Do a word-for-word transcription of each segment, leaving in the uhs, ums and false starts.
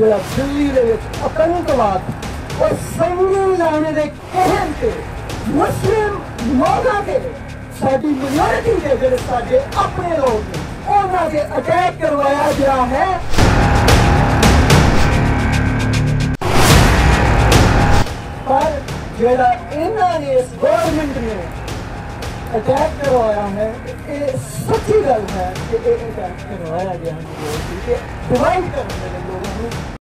ਜਿਹੜਾ ਦਿੱਲੀ ਦੇ ਵਿੱਚ ਆਤੰਕਵਾਦ और संगीन लाने के कहन से मुस्लिम लोगों के साडी माइनॉरिटी के जेडे साडे अपने लोग ने उन्हां दे अटैक करवाया गया है। पर जेड़ा इन्हां ने इस गवर्नमेंट ने अटैक करवाया है ये सच्ची गल है कि ये अटैक करवाया गया है डिवाइड करने वाले लोगों को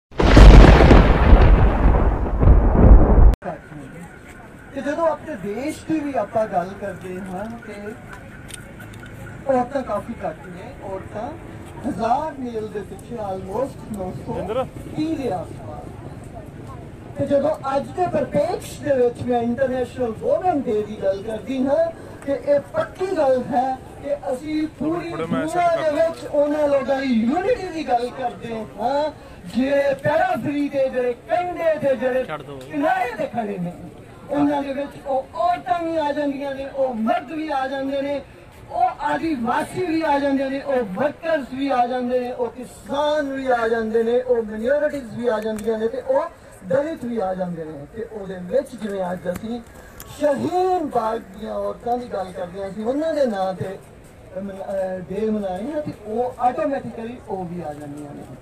जो अपने देश की भी आप गल करते हैं कि औरतें काफ़ी घट ने औरतें हजार मील के पिछे आलमोस्ट नौ सौ तीह के आसपास जो अज के परिपेक्ष मैं इंटरनेशनल वोमेन डे की गल करती हाँ कि यह पक्की गल है कि असी पूरी दुनिया के उन्होंने लोगों की यूनिटी की गल करते हाँ जे पैराफरी के जे कंडे के जे किनारे से खड़े ने उन्होंने औरतां भी आ जांदियां ने मर्द भी आ जाते हैं आदिवासी भी आ जाते हैं वर्कर्स भी आ जाते हैं किसान भी आ जाते हैं माइनॉरिटीज भी आ जांदियां ने दलित भी आ जाते हैं तो जिवें अज असीं शहीन बाग दीआं औरतां दी गल करदे सी उन्हां दे नां ते डे मनाए हैं तो आटोमैटिकली वो भी आ जांदियां ने।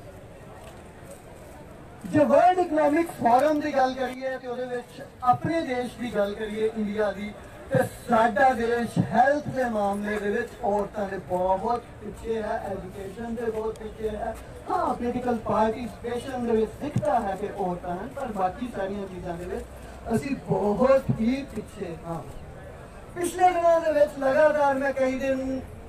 जो वर्ल्ड इकनॉमिक फोरम की गल करिए तो अपने देश की गल करिए इंडिया की तो साडा देश हैल्थ के मामले के औरतों के बहुत पिछे है एजुकेशन से बहुत पिछे है। हाँ पोलिटिकल पार्टिसिपेशन दिखता है कि औरतें हैं पर बाकी सारिया चीज़ों के असी बहुत ही पिछे हाँ। पिछले दिनों के लगातार मैं कई दिन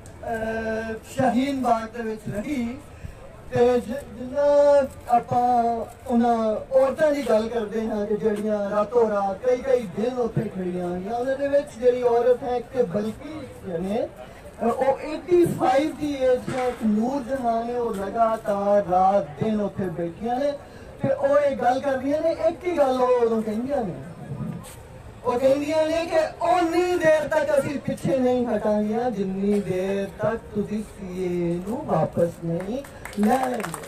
शहीन बाग के रही जिन्ना आप औरतों की गल करते हैं कि जड़ियाँ रातों रात कई कई दिन उत्थे खड़ियां उन्होंने जी औरत है एक बल्कि ने एटी फाइव की एज है एक नूर जहां ने वो लगातार रात दिन उत्थे बैठिया ने वो एक गल करदियां ने एक ही गल उदों कहिंदियां ने वो कहिंदियां ने कि उन्नी देर तक असीं पिछे नहीं हटांगियां जिन्नी देर तक तुसीं सीए नूं वापस नहीं लै लेंगे।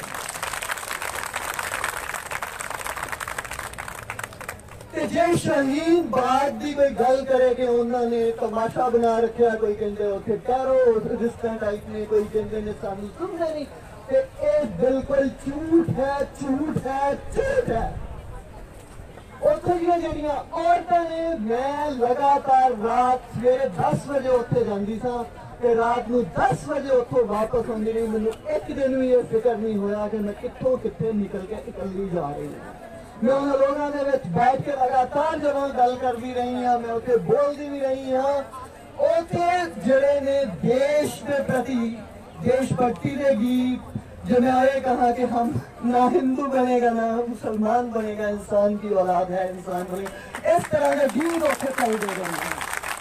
ते जे शहीन बाग की कोई गल करे कि उन्होंने तमाशा बना रखा कोई कहते उत्थे टेररिस्टां टाइप ने कोई कहते ने सानूं सुनदे नहीं ते ये बिल्कुल झूठ है झूठ है झूठ है। उत्थे जिहड़ियां औरतां ने मैं लगातार रात सवेरे दस बजे उत्थे जांदी सां ते रात नूं दस बजे उत्थों वापस आउंदी रही मैनूं एक दिन भी ये फिक्र नहीं होया कि मैं कित्थों कित्थे निकल के इकल्ली जा रही हूँ। मैं उन्होंने लोगों के विच बैठ के लगातार जब गल करती रही हाँ मैं उत्थे बोलती भी रही हाँ उत्थे जिहड़े ने देश के प्रति देशभक्ति के गीत जो मैं ये कहा कि हम ना हिंदू बनेगा ना मुसलमान बनेगा इंसान की औलाद है इंसान बनेगा इस तरह के गीत उत्थे चल दे रहे हैं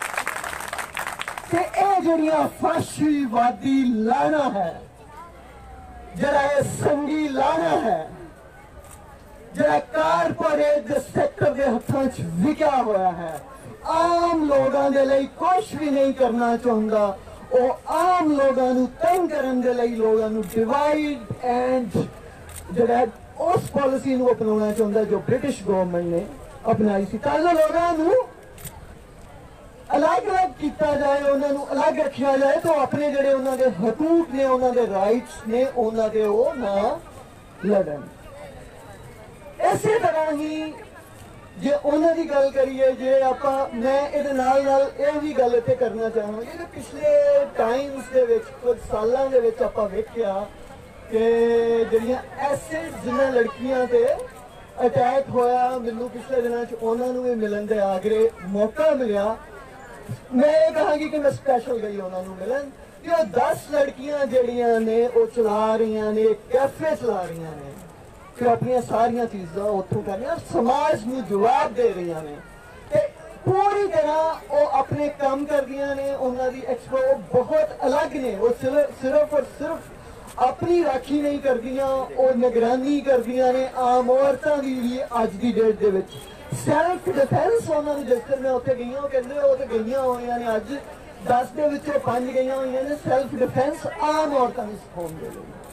कि ये जड़ियां फाशीवादी लाना है जरा ये संगी लाना है जरा कारपोरेट सैक्टर के हाथों च विकिया हुआ है आम लोगों के लिए कुछ भी नहीं करना चाहता वो आम लोगों को तंग करने के लिए लोगों को डिवाइड एंड जरा उस पॉलिसी को अपनाना चाहता जो ब्रिटिश गवर्नमेंट ने अपनाई सी ताकि लोगों को अलग अलग किया जाए उन्होंने अलग रखा जाए तो अपने जड़े उन्होंने हकूक ने उन्होंने राइट्स ने उन्होंने वो ना लड़न। इसी तरह ही जे उन्होंने गल करिए जे आप मैं ये नाल नाल ये भी गल इत्थे करना चाहांगा कि पिछले टाइम्स के विच कुछ सालों के विच आपां वेखिया कि जिहड़ियां एसिड जिन्हां लड़कियां ते अटैक होया मैनूं पिछले दिनों च उन्होंने भी मिलन दे आगरे मौका मिलिया मैं ये कहांगी कि मैं स्पैशल गई उन्होंने मिलन कि वो दस लड़कियां जिहड़ियां ने वो चला रही ने कैफे चला रही ने फिर अपन सारिया चीज़ा उतों कर समाज में जवाब दे रही ने पूरी तरह वो अपने काम कर दिया ने उन्होंने एक्सपो बहुत अलग ने वो सिर्फ सिर्फ और सिर्फ अपनी राखी नहीं कर दिया और निगरानी कर दिया ने आम औरतों की भी अज की डेट के विच सैल्फ डिफेंस उन्होंने जिस दिन मैं उत्थे गई कहते वो तो गई हुई ने अज दस के पांच गई हुई ने सैल्फ डिफेंस आम औरतों को सिखाने के लिए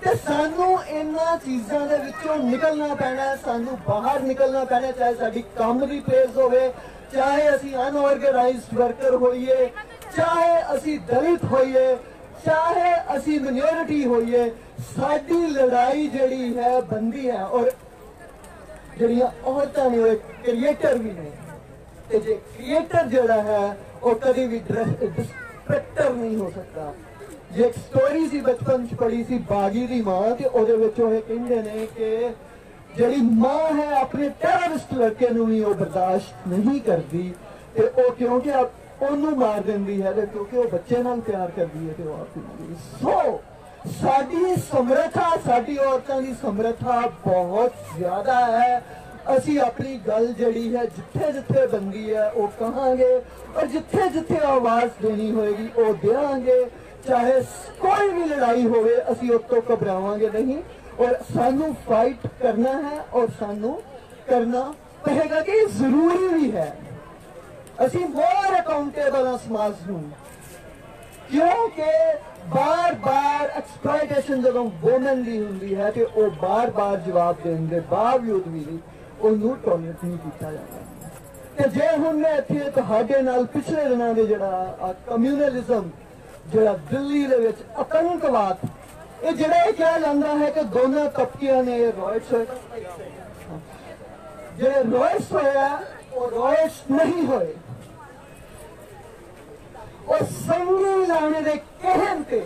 ਤੇ ਸਾਨੂੰ ਇਹਨਾਂ ਚੀਜ਼ਾਂ ਦੇ ਵਿੱਚੋਂ ਨਿਕਲਣਾ ਪੈਣਾ, ਸਾਨੂੰ ਬਾਹਰ ਨਿਕਲਣਾ ਪੈਣਾ, ਚਾਹੇ ਸਾਡੀ ਕੰਮ ਦੀ ਪਲੇਸ ਹੋਵੇ, ਚਾਹੇ ਅਸੀਂ ਅਨਆਰਗੇਨਾਈਜ਼ਡ ਵਰਕਰ ਹੋਈਏ, ਚਾਹੇ ਅਸੀਂ ਦਲਿਤ ਹੋਈਏ, ਚਾਹੇ ਅਸੀਂ ਮਿਨੋਰਿਟੀ ਹੋਈਏ। ਸਾਡੀ ਲੜਾਈ ਜਿਹੜੀ ਹੈ ਬੰਦੀ ਹੈ। ਔਰ ਜਿਹੜੀਆਂ ਔਰਤਾਂ ਨੇ ਉਹ ਕ੍ਰੀਏਟਰ ਵੀ ਨੇ, ਤੇ ਜੇ ਕ੍ਰੀਏਟਰ ਜਿਹੜਾ ਹੈ ਉਹ ਕਦੀ ਵੀ ਡਿਸਟਰੈਕਟਰ ਨਹੀਂ ਹੋ ਸਕਦਾ। ਜੇ ਇੱਕ ਸਟੋਰੀ ਸੀ ਬਚਪਨ ਚ ਪੜ੍ਹੀ ਸੀ ਬਾਗੀ ਦੀ ਮਾਂ, ਤੇ ਉਹਦੇ ਵਿੱਚ ਉਹ ਇਹ ਕਹਿੰਦੇ ਨੇ ਕਿ ਜਿਹੜੀ ਮਾਂ ਹੈ ਆਪਣੇ ਟੈਰਰਿਸਟ ਲੜਕੇ ਨੂੰ ਵੀ ਉਹ ਬਰਦਾਸ਼ਤ ਨਹੀਂ ਕਰਦੀ, ਤੇ ਉਹ ਕਿਉਂਕਿ ਉਹਨੂੰ ਮਾਰ ਦਿੰਦੀ ਹੈ, ਤੇ ਕਿਉਂਕਿ ਉਹ ਬੱਚੇ ਨਾਲ ਪਿਆਰ ਕਰਦੀ ਹੈ ਤੇ ਉਹ ਆਪ ਹੀ। ਸੋ ਸਾਡੀ ਸਮਰੱਥਾ, ਸਾਡੀ ਔਰਤਾਂ ਦੀ ਸਮਰੱਥਾ ਬਹੁਤ ਜ਼ਿਆਦਾ ਹੈ। ਅਸੀਂ ਆਪਣੀ ਗੱਲ ਜਿਹੜੀ ਹੈ ਜਿੱਥੇ ਜਿੱਥੇ ਬੰਦੀ ਹੈ ਉਹ ਕਹਾਂਗੇ, ਔਰ ਜਿੱਥੇ ਜਿੱਥੇ ਆਵਾਜ਼ ਦੇਣੀ ਹੋਏਗੀ ਉਹ ਦੇਵਾਂਗੇ। ਚਾਹੇ ਕੋਈ ਵੀ ਲੜਾਈ ਹੋਵੇ ਅਸੀਂ ਉਸ ਤੋਂ ਘਬਰਾਵਾਂਗੇ ਨਹੀਂ, ਔਰ ਸਾਨੂੰ ਫਾਈਟ ਕਰਨਾ ਹੈ, ਔਰ ਸਾਨੂੰ ਕਰਨਾ ਪਏਗਾ ਕਿ ਜ਼ਰੂਰੀ ਵੀ ਹੈ। ਅਸੀਂ ਮੋਰ ਅਕਾਊਂਟੇਬਲ ਹਾਂ ਸਮਾਜ ਨੂੰ, ਕਿਉਂਕਿ ਬਾਰ ਬਾਰ ਐਕਸਪਲੋਇਟੇਸ਼ਨ ਜਦੋਂ ਵੂਮਨ ਦੀ ਹੁੰਦੀ ਹੈ ਤੇ ਉਹ ਬਾਰ ਬਾਰ ਜਵਾਬ ਦੇਣ ਦੇ ਬਾਵਜੂਦ ਵੀ ਉਹਨੂੰ ਟੋਲਰੇਟ ਨਹੀਂ ਕੀਤਾ ਜਾਂਦਾ। ਤੇ ਜੇ ਹੁਣ ਮੈਂ ਇੱਥੇ ਤੁਹਾਡੇ ਨਾਲ ਪਿਛਲੇ ਦਿਨਾਂ ਦੇ ਜਿਹੜਾ ਕਮਿਊਨਲਿਜ਼ਮ, ਜਿਹੜਾ ਦਿੱਲੀ ਦੇ ਵਿੱਚ ਆਤੰਕਵਾਦ, ਇਹ ਜਿਹੜਾ ਇਹ ਕਿਹਾ ਜਾਂਦਾ ਹੈ ਕਿ ਦੋਨਾਂ ਤਬਕਿਆਂ ਨੇ ਰॉयट्स ਹੋਏ, ਜਿਹੜੇ ਰॉयट्स ਹੋਇਆ ਉਹ ਰॉयट्स ਨਹੀਂ ਹੋਏ। और संगी लाने दे कहन ते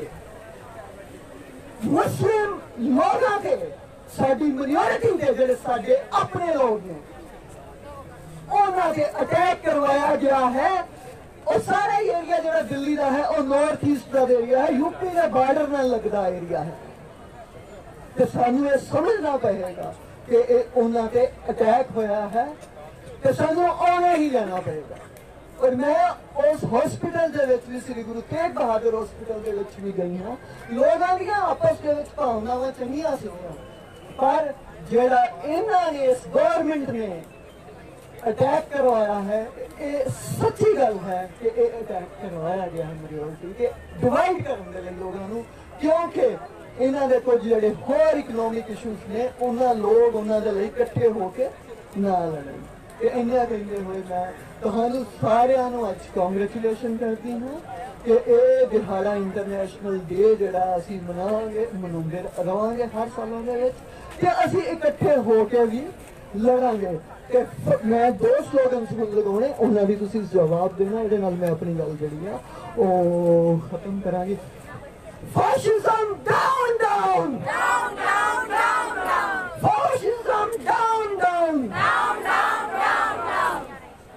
मुस्लिम लोगों के साडी मिनोरिटी दे जेडे साडे अपने लोग ने उन्हां ते अटैक करवाया गया है। और सारा एरिया जेड़ा दिल्ली का है और नॉर्थ ईस्ट का एरिया है, यूपी के बॉर्डर नाल लगदा एरिया है, ते सानू ये समझना पड़ेगा कि उन्हां ते अटैक होया है ते सानू आने ही लेना पड़ेगा। और मैं उस हॉस्पिटल दे विच भी श्री गुरु तेग बहादुर हॉस्पिटल दे विच भी गई हाँ, लोगों दी आपस दे विच भावनावां चंगियां सीगियां, पर जेड़ा इन्हां ने इस गवर्नमेंट ने अटैक करवाया है, ये सच्ची गल है कि ये अटैक करवाया गया है मेजोरिटी के डिवाइड करने के लोगों को, क्योंकि इन्हां दे कुछ जेड़े होर इकनॉमिक इशूज ने उन्हां लोग उन्हां दे लई इकट्ठे होके ना लड़न। इन्ना कहते हुए मैं तुहानू सारिਆਂ ਨੂੰ ਅੱਜ ਕੰਗ੍ਰੈਚੁਲੇਸ਼ਨ ਕਰਦੀ ਹਾਂ कि ਇਹ ਦਿਹਾੜਾ इंटरनेशनल डे ਜਿਹੜਾ ਅਸੀਂ ਮਨਾਵਾਂਗੇ, ਮਨਾਉਂਦੇ ਰਵਾਂਗੇ ਹਰ ਸਾਲਾਂ ਦੇ ਵਿੱਚ, ਤੇ ਅਸੀਂ ਇਕੱਠੇ ਹੋ ਕੇ ਵੀ ਲੜਾਂਗੇ। ਤੇ ਮੈਂ ਦੋ ਸਲੋਗਨਸ ਲਗਾਉਣੇ, ਉਹਨਾਂ ਦੀ ਤੁਸੀਂ ਜਵਾਬ ਦੇਣਾ, ਇਹਦੇ ਨਾਲ ਮੈਂ ਆਪਣੀ ਗੱਲ ਜਿਹੜੀ ਆ ਉਹ ਖਤਮ ਕਰਾਂਗੀ। Fascism down down down down down down, fascism down down down down down down,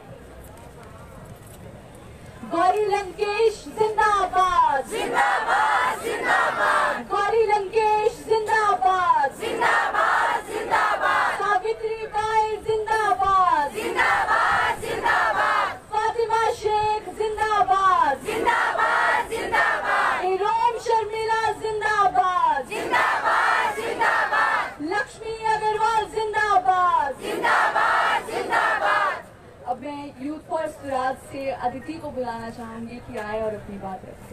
Gauri Lankesh जिंदाबाद जिंदाबाद जिंदाबाद, गौरी लंकेश जिंदाबाद जिंदाबाद जिंदाबाद, सावित्री बाई जिंदाबाद जिंदाबाद जिंदाबाद, फातिमा शेख जिंदाबाद जिंदाबाद जिंदाबाद, इरोम शर्मिला जिंदाबाद जिंदाबाद जिंदाबाद, लक्ष्मी अग्रवाल जिंदाबाद जिंदाबाद जिंदाबाद। अब मैं यूथ फॉर स्वराज से अदिति को बुलाना चाहूंगी कि आए और अपनी बात रखें।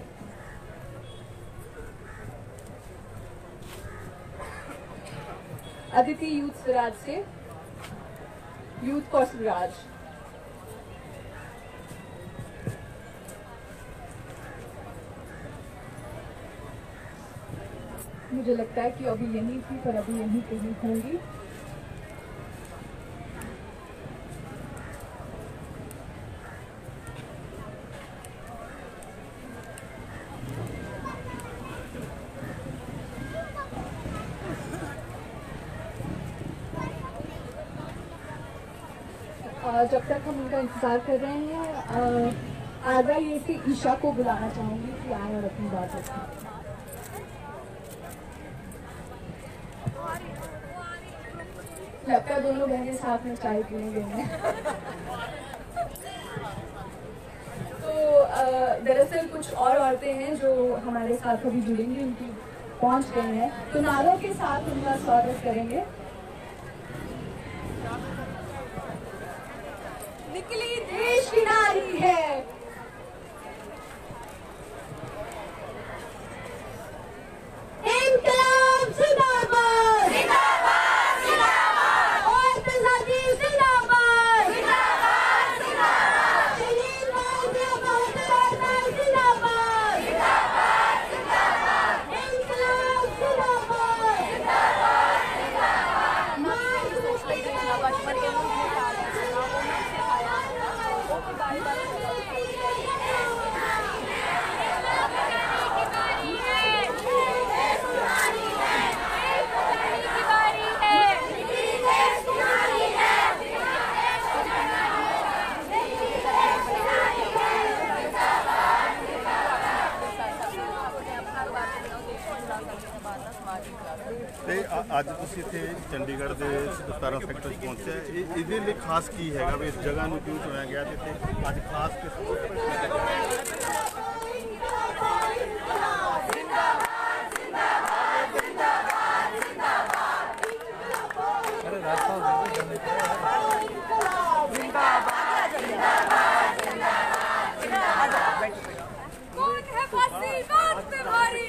अदिति यूथ स्वराज से, यूथ फॉर स्वराज। मुझे लगता है कि अभी यहीं थी पर अभी यहीं कहीं होंगी। जब तक हम उनका इंतजार कर रहे हैं, आगरा ये से ईशा को बुलाना चाहूंगी कि आए और अपनी बात रखें। लगता है दोनों बहनें साथ में चाय पीने गई हैं। तो दरअसल कुछ और औरतें हैं जो हमारे साथ अभी जुड़ेंगी, उनकी पहुंच गई हैं, तो नारों के साथ उनका स्वागत करेंगे। निकली देश की नारी है, इंकलाब ਅਸੀਂ ਇੱਥੇ ਚੰਡੀਗੜ੍ਹ ਦੇ ਸਤਾਰਾਂ ਸੈਕਟਰ 'ਚ ਪਹੁੰਚੇ। ਇਹ ਇਹਦੇ ਲਈ ਖਾਸ ਕੀ ਹੈਗਾ ਵੀ ਇਸ ਜਗ੍ਹਾ ਨੂੰ ਕਿਉਂ ਚੁਣਿਆ ਗਿਆ ਤੇ ਇੱਥੇ ਅੱਜ ਖਾਸ ਕਿਸ कौन है फांसी बात पे भारी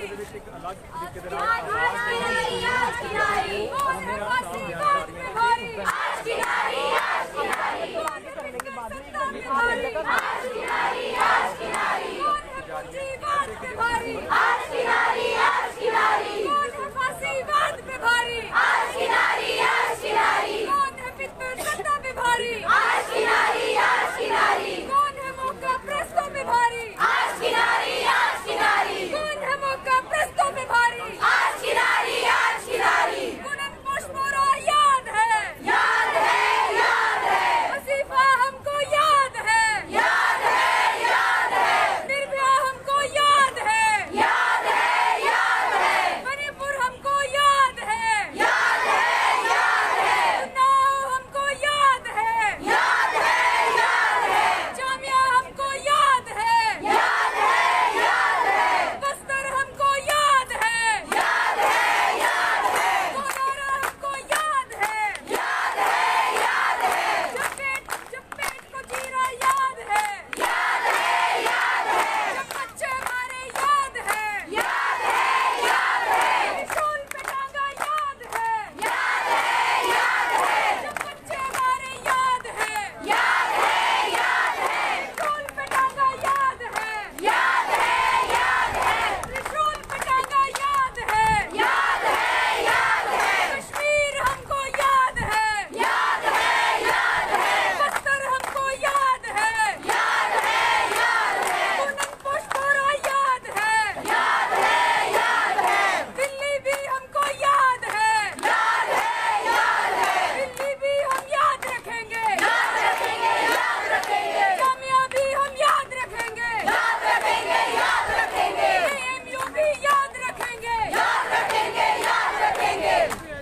आज की नारी कौन है फांसी बात पे भारी आज की नारी आज की नारी कौन है सत्ता पे भारी आज की नारी आज की नारी कौन है फांसी बात पे भारी आज की नारी आज की नारी कौन है फांसी बात पे भारी आज की नारी आज की नारी कौन है पित्तल सत्ता पे भारी आज की नारी आज की नारी कौन है मौका प्रस्तों पे भारी आज की नारी आज की नारी कौन है मौका प्रस्तों पे भारी आज की नारी आज की नारी कुनन पुष्पोरा याद है याद है याद है वसीफा हमको याद है याद है याद है निर्भया हमको याद है याद है याद है मणिपुर हमको याद है याद है याद है उन्नाव हमको याद है याद है याद है जामिया हमको याद है याद है याद है बस्तर हमको याद है याद है याद है कोलारा हमको याद है याद है याद है जब पेट जब पेट को जीरा याद है याद है याद है जब बच्चे मारे याद है याद है याद है त्रिशूल पे टांगा याद है याद है याद है जब बच्चे मारे याद है याद है याद है त्रिशूल पे टांगा याद है याद है याद है त्रिशूल पे टांगा याद है याद है याद है कश्मीर हमको याद है याद है याद है बस्तर हमको याद है याद है याद है कुनन पुष्पोरा याद है याद है याद है दिल्ली भी हमको याद है याद है याद है दिल्ली भी हम याद रखेंगे याद रखेंगे याद रखेंगे जामिया भी हम याद रखेंगे याद रखेंगे याद रखेंगे एएमयू भी याद रखेंगे याद रखेंगे याद रखेंगे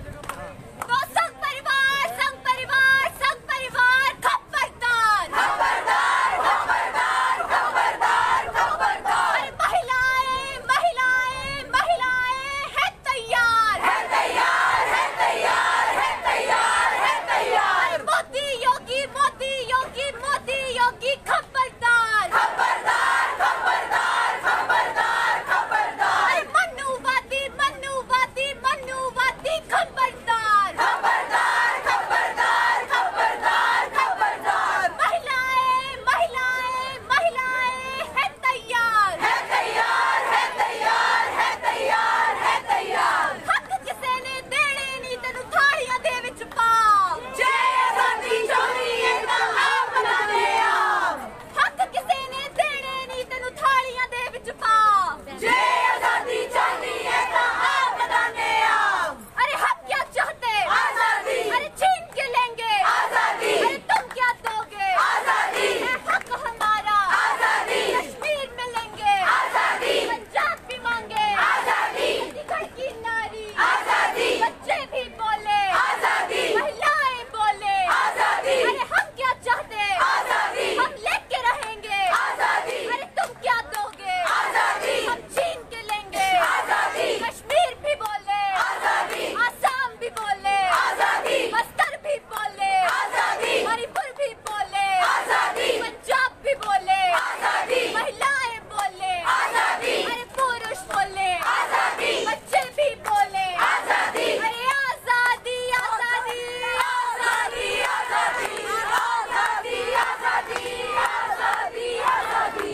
तो संघ परिवार संघ परिवार संघ परिवार खबरदार खबरदार खबरदार खबरदार खबरदार महिलाएं महिलाएं महिलाएं है तैयार है तैयार है तैयार है तैयार है तैयार मोदी योगी मोदी योगी मोदी योगी खबरदार खबरदार खबरदार खबरदार खबरदार मनुवादी मनुवादी मनुवादी खबरदार खबरदार खबरदार खबरदार खबरदार महिलाएं महिलाएं महिलाएं है तैयार है तैयार है तैयार है तैयार है तैयार हक किसे ने देने नी तेनू थालियां दे विच पा जय आजादी चाहनी है तां आप बनाने आ हक किसे ने देने नी तेनू थालियां दे विच पा जय आजादी चाहनी है तां आप बनाने आ अरे हम क्या चाहते आजादी अरे छीन के लेंगे आजादी अरे तुम क्या दोगे आजादी है हक हमारा आजादी कश्मीर में लेंगे आजादी पंजाब भी मांगे आजादी चंडीगढ़ की नारी आजादी बच्चे भी बोले आजादी महिलाएं बोले आजादी अरे हम क्या चाहते आजादी हम लेके रहेंगे आजादी अरे तुम क्या दोगे आजादी हम छीन के लेंगे आजादी कश्मीर भी बोले आजादी आसाम भी बोले आजादी बस्तर भी बोले आजादी मणिपुर भी बोले आजादी पंजाब भी बोले आजादी महिलाएं बोले आजादी अरे पुरुष बोले आजादी बच्चे भी बोले आजादी अरे आजादी आजादी आजादी आजादी आजादी आजादी आजादी आजादी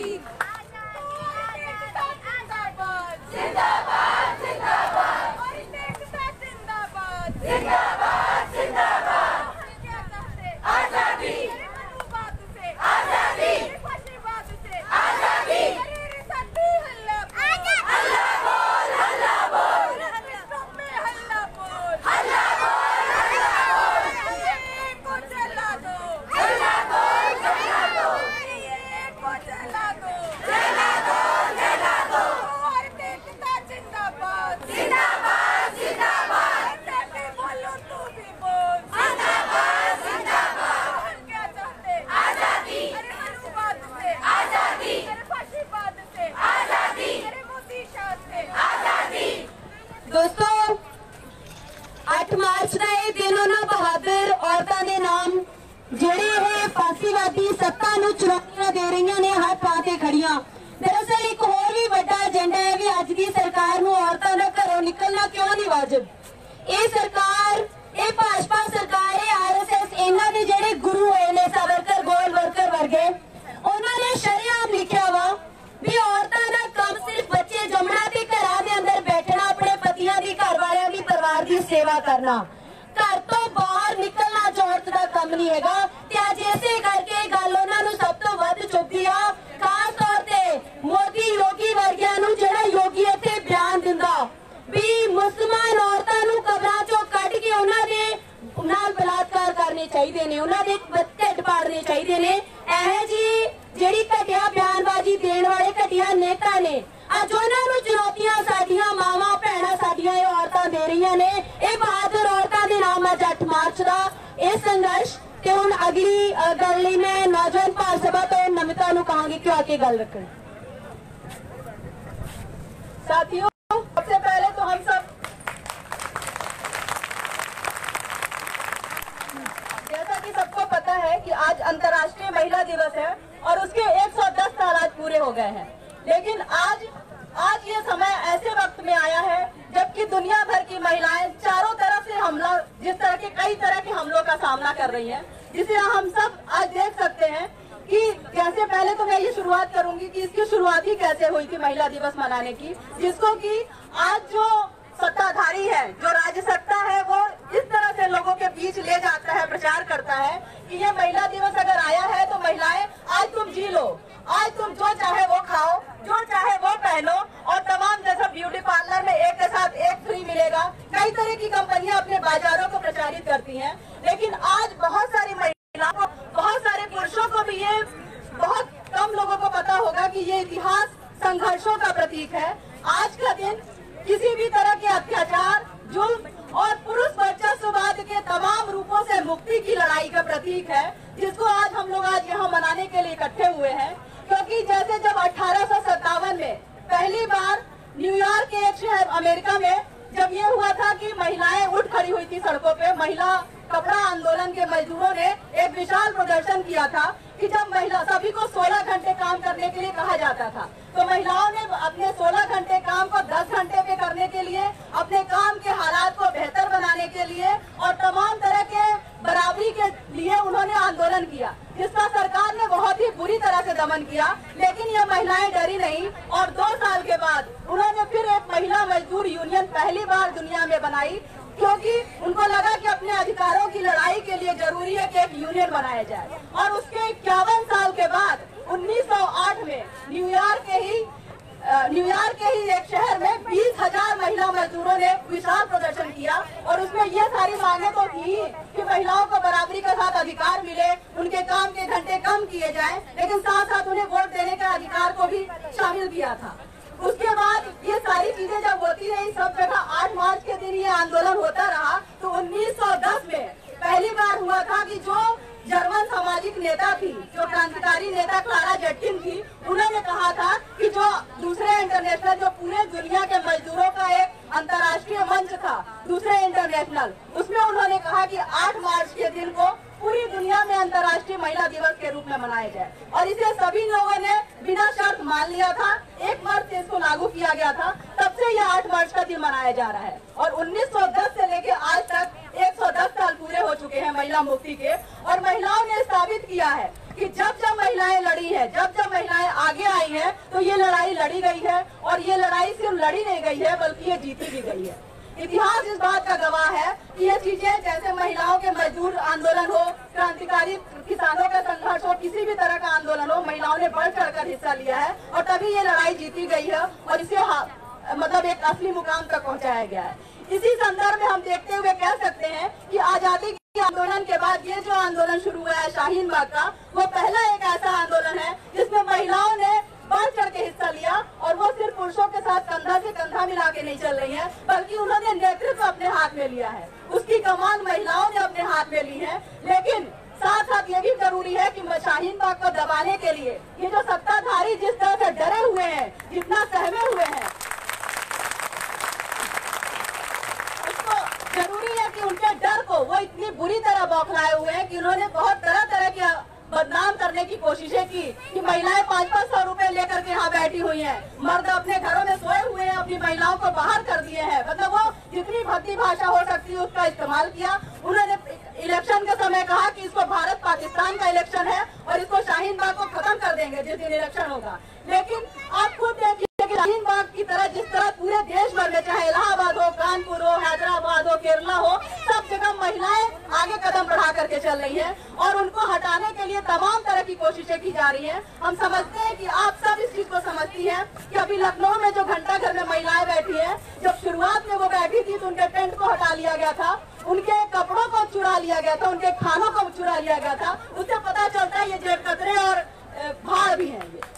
जिंदाबाद जिंदाबाद जिंदाबाद जिंदाबाद जिंदाबाद आजादी आजादी आजादी हल्ला बोल हल्ला बोल हल्ला बोल हल्ला बोल हल्ला बोल को चला दो चला दो चला दो को चला दो चला दो चला दो और देखता जिंदाबाद जिंदाबाद जिंदाबाद बोलो दी सत्ता नूं चुनौतियां दे रही ने हर पां ते खड़ियां। दरअसल एक होर भी वड्डा एजेंडा है कि अज की सरकार नूं औरतां दा घरों निकलना क्यों नहीं वाजिब। ये सरकार, ये भाजपा सरकार है, आर एस एस इन्हां दे जिहड़े गुरु होए ने सावरकर गोलवलकर वर्गे, उन्होंने शरेआम लिखिया वा भी औरतां दा काम सिर्फ बच्चे जमना ते घरां दे अंदर बैठना, अपने पतियां दी, घर वालियां दी, परिवार दी सेवा करना। घर तो बाहर निकलना औरत का काम नहीं हैगा। ते अज इसे करके गल उन्हां नूं सब तो वध चुभदी आ, खास तौर ते मोदी योगी वर्गियां नूं, जिहड़ा योगी इत्थे बयान दिंदा भी मुसलमान औरतां नूं कबरां चों कढ के उन्हां दे नाल बलात्कार करने चाहिए ने, उन्हां दे ढिड पाड़ने चाहिए ने। इहो जी जिहड़ी घटिया बयानबाजी देण वाले घटिया नेता ने, अज उन्हां नूं चुनौतियां साडियां मावां भैणां साडियां ये औरतां दे रहीआं ने। ये बहादुर औरतां दे नाम अज अठ मार्च दा ये संघर्ष। ते हुण अगली गल लई मैं नौजवान भारत सभा तो नमिता नूं कहांगी कि आके गल रखण। साथियों, सबसे पहले तो हम सब, जैसा कि सबको पता है कि आज अंतर्राष्ट्रीय महिला दिवस है और उसके एक सौ दस साल आज पूरे हो गए हैं। लेकिन आज आज ये समय ऐसे वक्त में आया है जबकि दुनिया भर की महिलाएं चारों तरफ से हमला, जिस तरह के कई तरह के हमलों का सामना कर रही हैं, जिसे हम सब आज देख सकते हैं कि जैसे पहले तो मैं ये शुरुआत करूंगी कि इसकी शुरुआत ही कैसे हुई थी महिला दिवस मनाने की, जिसको कि आज जो सत्ताधारी है, जो राज्य सत्ता है, वो इस तरह से लोगों के बीच ले जाता है, प्रचार करता है कि ये महिला दिवस अगर आया है तो महिलाएं आज तुम जी लो, आज तुम जो चाहे वो खाओ, जो चाहे वो पहनो, और तमाम जैसा ब्यूटी पार्लर में एक के साथ एक फ्री मिलेगा, कई तरह की कंपनियां अपने बाजारों को प्रचारित करती हैं। लेकिन आज बहुत सारी महिलाओं को, बहुत सारे पुरुषों को भी ये बहुत कम लोगों को पता होगा कि ये इतिहास संघर्षों का प्रतीक है। आज का दिन किसी भी तरह के अत्याचार, जुल्म और पुरुष वर्चस्ववाद के तमाम रूपों से मुक्ति की लड़ाई का प्रतीक है, जिसको आज हम लोग आज यहाँ मनाने के लिए इकट्ठे हुए हैं। क्योंकि जैसे जब अठारह सौ सत्तावन में पहली बार न्यूयॉर्क के एक शहर अमेरिका में जब ये हुआ था कि महिलाएं उठ खड़ी हुई थी सड़कों पे, महिला कपड़ा आंदोलन के मजदूरों ने एक विशाल प्रदर्शन किया था कि जब महिला सभी को सोलह घंटे काम करने के लिए कहा जाता था, तो महिलाओं ने अपने सोलह घंटे काम को दस घंटे पे करने के लिए, अपने काम के हालात को बेहतर बनाने के लिए और तमाम तरह के बराबरी के लिए उन्होंने आंदोलन किया, जिसका सरकार ने बहुत ही बुरी तरह से दमन किया। लेकिन ये महिलाएं डरी नहीं और दो साल के बाद उन्होंने फिर एक महिला मजदूर यूनियन पहली बार दुनिया में बनाई, क्योंकि उनको लगा कि अपने अधिकारों की लड़ाई के लिए जरूरी है कि एक यूनियन बनाया जाए। और उसके इक्यावन साल के बाद उन्नीस सौ आठ में न्यूयॉर्क के ही न्यूयॉर्क के ही एक शहर में बीस हजार महिला मजदूरों ने विशाल प्रदर्शन किया और उसमें ये सारी मांगे तो थी कि महिलाओं को बराबरी के साथ अधिकार मिले, उनके काम के घंटे कम किए जाएं, लेकिन साथ साथ उन्हें वोट देने का अधिकार को भी शामिल किया था। उसके बाद ये सारी चीजें जब होती रही, सब जगह आठ मार्च के दिन ये आंदोलन होता रहा, तो उन्नीस सौ दस में पहली बार हुआ था कि जो जर्मन सामाजिक नेता थी, जो क्रांतिकारी नेता क्लारा जेटकिन थी, उन्होंने कहा था कि जो दूसरे इंटरनेशनल, जो पूरे दुनिया के मजदूरों का एक अंतर्राष्ट्रीय मंच था, दूसरे इंटरनेशनल, उसमें उन्होंने कहा कि आठ मार्च के दिन को पूरी दुनिया में अंतर्राष्ट्रीय महिला दिवस के रूप में मनाया जाए। और इसे सभी लोगों ने बिना शर्त मान लिया था। एक मार्च से इसको लागू किया गया था, तब से यह आठ मार्च का दिन मनाया जा रहा है। और उन्नीस सौ दस से लेकर आज तक एक सौ दस साल पूरे हो चुके हैं महिला मुक्ति के, और महिलाओं ने साबित किया है कि जब जब महिलाएं लड़ी है, जब जब महिलाएं आगे आई हैं, तो ये लड़ाई लड़ी गई है। और ये लड़ाई सिर्फ लड़ी नहीं गई है, बल्कि ये जीती भी गई है। इतिहास इस बात का गवाह है कि ये चीजें, जैसे महिलाओं के मजदूर आंदोलन हो, क्रांतिकारी किसानों का संघर्ष हो, किसी भी तरह का आंदोलन हो, महिलाओं ने बढ़ चढ़कर हिस्सा लिया है और तभी ये लड़ाई जीती गई है और इसे मतलब एक असली मुकाम तक पहुंचाया गया है। इसी संदर्भ में हम देखते हुए कह सकते हैं कि आजादी के आंदोलन के बाद ये जो आंदोलन शुरू हुआ है शाहीन बाग का, वो पहला एक ऐसा आंदोलन है जिसमें महिलाओं ने बढ़ चढ़ के हिस्सा लिया। और वो सिर्फ पुरुषों के साथ कंधा से कंधा मिला के नहीं चल रही है, बल्कि उन्होंने नेतृत्व अपने हाथ में लिया है, उसकी कमान महिलाओं ने अपने हाथ में ली है। लेकिन साथ साथ ये भी जरूरी है कि शाहीन बाग को दबाने के लिए ये जो सत्ताधारी जिस तरह से डरे हुए हैं, जितना सहमे हुए हैं, उसको जरूरी है कि उनके डर को वो इतनी बुरी तरह बौखलाए हुए हैं कि उन्होंने बहुत तरह तरह के बदनाम कर करने की कोशिशें की कि महिलाएं पाँच पाँच सौ रुपए लेकर के यहाँ बैठी हुई हैं, मर्द अपने घरों में सोए हुए हैं, अपनी महिलाओं को बाहर कर दिए हैं। मतलब वो जितनी भद्दी भाषा हो सकती है उसका इस्तेमाल किया। उन्होंने इलेक्शन के समय कहा कि इसको भारत पाकिस्तान का इलेक्शन है और इसको शाहीन बाग को खत्म कर देंगे जिस दिन इलेक्शन होगा। लेकिन आप खुद देखिए कि शाहीन बाग की तरह जिस तरह पूरे देश भर में, चाहे इलाहाबाद हो, कानपुर हो, हैदराबाद हो, केरला हो, सब जगह महिलाएं आगे कदम बढ़ा करके चल रही हैं और उनको हटाने के लिए तमाम तरह की कोशिशें की जा रही हैं। हम समझते हैं कि आप सब इस चीज को समझती हैं कि अभी लखनऊ में जो घंटा घर में महिलाएं बैठी हैं, जब शुरुआत में वो बैठी थी तो उनके टेंट को हटा लिया गया था, उनके कपड़ों को चुरा लिया गया था, उनके खानों को चुरा लिया गया था। उससे पता चलता है ये जेब कतरे और भाड़ भी हैं ये।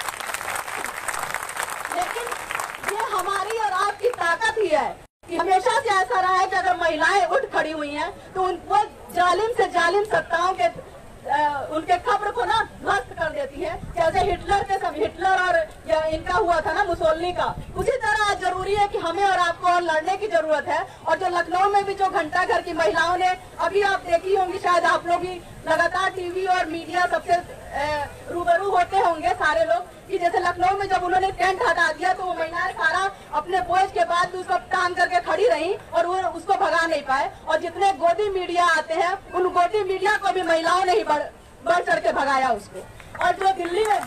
लेकिन ये हमारी और आपकी ताकत ही है कि हमेशा से ऐसा रहा है कि अगर महिलाएं उठ खड़ी हुई हैं तो उनको जालिम से जालिम सत्ताओं के आ, उनके खबर को ना ध्वस्त कर देती है। जैसे हिटलर के सब हिटलर और या इनका हुआ था ना मुसोलिनी का, उसी तरह आज जरूरी है कि हमें और आपको और लड़ने की जरूरत है। और जो लखनऊ में भी जो घंटा घर की महिलाओं ने, अभी आप देखी होंगी, शायद आप लोग भी लगातार टीवी और मीडिया सबसे रूबरू होते होंगे सारे लोग, कि जैसे लखनऊ में जब उन्होंने टेंट हटा दिया तो वो महिलाएं सारा अपने बोझ के बाद भी उसको टांग करके खड़ी रही और वो उसको भगा नहीं पाए। और जितने गोदी मीडिया आते हैं उन गोदी मीडिया को भी महिलाओं ने ही बढ़ बढ़ चढ़ के भगाया उसको। और जो दिल्ली में,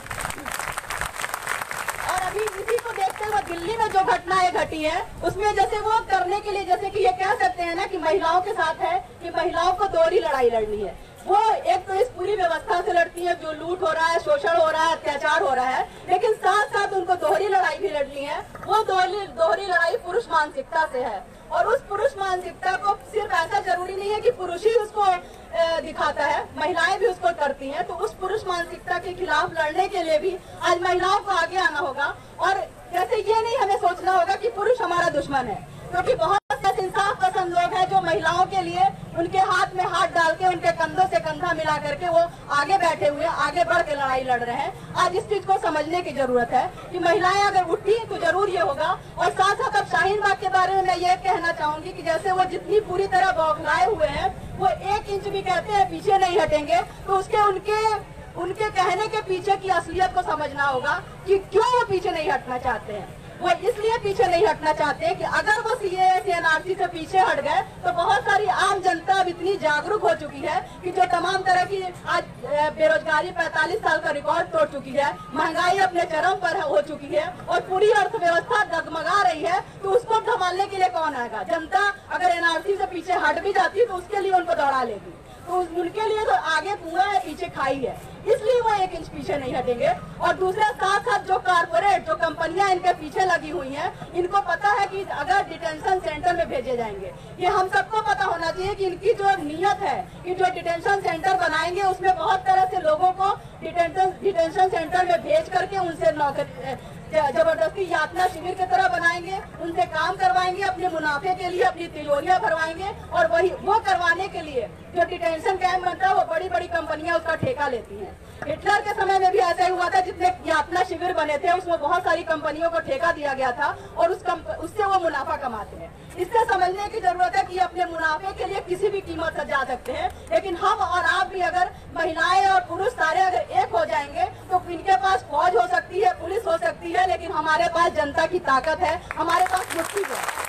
और अभी इसी को देखते हुए दिल्ली में जो घटनाएं घटी है उसमें जैसे वो करने के लिए, जैसे कि ये कह सकते हैं ना कि महिलाओं के साथ है कि महिलाओं को दोहरी लड़ाई लड़नी है। वो एक तो इस पूरी व्यवस्था से लड़ती है जो लूट हो रहा है, शोषण हो रहा है, अत्याचार हो रहा है, लेकिन साथ साथ उनको दोहरी लड़ाई भी लड़नी है। वो दोहरी दोहरी लड़ाई पुरुष मानसिकता से है। और उस पुरुष मानसिकता को सिर्फ ऐसा जरूरी नहीं है कि पुरुष ही उसको दिखाता है, महिलाएं भी उसको करती हैं। तो उस पुरुष मानसिकता के खिलाफ लड़ने के लिए भी आज महिलाओं को आगे आना होगा। और जैसे ये नहीं हमें सोचना होगा कि पुरुष हमारा दुश्मन है, क्योंकि बहुत से इंसाफ पसंद लोग हैं जो महिलाओं के लिए उनके हाथ में हाथ डाल के उनके कंधों से कंधा मिला करके वो आगे बैठे हुए, आगे बढ़ के लड़ाई लड़ रहे हैं। आज इस चीज को समझने की जरूरत है कि महिलाएं अगर उठी तो जरूर ये होगा। और साथ साथ अब शाहीन बाग के बारे में मैं ये कहना चाहूंगी कि जैसे वो जितनी पूरी तरह बौखलाए हुए हैं, वो एक इंच भी कहते हैं पीछे नहीं हटेंगे, तो उसके उनके उनके कहने के पीछे की असलियत को समझना होगा कि क्यों वो पीछे नहीं हटना चाहते हैं। वो इसलिए पीछे नहीं हटना चाहते हैं कि अगर वो सीएए से एनआरसी से पीछे हट गए तो बहुत सारी आम जनता अब इतनी जागरूक हो चुकी है कि जो तमाम तरह की आज बेरोजगारी पैंतालीस साल का रिकॉर्ड तोड़ चुकी है, महंगाई अपने चरम पर हो चुकी है और पूरी अर्थव्यवस्था डगमगा रही है, तो उसको संभालने के लिए कौन आएगा? जनता अगर एनआरसी से पीछे हट भी जाती तो उसके लिए उनको दौड़ा लेगी। तो उनके लिए तो आगे कुआं है, पीछे खाई है, इसलिए वो एक इंच पीछे नहीं हटेंगे। और दूसरा साथ साथ जो कारपोरेट जो कंपनियां इनके पीछे लगी हुई हैं, इनको पता है कि अगर डिटेंशन सेंटर में भेजे जाएंगे, ये हम सबको पता होना चाहिए कि इनकी जो नियत है कि जो डिटेंशन सेंटर बनाएंगे उसमें बहुत तरह से लोगों को डिटेंशन डिटेंशन सेंटर में भेज करके उनसे नौकरी जबरदस्ती यातना शिविर की तरह बनाएंगे, उनसे काम करवाएंगे, अपने मुनाफे के लिए अपनी तिजोरियां भरवाएंगे। और वही वो करवाने के लिए जो डिटेंशन कैंप बनता है वो बड़ी बड़ी कंपनियां उसका ठेका लेती हैं। हिटलर के समय में भी ऐसा ही हुआ था, जितने यातना शिविर बने थे उसमें बहुत सारी कंपनियों को ठेका दिया गया था और उस उससे वो मुनाफा कमाते हैं। इससे समझने की जरूरत है कि अपने मुनाफे के लिए किसी भी कीमत से जा सकते हैं, लेकिन हम और आप भी अगर महिलाएं और पुरुष सारे अगर एक हो जाएंगे तो इनके पास फौज हो सकती है, पुलिस हो सकती है, लेकिन हमारे पास जनता की ताकत है, हमारे पास मुट्ठी है।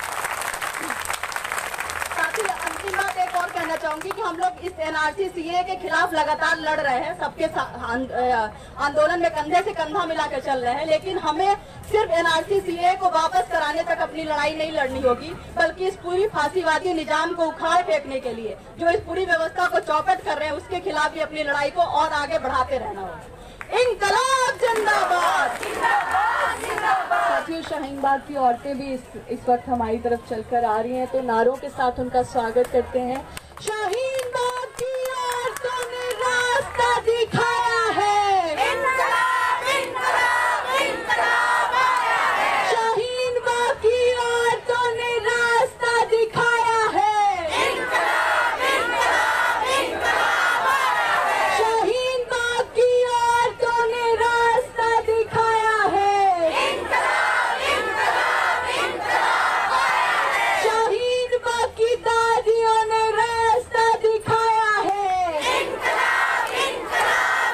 साथ ही अंतिम बात एक और कहना चाहूंगी कि हम लोग इस एनआरसी सीए के खिलाफ लगातार लड़ रहे हैं, सबके आंदोलन में कंधे से कंधा मिलाकर चल रहे हैं, लेकिन हमें सिर्फ एनआरसी सीए को वापस कराने तक अपनी लड़ाई नहीं लड़नी होगी, बल्कि इस पूरी फांसीवादी निजाम को उखाड़ फेंकने के लिए जो इस पूरी व्यवस्था को चौपट कर रहे हैं उसके खिलाफ भी अपनी लड़ाई को और आगे बढ़ाते रहना होगा। इंकलाब जिंदाबाद। साथियों, शाहीन बाग की औरतें भी इस इस वक्त हमारी तरफ चलकर आ रही हैं, तो नारों के साथ उनका स्वागत करते हैं। शाहीन बाग की औरतों ने रास्ता दिखाया है, इंकलाब इंकलाब इंकलाब आया है। शाहीन बाग की औरतों ने रास्ता दिखाया है, इंकलाब इंकलाब इंकलाब आया है। शाहीन बाग की औरतों ने रास्ता दिखाया है, इंकलाब इंकलाब इंकलाब आया है। शाहीन बाग की दादियों ने रास्ता दिखाया है, इंकलाब इंकलाब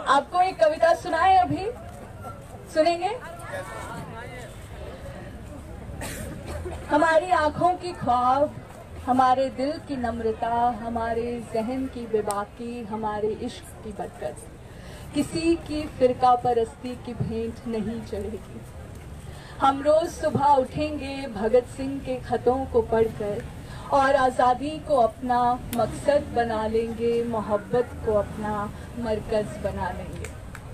आपको एक कविता सुनाए, अभी सुनेंगे। हमारी आंखों की ख्वाब, हमारे दिल की नम्रता, हमारे जहन की बेबाकी, हमारे इश्क की बरकत, किसी की फिरका परस्ती की भेंट नहीं चढ़ेगी। हम रोज सुबह उठेंगे भगत सिंह के खतों को पढ़कर और आज़ादी को अपना मकसद बना लेंगे, मोहब्बत को अपना मरकज बना लेंगे।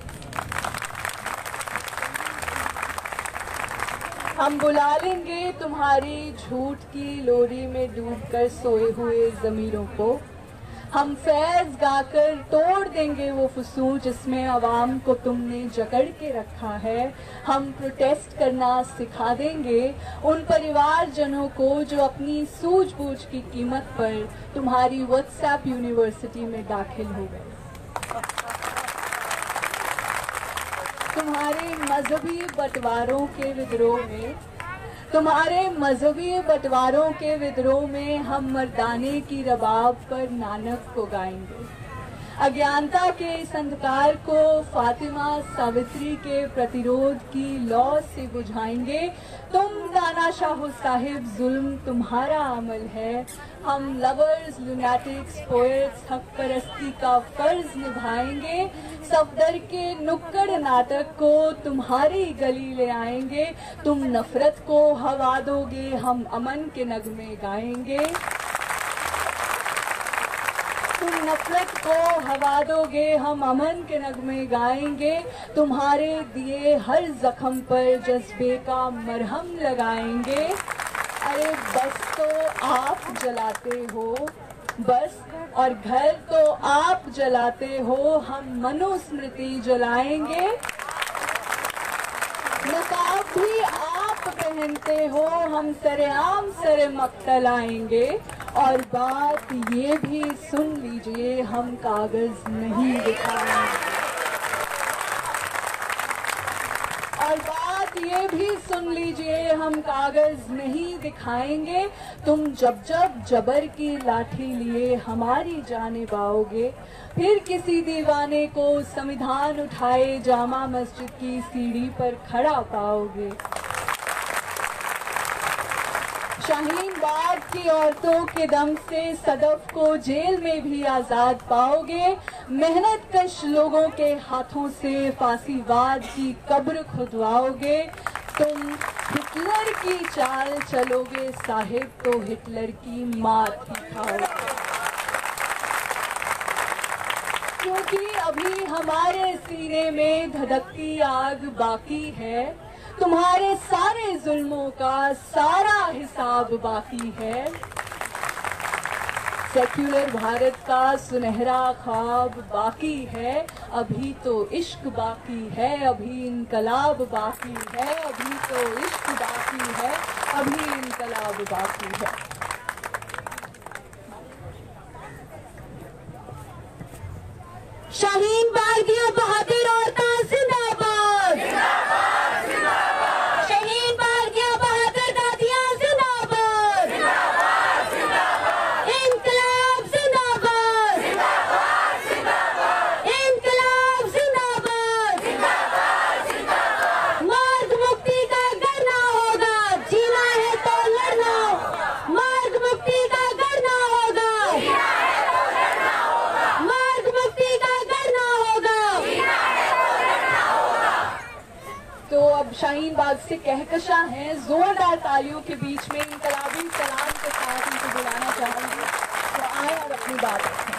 हम बुला लेंगे तुम्हारी झूठ की लोरी में डूबकर सोए हुए ज़मीरों को। हम फैज गाकर तोड़ देंगे वो फसूल जिसमें अवाम को तुमने जकड़ के रखा है। हम प्रोटेस्ट करना सिखा देंगे उन परिवारजनों को जो अपनी सूझबूझ की कीमत पर तुम्हारी व्हाट्सएप यूनिवर्सिटी में दाखिल हो गए। तुम्हारे मजहबी बंटवारों के विद्रोह में तुम्हारे मजहबी बंटवारों के विद्रोह में हम मर्दाने की रबाब पर नानक को गाएंगे। अज्ञानता के इस अंधकार को फातिमा सावित्री के प्रतिरोध की लौ से बुझाएंगे। तुम दाना शाह साहिब जुल्म तुम्हारा अमल है। हम लवर्स, लुनैटिक्स, पोएट्स हक परस्ती का फर्ज निभाएंगे। सफदर के नुक्कड़ नाटक को तुम्हारी गली ले आएंगे। तुम नफरत को हवा दोगे, हम अमन के नगमे गाएंगे। तुम नफरत को हवा दोगे, हम अमन के नगमे गाएंगे। तुम्हारे दिए हर जख्म पर जज्बे का मरहम लगाएंगे। अरे बस तो आप जलाते हो, बस और घर तो आप जलाते हो, हम मनुस्मृति जलाएंगे। नकाब भी आप पहनते हो, हम सरेआम सरे मक्तल आएंगे। और बात ये भी सुन लीजिए, हम कागज नहीं दिखाएंगे। और बात ये भी सुन लीजिए, हम कागज नहीं दिखाएंगे। तुम जब जब जबर की लाठी लिए हमारी जाने पाओगे, फिर किसी दीवाने को संविधान उठाए जामा मस्जिद की सीढ़ी पर खड़ा पाओगे। शाहीन बाग की औरतों के दम से सदफ को जेल में भी आजाद पाओगे। मेहनत कश लोगों के हाथों से फांसीवाद की कब्र खुदवाओगे। तुम हिटलर की चाल चलोगे साहिब तो हिटलर की मात ही खाओगे। क्योंकि अभी हमारे सीने में धधकती आग बाकी है। तुम्हारे सारे जुल्मों का सारा हिसाब बाकी है। सेक्युलर भारत का सुनहरा ख्वाब बाकी है। अभी तो इश्क बाकी है, अभी इनकलाब बाकी है। अभी तो इश्क बाकी है, अभी इनकलाब बाकी है। शाहीन बाग दिया बहादुर औरतां जिंदाबाद, शाहीन बाग दिया बहादुर दादियां जिंदाबाद, इनकलाब जिंदाबाद, इनकलाब जिंदाबाद। मार्ग मुक्ति का गढ़ना होगा, जीना है तो लड़ना। मार्ग मुक्ति का गढ़ना होगा, मार्ग मुक्ति का गढ़ना होगा। तो अब शाहीन बाग से कहकशां हैं, जोरदार तालियों के बीच में इनकलाबी सलाम के साथ इनको बुलाना चाहूंगी तो आए और अपनी बात रखें।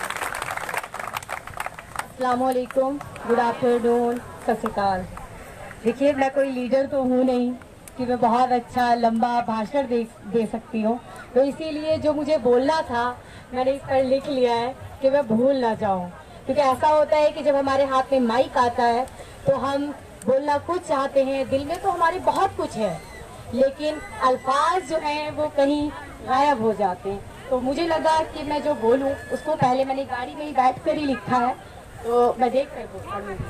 अस्सलामुअलैकुम, गुड आफ्टरनून, सत श्री अकाल। देखिए, मैं कोई लीडर तो हूँ नहीं कि मैं बहुत अच्छा लंबा भाषण दे दे सकती हूँ, तो इसीलिए जो मुझे बोलना था मैंने इस पर लिख लिया है कि मैं भूल ना जाऊँ। क्योंकि ऐसा होता है कि जब हमारे हाथ में माइक आता है तो हम बोलना कुछ चाहते हैं, दिल में तो हमारे बहुत कुछ है, लेकिन अल्फाज जो हैं वो कहीं गायब हो जाते हैं। तो मुझे लगा कि मैं जो बोलूं उसको पहले मैंने गाड़ी में ही बैठ कर ही लिखा है, तो मैं देख कर पढ़ूंगी।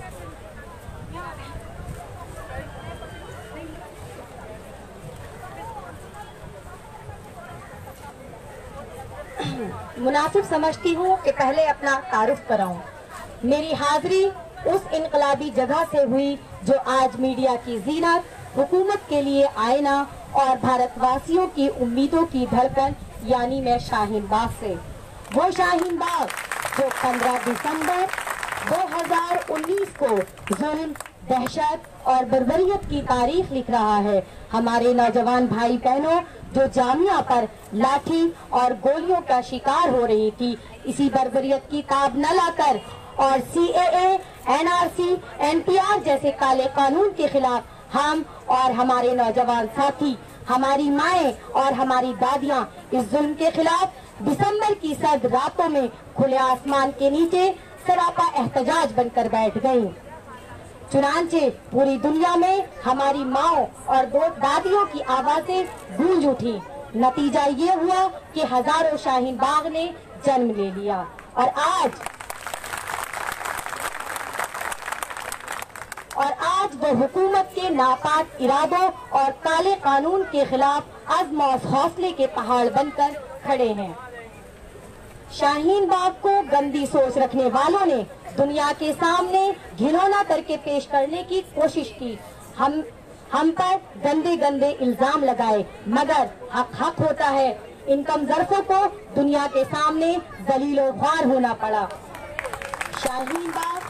मुनासिब समझती हूँ कि पहले अपना तारुफ कराऊं। मेरी हाजिरी उस इनकलाबी जगह से हुई जो आज मीडिया की जीनत, हुकूमत के लिए आईना और भारतवासियों की उम्मीदों की धड़कन, यानी मैं शाहीन बाग से। वो शाहीन बाग जो पंद्रह दिसंबर दो हज़ार उन्नीस को जुल्म, दहशत और बर्बरियत की तारीख लिख रहा है। हमारे नौजवान भाई बहनों जो जामिया पर लाठी और गोलियों का शिकार हो रही थी, इसी बर्बरियत की ताब न लाकर और C A A, N R C, N P R जैसे काले कानून के खिलाफ हम और हमारे नौजवान साथी, हमारी माएं और हमारी दादियां इस जुल्म के खिलाफ दिसंबर की सर्द रातों में खुले आसमान के नीचे सरापा एहतजाज बनकर बैठ गईं। चुनांचे पूरी दुनिया में हमारी माओ और दो दादियों की आवाजें गूंज उठी। नतीजा ये हुआ कि हजारों शाहीन बाग ने जन्म ले लिया और आज और आज वो हुकूमत के नापाक इरादों और काले कानून के खिलाफ अज़्म और हौसले के पहाड़ बनकर खड़े हैं। शाहीन बाग को गंदी सोच रखने वालों ने दुनिया के सामने घिनौना करके पेश करने की कोशिश की। हम हम पर गंदे गंदे इल्जाम लगाए, मगर हक हक होता है। इन कमजरफों को दुनिया के सामने दलीलो ख्वार होना पड़ा। शाहीन बाग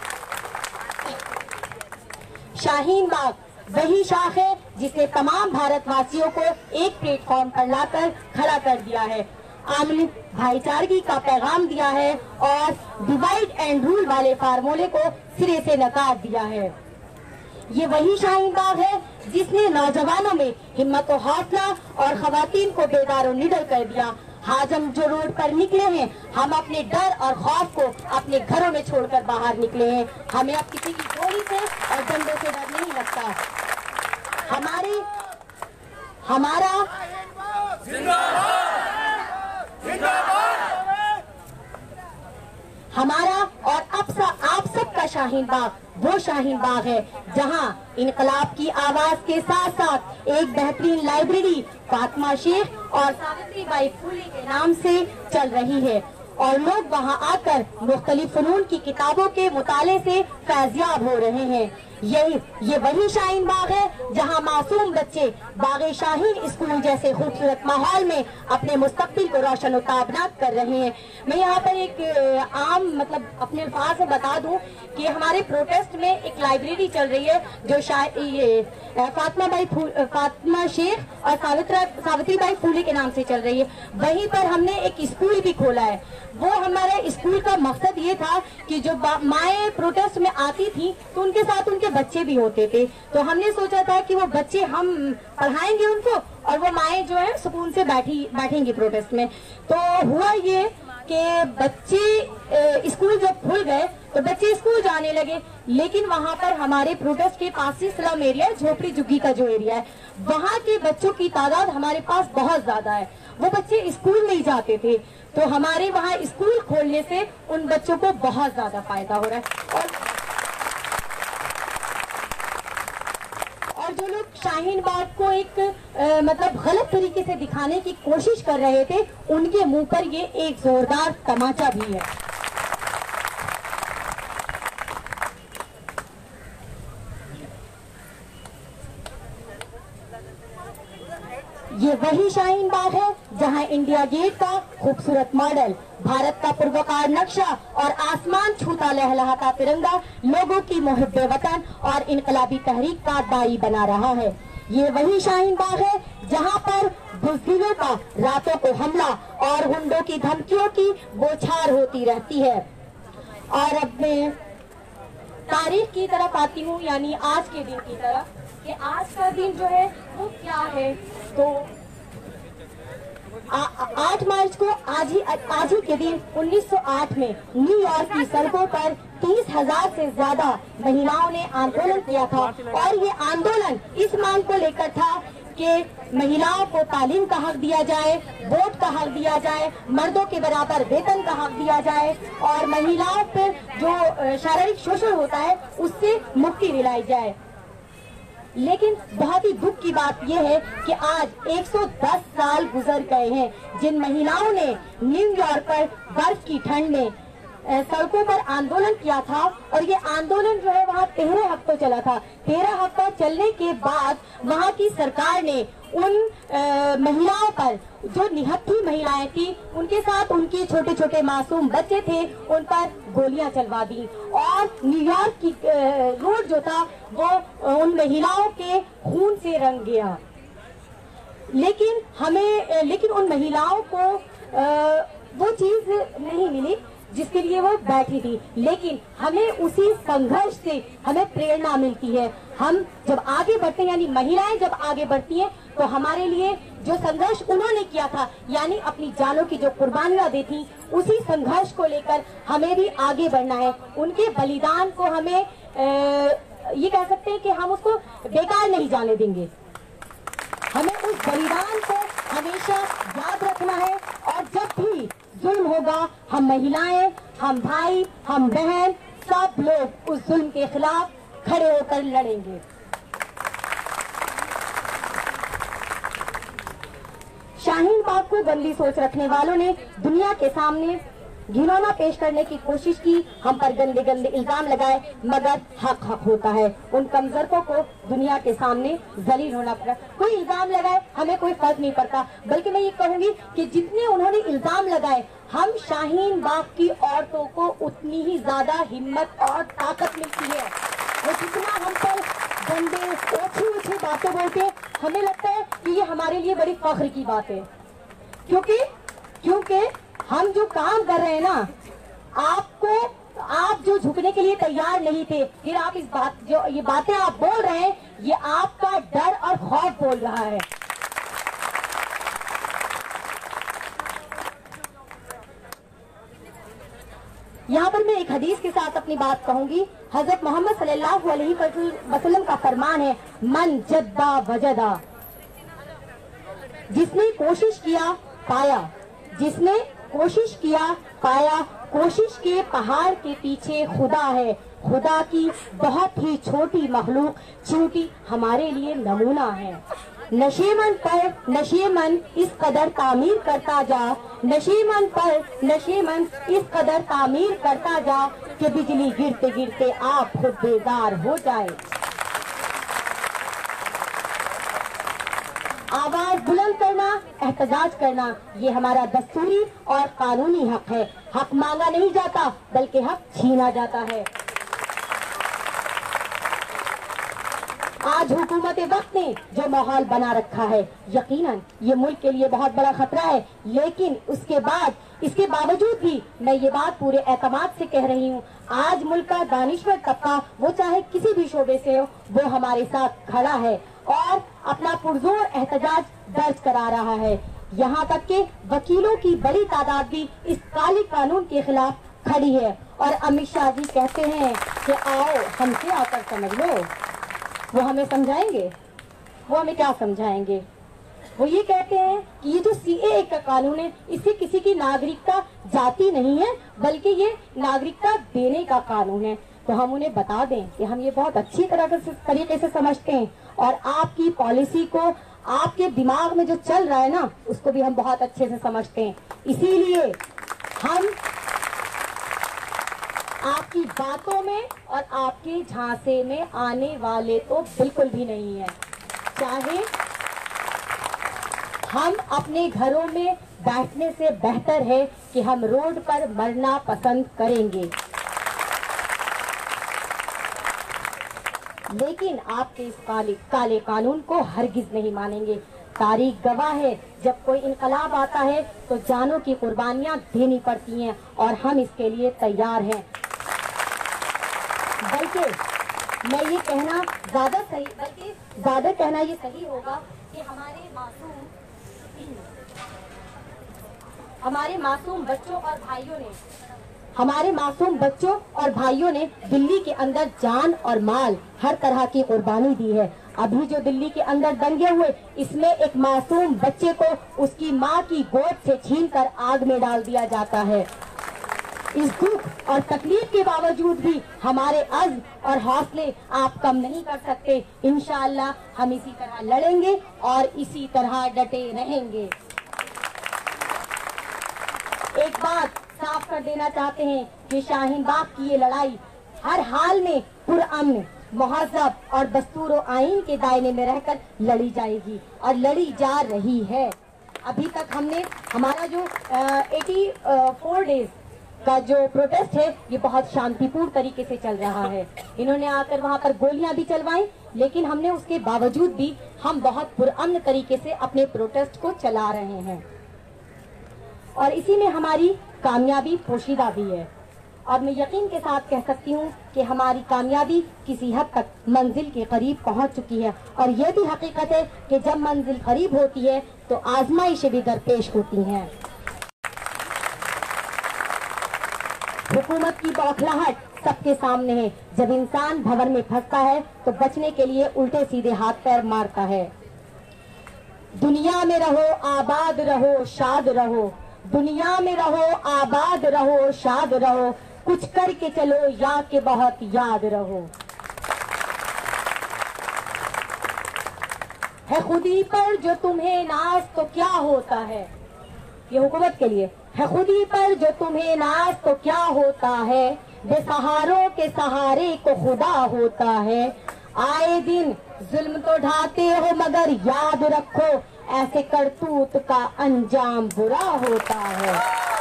शाहीन बाग वही शाख है जिसने तमाम भारतवासियों को एक प्लेटफॉर्म पर लाकर खड़ा कर दिया है, आमने भाईचारगी का पैगाम दिया है और डिवाइड एंड रूल वाले फार्मूले को सिरे से नकार दिया है। ये वही शाहीन बाग है जिसने नौजवानों में हिम्मत और हौसला और खवातीन को बेदार और निडर कर दिया। आज हम जो रोड पर निकले हैं, हम अपने डर और खौफ को अपने घरों में छोड़कर बाहर निकले हैं। हमें अब किसी की गोली से और डंडों से डर नहीं लगता। हमारे हमारा हमारा और अब सा, आप सबका शाहीन बाग वो शाहीन बाग है जहां इनकलाब की आवाज के साथ साथ एक बेहतरीन लाइब्रेरी फातिमा शेख और सावित्री बाई फुले के नाम से चल रही है और लोग वहां आकर मुख्तलिफ फनून की किताबों के मुताले से फैज़याब हो रहे हैं। यही ये वही शाहीन बाग है जहां मासूम बच्चे बागे शाहीन स्कूल जैसे खूबसूरत माहौल में अपने मुस्तकबिल को रोशन और ताबनाक कर रहे हैं। मैं यहाँ पर एक आम मतलब अपने अल्फाज से बता दूं कि हमारे प्रोटेस्ट में एक लाइब्रेरी चल रही है जो ये फातिमा बाई फातिमा शेख और सावित्रा सावित्री बाई फुले के नाम से चल रही है। वहीं पर हमने एक स्कूल भी खोला है। वो हमारे स्कूल का मकसद ये था कि जो माएँ प्रोटेस्ट में आती थी तो उनके साथ उनके बच्चे भी होते थे, तो हमने सोचा था कि वो बच्चे हम पढ़ाएंगे उनको और वो माएँ जो है सुकून से बैठी बैठेंगी प्रोटेस्ट में। तो हुआ ये कि बच्चे स्कूल जब खुल गए तो बच्चे स्कूल जाने लगे, लेकिन वहां पर हमारे प्रोटेस्ट के पास ही स्लम एरिया है, झोपड़ी झुग्गी का जो एरिया है, वहां के बच्चों की तादाद हमारे पास बहुत ज्यादा है। वो बच्चे स्कूल नहीं जाते थे, तो हमारे वहाँ स्कूल खोलने से उन बच्चों को बहुत ज्यादा फायदा हो रहा है। और और जो लोग शाहीन बाग को एक आ, मतलब गलत तरीके से दिखाने की कोशिश कर रहे थे, उनके मुंह पर ये एक जोरदार तमाचा भी है। ये वही शाहीन बाग है जहां इंडिया गेट का खूबसूरत मॉडल, भारत का पुरवकार नक्शा और आसमान छूता लहलहाता तिरंगा लोगों की मुहिब्बे वतन और इनकलाबी तहरीक का दाई बना रहा है। ये वही शाहीन बाग है जहां पर बुज़दिलों का रातों को हमला और हुंडों की धमकियों की बौछार होती रहती है। और अब मैं तारीख की तरफ आती हूँ, यानी आज के दिन की तरफ, कि आज का दिन जो है वो क्या है। तो आठ मार्च को आज ही आज ही के दिन उन्नीस सौ आठ में न्यूयॉर्क की सड़कों पर तीस हजार से ज्यादा महिलाओं ने आंदोलन किया था और ये आंदोलन इस मांग को लेकर था कि महिलाओं को तालीम का हक दिया जाए, वोट का हक दिया जाए, मर्दों के बराबर वेतन का हक दिया जाए और महिलाओं पर जो शारीरिक शोषण होता है उससे मुक्ति दिलाई जाए। लेकिन बहुत ही दुख की बात यह है कि आज एक सौ दस साल गुजर गए हैं जिन महिलाओं ने न्यूयॉर्क पर बर्फ की ठंड में सड़कों पर आंदोलन किया था और ये आंदोलन जो है वहाँ तेरह हफ्तों चला था। तेरह हफ्ता चलने के बाद वहाँ की सरकार ने उन आ, महिलाओं पर, जो निहत्थी महिलाएं थी, उनके साथ उनके छोटे छोटे मासूम बच्चे थे, उन पर गोलियां चलवा दी और न्यूयॉर्क की रोड जो था वो उन महिलाओं के खून से रंग गया। लेकिन हमें लेकिन उन महिलाओं को आ, वो चीज नहीं मिली जिसके लिए वो बैठी थी, लेकिन हमें उसी संघर्ष से हमें प्रेरणा मिलती है। हम जब आगे बढ़ते हैं, यानी महिलाएं जब आगे बढ़ती हैं, तो हमारे लिए जो संघर्ष उन्होंने किया था, यानी अपनी जानों की जो कुर्बानियां दी थी, उसी संघर्ष को लेकर हमें भी आगे बढ़ना है। उनके बलिदान को हमें ए, ये कह सकते हैं कि हम उसको बेकार नहीं जाने देंगे। हमें उस बलिदान को हमेशा याद रखना है और जब भी जुल्म होगा, हम महिलाएं, हम भाई, हम बहन, सब लोग उस जुल्म के खिलाफ खड़े होकर लड़ेंगे। शाहीन बाग को गंदी सोच रखने वालों ने दुनिया के सामने घिनौना पेश करने की कोशिश की, हम पर गंदे गंदे इल्जाम लगाए, मगर हक हक होता है। उन कमजोरों को दुनिया के सामने जलील होना पड़ा। कोई इल्जाम लगाए, हमें कोई फर्क नहीं पड़ता, बल्कि मैं ये कहूंगी कि जितने उन्होंने इल्जाम लगाए, हम शाहीन बाग की औरतों को उतनी ही ज्यादा हिम्मत और ताकत मिलती है। वो जितना हम पर गंदे ओछी ओछी बातें बोलते हैं, हमें लगता है कि ये हमारे लिए बड़ी फख्र की बात है, क्योंकि क्योंकि हम जो काम कर रहे हैं ना, आपको आप जो झुकने के लिए तैयार नहीं थे, फिर आप इस बात जो ये बातें आप बोल रहे हैं, ये आपका डर और खौफ बोल रहा है। यहाँ पर मैं एक हदीस के साथ अपनी बात कहूंगी। हजरत मोहम्मद सल्लल्लाहु अलैहि वसल्लम का फरमान है, मन जद्दा वजदा, जिसने कोशिश किया पाया, जिसने कोशिश किया पाया। कोशिश के पहाड़ के पीछे खुदा है, खुदा की बहुत ही छोटी मखलूक चींटी हमारे लिए नमूना है। नशेमन पर नशेमन इस कदर तामीर करता जा, नशेमन पर नशेमन इस कदर तामीर करता जा कि बिजली गिरते गिरते आप खुद बेजार हो जाए। आवाज बुलंद करना, एहतजाज करना, ये हमारा दस्तूरी और कानूनी हक है। हक मांगा नहीं जाता, बल्कि हक छीना जाता है। आज हुकूमत वक्त ने जो माहौल बना रखा है, यकीनन ये मुल्क के लिए बहुत बड़ा खतरा है, लेकिन उसके बाद इसके बावजूद भी मैं ये बात पूरे एतमाद से कह रही हूँ, आज मुल्क का दानिश्वर तबका, वो चाहे किसी भी शोबे से हो, वो हमारे साथ खड़ा है और अपना पुरजोर एहतजाज दर्ज करा रहा है। यहाँ तक के वकीलों की बड़ी तादाद भी इस काले कानून के खिलाफ खड़ी है और अमित शाह जी कहते हैं कि आओ हमसे आकर समझ लो। वो हमें समझाएंगे? वो हमें क्या समझाएंगे? वो ये कहते हैं कि ये जो सी ए ए का कानून है, इससे किसी की नागरिकता जाती नहीं है, बल्कि ये नागरिकता देने का कानून है। तो हम उन्हें बता दें कि हम ये बहुत अच्छी तरह से तरीके से समझते हैं और आपकी पॉलिसी को, आपके दिमाग में जो चल रहा है ना, उसको भी हम बहुत अच्छे से समझते हैं। इसीलिए हम आपकी बातों में और आपके झांसे में आने वाले तो बिल्कुल भी नहीं है। चाहे हम अपने घरों में बैठने से बेहतर है कि हम रोड पर मरना पसंद करेंगे, लेकिन आपके इस काले काले कानून को हरगिज नहीं मानेंगे। तारीख गवाह है, जब कोई इनकलाब आता है तो जानों की कुर्बानियां देनी पड़ती हैं और हम इसके लिए तैयार हैं। बल्कि मैं ये कहना ज्यादा सही बल्कि ज्यादा कहना ये सही होगा कि हमारे मासूम हमारे मासूम बच्चों और भाइयों ने हमारे मासूम बच्चों और भाइयों ने दिल्ली के अंदर जान और माल हर तरह की कुर्बानी दी है। अभी जो दिल्ली के अंदर दंगे हुए, इसमें एक मासूम बच्चे को उसकी माँ की गोद से छीनकर आग में डाल दिया जाता है। इस दुख और तकलीफ के बावजूद भी हमारे अज़्म और हौसले आप कम नहीं कर सकते। इंशाअल्लाह हम इसी तरह लड़ेंगे और इसी तरह डटे रहेंगे। एक बात साफ कर देना चाहते हैं कि शाहीन बाग की ये लड़ाई हर हाल में पुरअमन, मुहज़्ज़ब और दस्तूर और आईन के दायरे में रहकर लड़ी जाएगी और लड़ी जा रही है। अभी तक हमने हमारा जो एटी फोर डेज का जो प्रोटेस्ट है ये बहुत शांतिपूर्ण तरीके से चल रहा है। इन्होंने आकर वहां पर गोलियां भी चलवाई, लेकिन हमने उसके बावजूद भी हम बहुत पुरअमन तरीके से अपने प्रोटेस्ट को चला रहे हैं और इसी में हमारी कामयाबी पोशीदा भी है। और मैं यकीन के साथ कह सकती हूँ कि हमारी कामयाबी किसी हद तक मंजिल के करीब पहुँच चुकी है और यह भी हकीकत है कि जब मंजिल करीब होती है तो आजमाइशें भी दरपेश होती हैं। हुकूमत की बौखलाहट सबके सामने है। जब इंसान भंवर में फंसता है तो बचने के लिए उल्टे सीधे हाथ पैर मारता है। दुनिया में रहो आबाद रहो शाद रहो, दुनिया में रहो आबाद रहो शाद रहो, कुछ करके चलो या के बहुत याद रहो। है खुदी पर जो तुम्हें नाज तो क्या होता है, ये हुकूमत के लिए है। खुदी पर जो तुम्हें नाज तो क्या होता है, बेसहारों के सहारे को खुदा होता है। आए दिन जुल्म तो ढाते हो मगर याद रखो ऐसे करतूत का अंजाम बुरा होता है।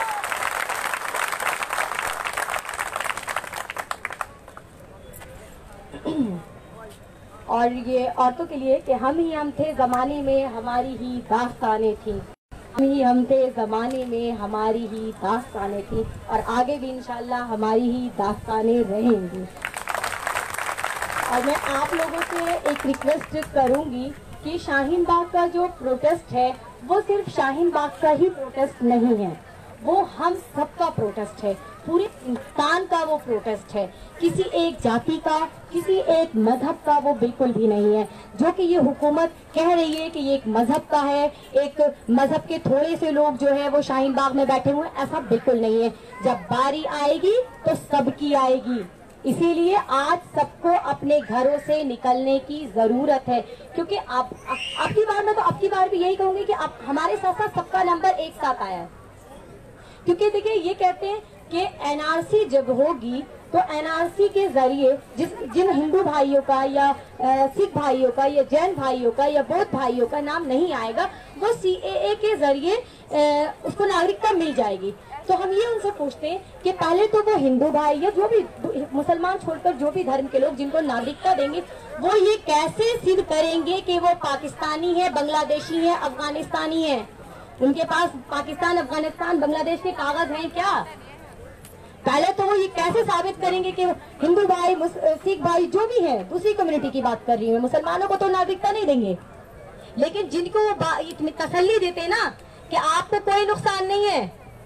और ये औरतों के लिए कि हम ही हम थे जमाने में हमारी ही दास्तानें थी, हम ही हम थे जमाने में हमारी ही दास्तानें थी और आगे भी इंशाल्लाह हमारी ही दास्तानें रहेंगी। और मैं आप लोगों से एक रिक्वेस्ट करूंगी कि शाहीन बाग का जो प्रोटेस्ट है वो सिर्फ शाहीन बाग का ही प्रोटेस्ट नहीं है, वो हम सबका प्रोटेस्ट है, पूरे इंसान का वो प्रोटेस्ट है। किसी एक जाति का, किसी एक मजहब का वो बिल्कुल भी नहीं है। जो कि ये हुकूमत कह रही है कि ये एक मजहब का है, एक मजहब के थोड़े से लोग जो है वो शाहीन बाग में बैठे हुए, ऐसा बिल्कुल नहीं है। जब बारी आएगी तो सबकी आएगी। इसीलिए आज सबको अपने घरों से निकलने की जरूरत है, क्योंकि आप अब की बार में तो अब की बार भी यही कहूंगी कि आप हमारे साथ साथ सबका नंबर एक साथ आया है। क्योंकि देखिए ये कहते हैं कि एनआरसी जब होगी तो एनआरसी के जरिए जिस जिन हिंदू भाइयों का या आ, सिख भाइयों का या जैन भाइयों का या बौद्ध भाइयों का नाम नहीं आएगा, वो सीएए के जरिए आ, उसको नागरिकता मिल जाएगी। तो हम ये उनसे पूछते हैं कि पहले तो वो हिंदू भाई या जो भी मुसलमान छोड़कर जो भी धर्म के लोग जिनको नागरिकता देंगे वो ये कैसे सिद्ध करेंगे कि वो पाकिस्तानी है, बांग्लादेशी है, अफगानिस्तानी है? उनके पास पाकिस्तान, अफगानिस्तान, बांग्लादेश के कागज हैं क्या? पहले तो वो ये कैसे साबित करेंगे कि हिंदू भाई, सिख भाई जो भी है, दूसरी कम्युनिटी की बात कर रही हूँ, मुसलमानों को तो नागरिकता नहीं देंगे, लेकिन जिनको वो इतनी तसल्ली देते ना कि आपको कोई नुकसान नहीं है,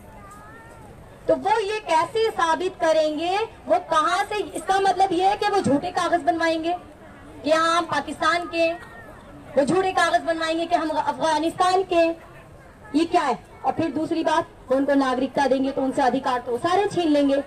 तो वो ये कैसे साबित करेंगे? वो कहाँ से? इसका मतलब ये है कि वो झूठे कागज बनवाएंगे कि हम पाकिस्तान के, वो झूठे कागज बनवाएंगे कि हम अफगानिस्तान के। ये क्या है? और फिर दूसरी बात, उनको नागरिकता देंगे तो उनसे अधिकार तो सारे छीन लेंगे।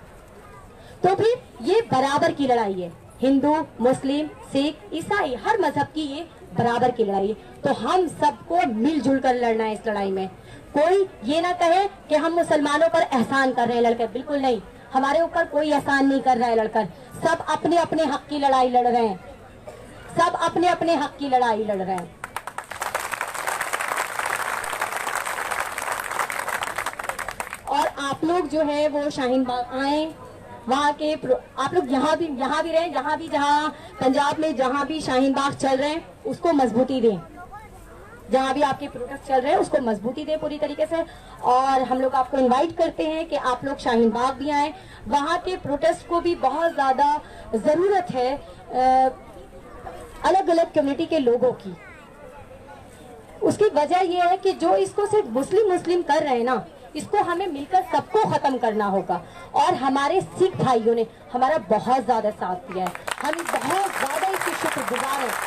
तो फिर ये बराबर की लड़ाई है, हिंदू, मुस्लिम, सिख, ईसाई, हर मजहब की ये बराबर की लड़ाई है। तो हम सबको मिलजुल कर लड़ना है इस लड़ाई में। कोई ये ना कहे कि हम मुसलमानों पर एहसान कर रहे हैं लड़कर, बिल्कुल नहीं, हमारे ऊपर कोई एहसान नहीं कर रहा है लड़कर। सब अपने अपने हक की लड़ाई लड़ रहे हैं, सब अपने अपने हक की लड़ाई लड़ रहे हैं। और आप लोग जो है वो शाहीन बाग आए, वहाँ के आप लोग यहाँ भी यहाँ भी रहे, जहाँ भी जहाँ पंजाब में जहाँ भी शाहीन बाग चल रहे हैं उसको मजबूती दें, जहाँ भी आपके प्रोटेस्ट चल रहे हैं उसको मजबूती दें पूरी तरीके से। और हम लोग आपको इनवाइट करते हैं कि आप लोग शाहीन बाग भी आए। वहाँ के प्रोटेस्ट को भी बहुत ज़्यादा ज़रूरत है अलग अलग कम्युनिटी के लोगों की। उसकी वजह यह है कि जो इसको सिर्फ मुस्लिम मुस्लिम कर रहे हैं ना, इसको हमें मिलकर सबको खत्म करना होगा। और हमारे सिख भाइयों ने हमारा बहुत ज्यादा साथ दिया है, हम बहुत ज्यादा इसके शुक्रगुजार हैं।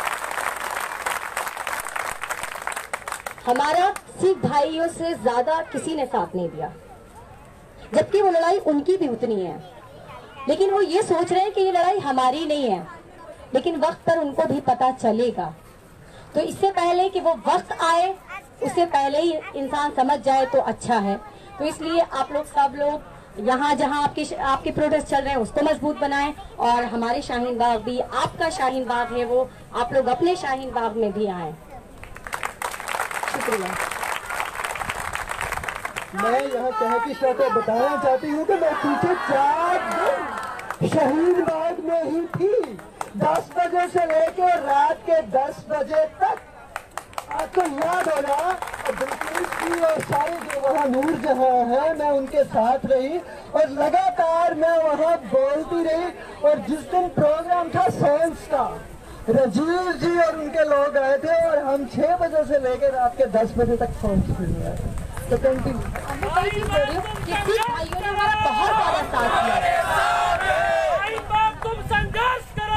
हमारा सिख भाइयों से ज्यादा किसी ने साथ नहीं दिया, जबकि वो लड़ाई उनकी भी उतनी है। लेकिन वो ये सोच रहे हैं कि ये लड़ाई हमारी नहीं है, लेकिन वक्त पर उनको भी पता चलेगा। तो इससे पहले कि वो वक्त आए, उससे पहले ही इंसान समझ जाए तो अच्छा है। तो इसलिए आप लोग सब लोग यहाँ जहाँ आपके आपके प्रोटेस्ट चल रहे हैं उसको मजबूत बनाएं, और हमारे शाहीन बाग भी आपका शाहीन बाग है, वो आप लोग अपने शाहीन बाग में भी आए। शुक्रिया। मैं यहाँ कह की शर्तें बताना चाहती हूँ कि मैं पीछे चार दिन शाहीन बाग में ही थी, दस बजे से लेकर रात के दस बजे तक। आपको याद होगा जी और सारे जो वहाँ नूर जहाँ है, मैं उनके साथ रही और लगातार मैं वहाँ बोलती रही। और जिस दिन प्रोग्राम था सॉन्ग्स का, राजीव जी और उनके लोग आए थे और हम छह बजे से लेकर रात के दस बजे तक सॉन्ग्स सुन रहे थे। तो कंटिन्यू भाइयों ने हमारा बहुत ज्यादा साथ दिया। तुम संघर्ष करो,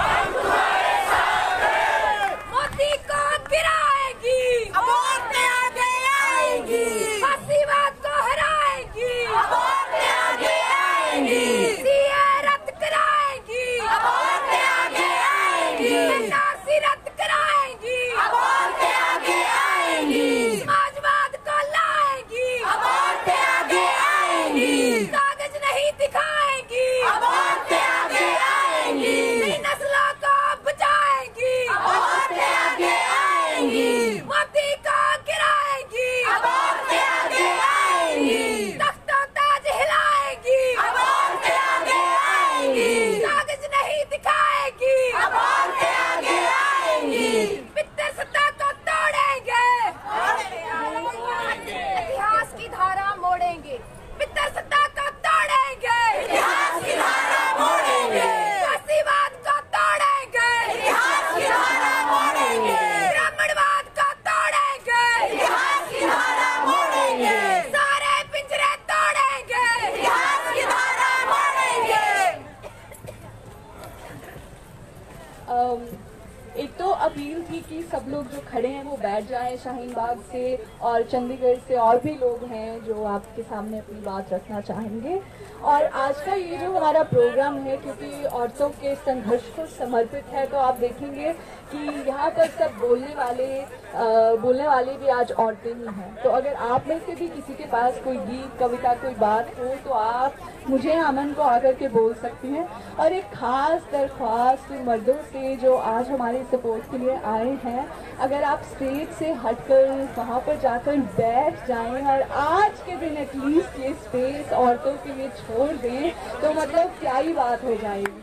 मोदी को गिराएगी, औरतें आगे आएंगी, फसीवाद को हराएगी, औरतें आगे आएंगी, सीए रद्द कराएगी, औरतें आगे आएंगी, एनआरसी रद्द कराएगी, औरतें आगे आएंगी, समाजवाद को लाएगी, औरतें आगे आएंगी, कागज नहीं दिखाएगी, औरतें आगे आएंगी, नई नस्लों को बचाएगी, औरतें आगे आएंगी, मोदी को गिराएगी, औरतें आगे आएंगी, तख्तों ताज हिलाएगी, औरतें आगे आएंगी, कागज नहीं दिखाएगी, औरतें आगे आएंगी, पितर सत्ता को तोड़ेंगे, इतिहास की धारा मोड़ेंगे, पितर सत्ता को तोड़ेंगे, इतिहास की धारा मोड़ेंगे, फसीवाद को तोड़ेंगे, इतिहास की धारा मोड़ेंगे, ब्राह्मणवाद को तोड़ेंगे, इतिहास की धारा मोड़ेंगे, सारे पिंजरे तोड़ेंगे, इतिहास की धारा मोड़ेंगे। अम, एक तो अपील थी कि सब लोग जो खड़े हैं वो बैठ जाएं शाहीन बाग से, और चंडीगढ़ से और भी लोग हैं जो आपके सामने अपनी बात रखना चाहेंगे। और आज का ये जो हमारा प्रोग्राम है, क्योंकि औरतों के संघर्ष को समर्पित है, तो आप देखेंगे कि यहाँ पर सब बोलने वाले आ, बोलने वाले भी आज औरतें ही हैं। तो अगर आप में से भी किसी के पास कोई गीत, कविता, कोई बात हो तो आप मुझे, अमन को आकर के बोल सकती हैं। और एक खास दरख्वास्त मर्दों से जो आज हमारे सपोर्ट के लिए आए हैं, अगर आप स्टेज से हटकर वहाँ पर जाकर बैठ जाएं और आज के दिन एटलीस्ट ये स्पेस औरतों के लिए छोड़ दें, तो मतलब क्या ही बात हो जाएगी।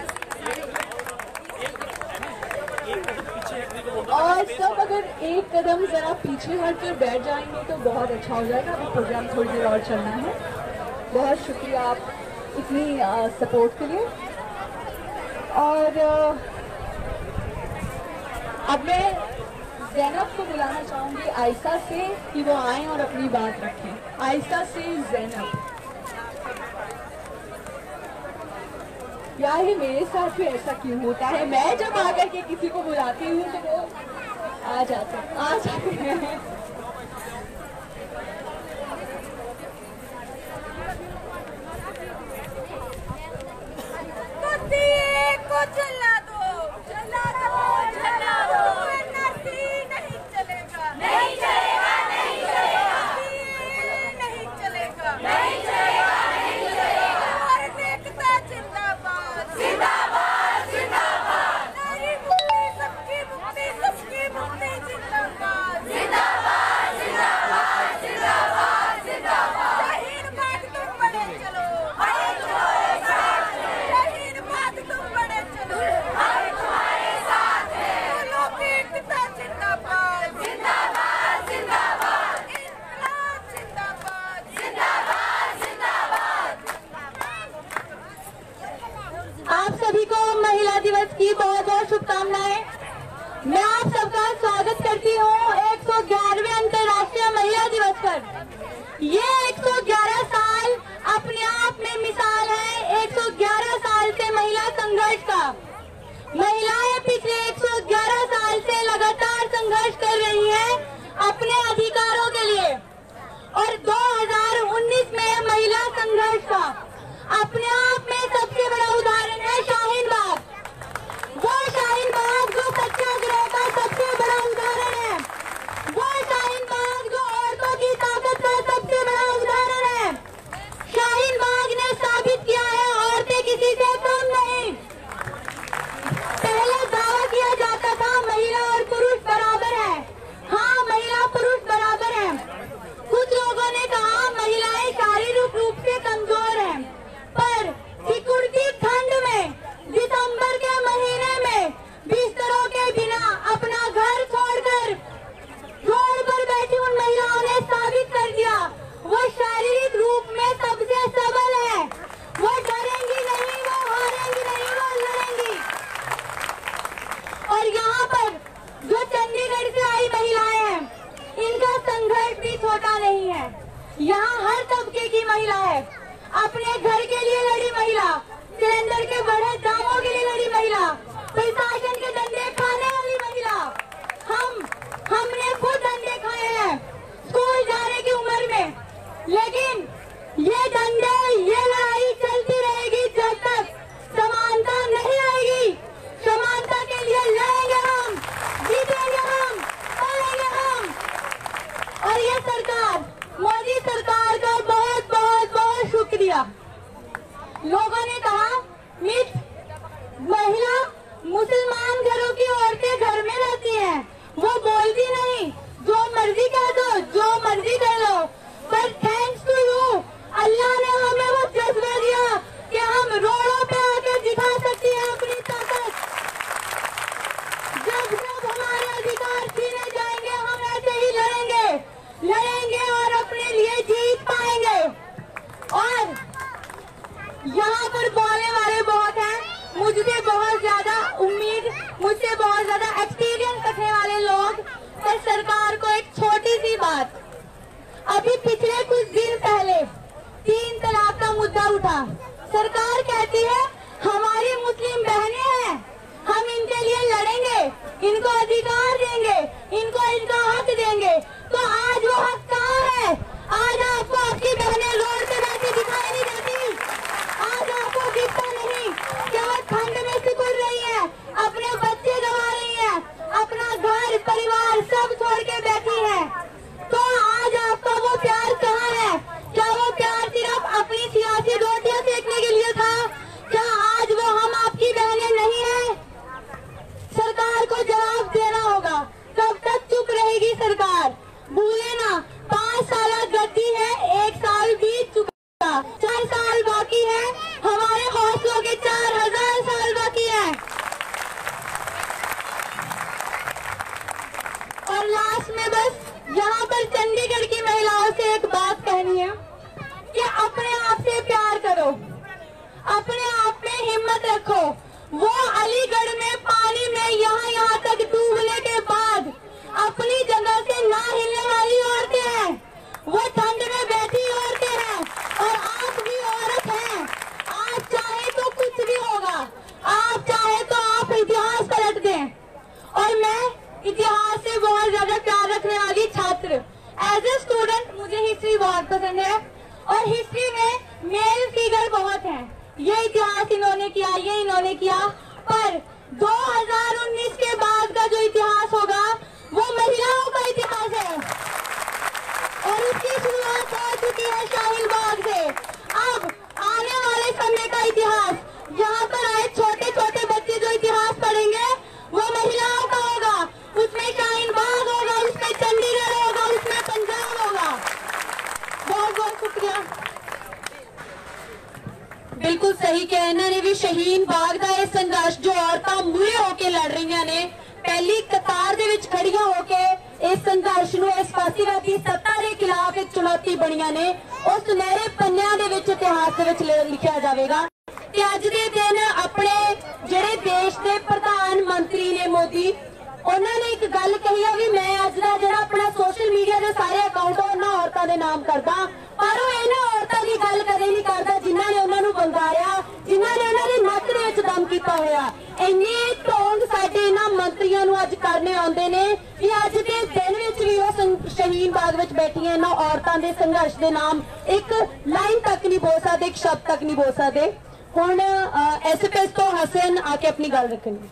और सब अगर एक कदम जरा पीछे हटकर बैठ जाएंगे तो बहुत अच्छा हो जाएगा। अभी प्रोग्राम थोड़ी देर और चलना है। बहुत शुक्रिया आप इतनी सपोर्ट के लिए। और आ, अब मैं ज़ैनब को बुलाना चाहूँगी आयशा से कि वो आए और अपनी बात रखें। आयशा से ज़ैनब। यार ये मेरे साथ भी ऐसा क्यों होता है, मैं जब आकर के किसी को बुलाती हूँ तो वो आ जाते हैं आ जाते हैं को चला दो, चला दो, चला दो, एनआरसी नहीं चलेगा, नहीं चलेगा, नहीं चलेगा, नहीं चलेगा, नहीं चलेगा, नहीं चलेगा, भारत एकता जिंदाबाद, जिंदाबाद, जिंदाबाद, नारी मुक्ति, सबकी मुक्ति, सबकी मुक्ति जिंदाबाद, जिंदाबाद, जिंदाबाद, जिंदाबाद, जिंदाबाद, शाहीन बाग तुम बड़े चलो, बड़े चलो, शाहीन बाग तुम बड़े चलो, हम तुम्हारे साथ हैं, बोलो एकता जिंदाबाद, जिंदाबाद, जिंदाबाद, इन्कलाब जिंदाबाद, जिंदाबाद, जिंदाबाद। आप सभी को महिला दिवस की बहुत बहुत शुभकामनाएं। मैं आप सबका स्वागत करती हूँ एक सौ ग्यारहवें अंतर्राष्ट्रीय महिला दिवस पर। ये एक सौ ग्यारह साल अपने आप में मिसाल है एक सौ ग्यारह साल से महिला संघर्ष का। महिलाएं पिछले एक सौ ग्यारह साल से लगातार संघर्ष कर रही हैं अपने अधिकारों के लिए, और दो हज़ार उन्नीस में महिला संघर्ष का अपने आप में सबसे बड़ा उदाहरण है शाहीन बाग। वो शाहीन बाग जो सत्याग्रह का सबसे बड़ा उदाहरण है, वो शाहीन बाग जो औरतों की ताकत का सबसे बड़ा उदाहरण से बहुत ज्यादा एक्सपीरियंस रखने वाले लोग, पर सरकार को एक छोटी सी बात, अभी पिछले कुछ दिन पहले तीन तलाक का मुद्दा उठा। सरकार कहती है हमारी मुस्लिम बहनें हैं, हम इनके लिए लड़ेंगे, इनको अधिकार देंगे, इनको इनका हक देंगे। तो आज वो हक कहाँ है? आज आपको आपकी बहनें रोड पे बैठी दिखाई नहीं देती, आज आपको दिखता नहीं क्या वो ठंड में सिकुड़ रही है, अपने बच्चे गवा रही है, अपना घर परिवार सब छोड़ के बैठी है। तो आज आपका वो प्यार कहाँ है? क्या वो प्यार सिर्फ अपनी सियासी रोटियां सेकने के लिए था? क्या आज वो हम आपकी बहनें नहीं है? सरकार को जवाब देना होगा। कब तक चुप रहेगी सरकार? भूले ना, पाँच साल गद्दी है, एक साल बीत चुका, चार साल बाकी है, हमारे हौसलों के चार हजार साल बाकी है। और लास्ट में बस यहाँ पर चंडीगढ़ की महिलाओं से एक बात कहनी है कि अपने आप से प्यार करो, अपने आप में हिम्मत रखो। वो अलीगढ़ में पानी में यहाँ यहाँ तक डूबने के बाद अपनी जगह से ना हिलने वाली औरतें हैं, वो ठंड में बैठी औरतें हैं, और आप भी औरत हैं। आप चाहे तो कुछ भी होगा, आप चाहे तो आप इतिहास पलट दें। और मैं इतिहास से बहुत ज्यादा प्यार रखने वाली छात्र, एज ए स्टूडेंट मुझे हिस्ट्री बहुत पसंद है, और हिस्ट्री में मेल फिगर बहुत है। ये इतिहास इन्होंने किया, ये इन्होंने किया, पर दो हज़ार उन्नीस के बाद का जो इतिहास होगा वो महिलाओं का इतिहास है, और उसकी शुरुआत हो चुकी है शाहीन बाग से। अब आने वाले समय का इतिहास, यहाँ पर आए छोटे छोटे बच्चे जो इतिहास पढ़ेंगे वो महिलाओं का होगा, उसमें शाहीन बाग होगा, उसमें चंडीगढ़ होगा, उसमें पंजाब होगा। बहुत बहुत शुक्रिया। बिल्कुल सही कहा इन्होंने भी, शहीन बाग का यह संघर्ष जो औरतां मूहे होके लड़ रही ने, पहली कतार दे विच खड़ियां होके इस संघर्ष नूं, इस फासीवादी सत्ता के खिलाफ एक चुनौती बणियां ने, उस सुनहरे पन्नियां दे विच इतिहास दे विच लिखिया जाएगा। ते अज दे दिन अपने जिहड़े देश के प्रधानमंत्री ने मोदी, उन्होंने एक गल कही है भी मैं अज दा जिहड़ा अपना सोशल मीडिया के सारे अकाउंट उन्हां औरतां दे नाम करदा, पर वो इन्हां औरतां दी गल कदे नहीं करदा जिन्हां ने उन्हां नूं बंगारिया, जिन्हां ने उन्हां दी नक दे विच दम कीता होया। इन्ने ढोंग साडे इन्हां मंत्रियों नूं अज करने आउंदे ने कि अज दे दिन विच भी वो शहीन बाग विच बैठियां इन्हां औरतां दे संघर्ष दे नाम एक लाइन तक नहीं बोल सकदे, एक शब्द तक नहीं बोल सकदे। हुण एस पी एस तो हसन आके अपनी गल रखणगे।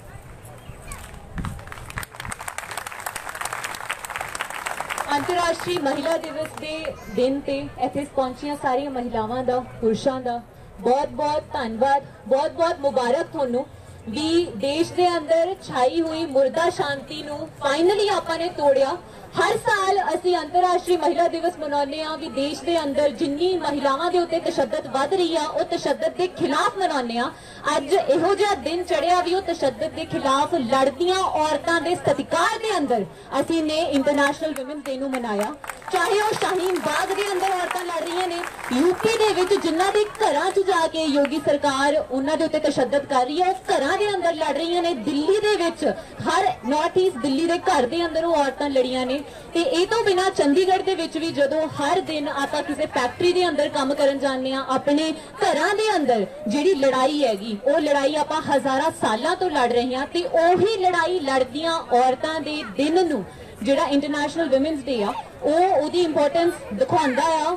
अंतरराष्ट्रीय महिला दिवस के दिन ते इत्थे पहुंचिया सारी महिलावां दा, पुरुषां दा बहुत बहुत धन्यवाद, बहुत बहुत मुबारक तुहानू भी देश के अंदर छाई हुई मुर्दा शांति नू फाइनली आपां ने तोड़िया। हर साल असी अंतरराष्ट्रीय महिला दिवस मनाउने आ भी देश के अंदर जिन्नी महिलावां दे उत्ते तशद्दद वध रही आ, वो तशद्दद के खिलाफ मनाउने आ। अज इहो जिहा दिन चढ़िया भी वो तशद्दद के खिलाफ लड़दियां औरतां दे सत्कार दे अंदर असी ने इंटरनेशनल वुमेन डे नू मनाया। चाहे वो शाहीन बाग दे अंदर औरतां लड़ रही ने, यूपी दे विच जिन्हां दे घरां च जाके योगी सरकार उन्हां दे उत्ते तशद्दद कर रही है, वो घरां दे अंदर लड़ रही ने। दिल्ली दे विच हर नॉर्थ ईस्ट दिल्ली दे घर दे अंदर वो औरतां लड़ियां ने। ते ए तो बिना चंडीगढ़ दे विच भी जदों हर दिन आपां किसी फैक्ट्री दे अंदर काम करन जाने आ, अपने घरां दे अंदर जिहड़ी लड़ाई हैगी वो लड़ाई आपां हज़ारां सालां तो लड़ रहे हां, ते ओही लड़ाई लड़दियां औरतां दे दिन नूं जिहड़ा इंटरनेशनल वुमेन्स डे आ वो ओदी इंपोर्टेंस दिखाउंदा आ।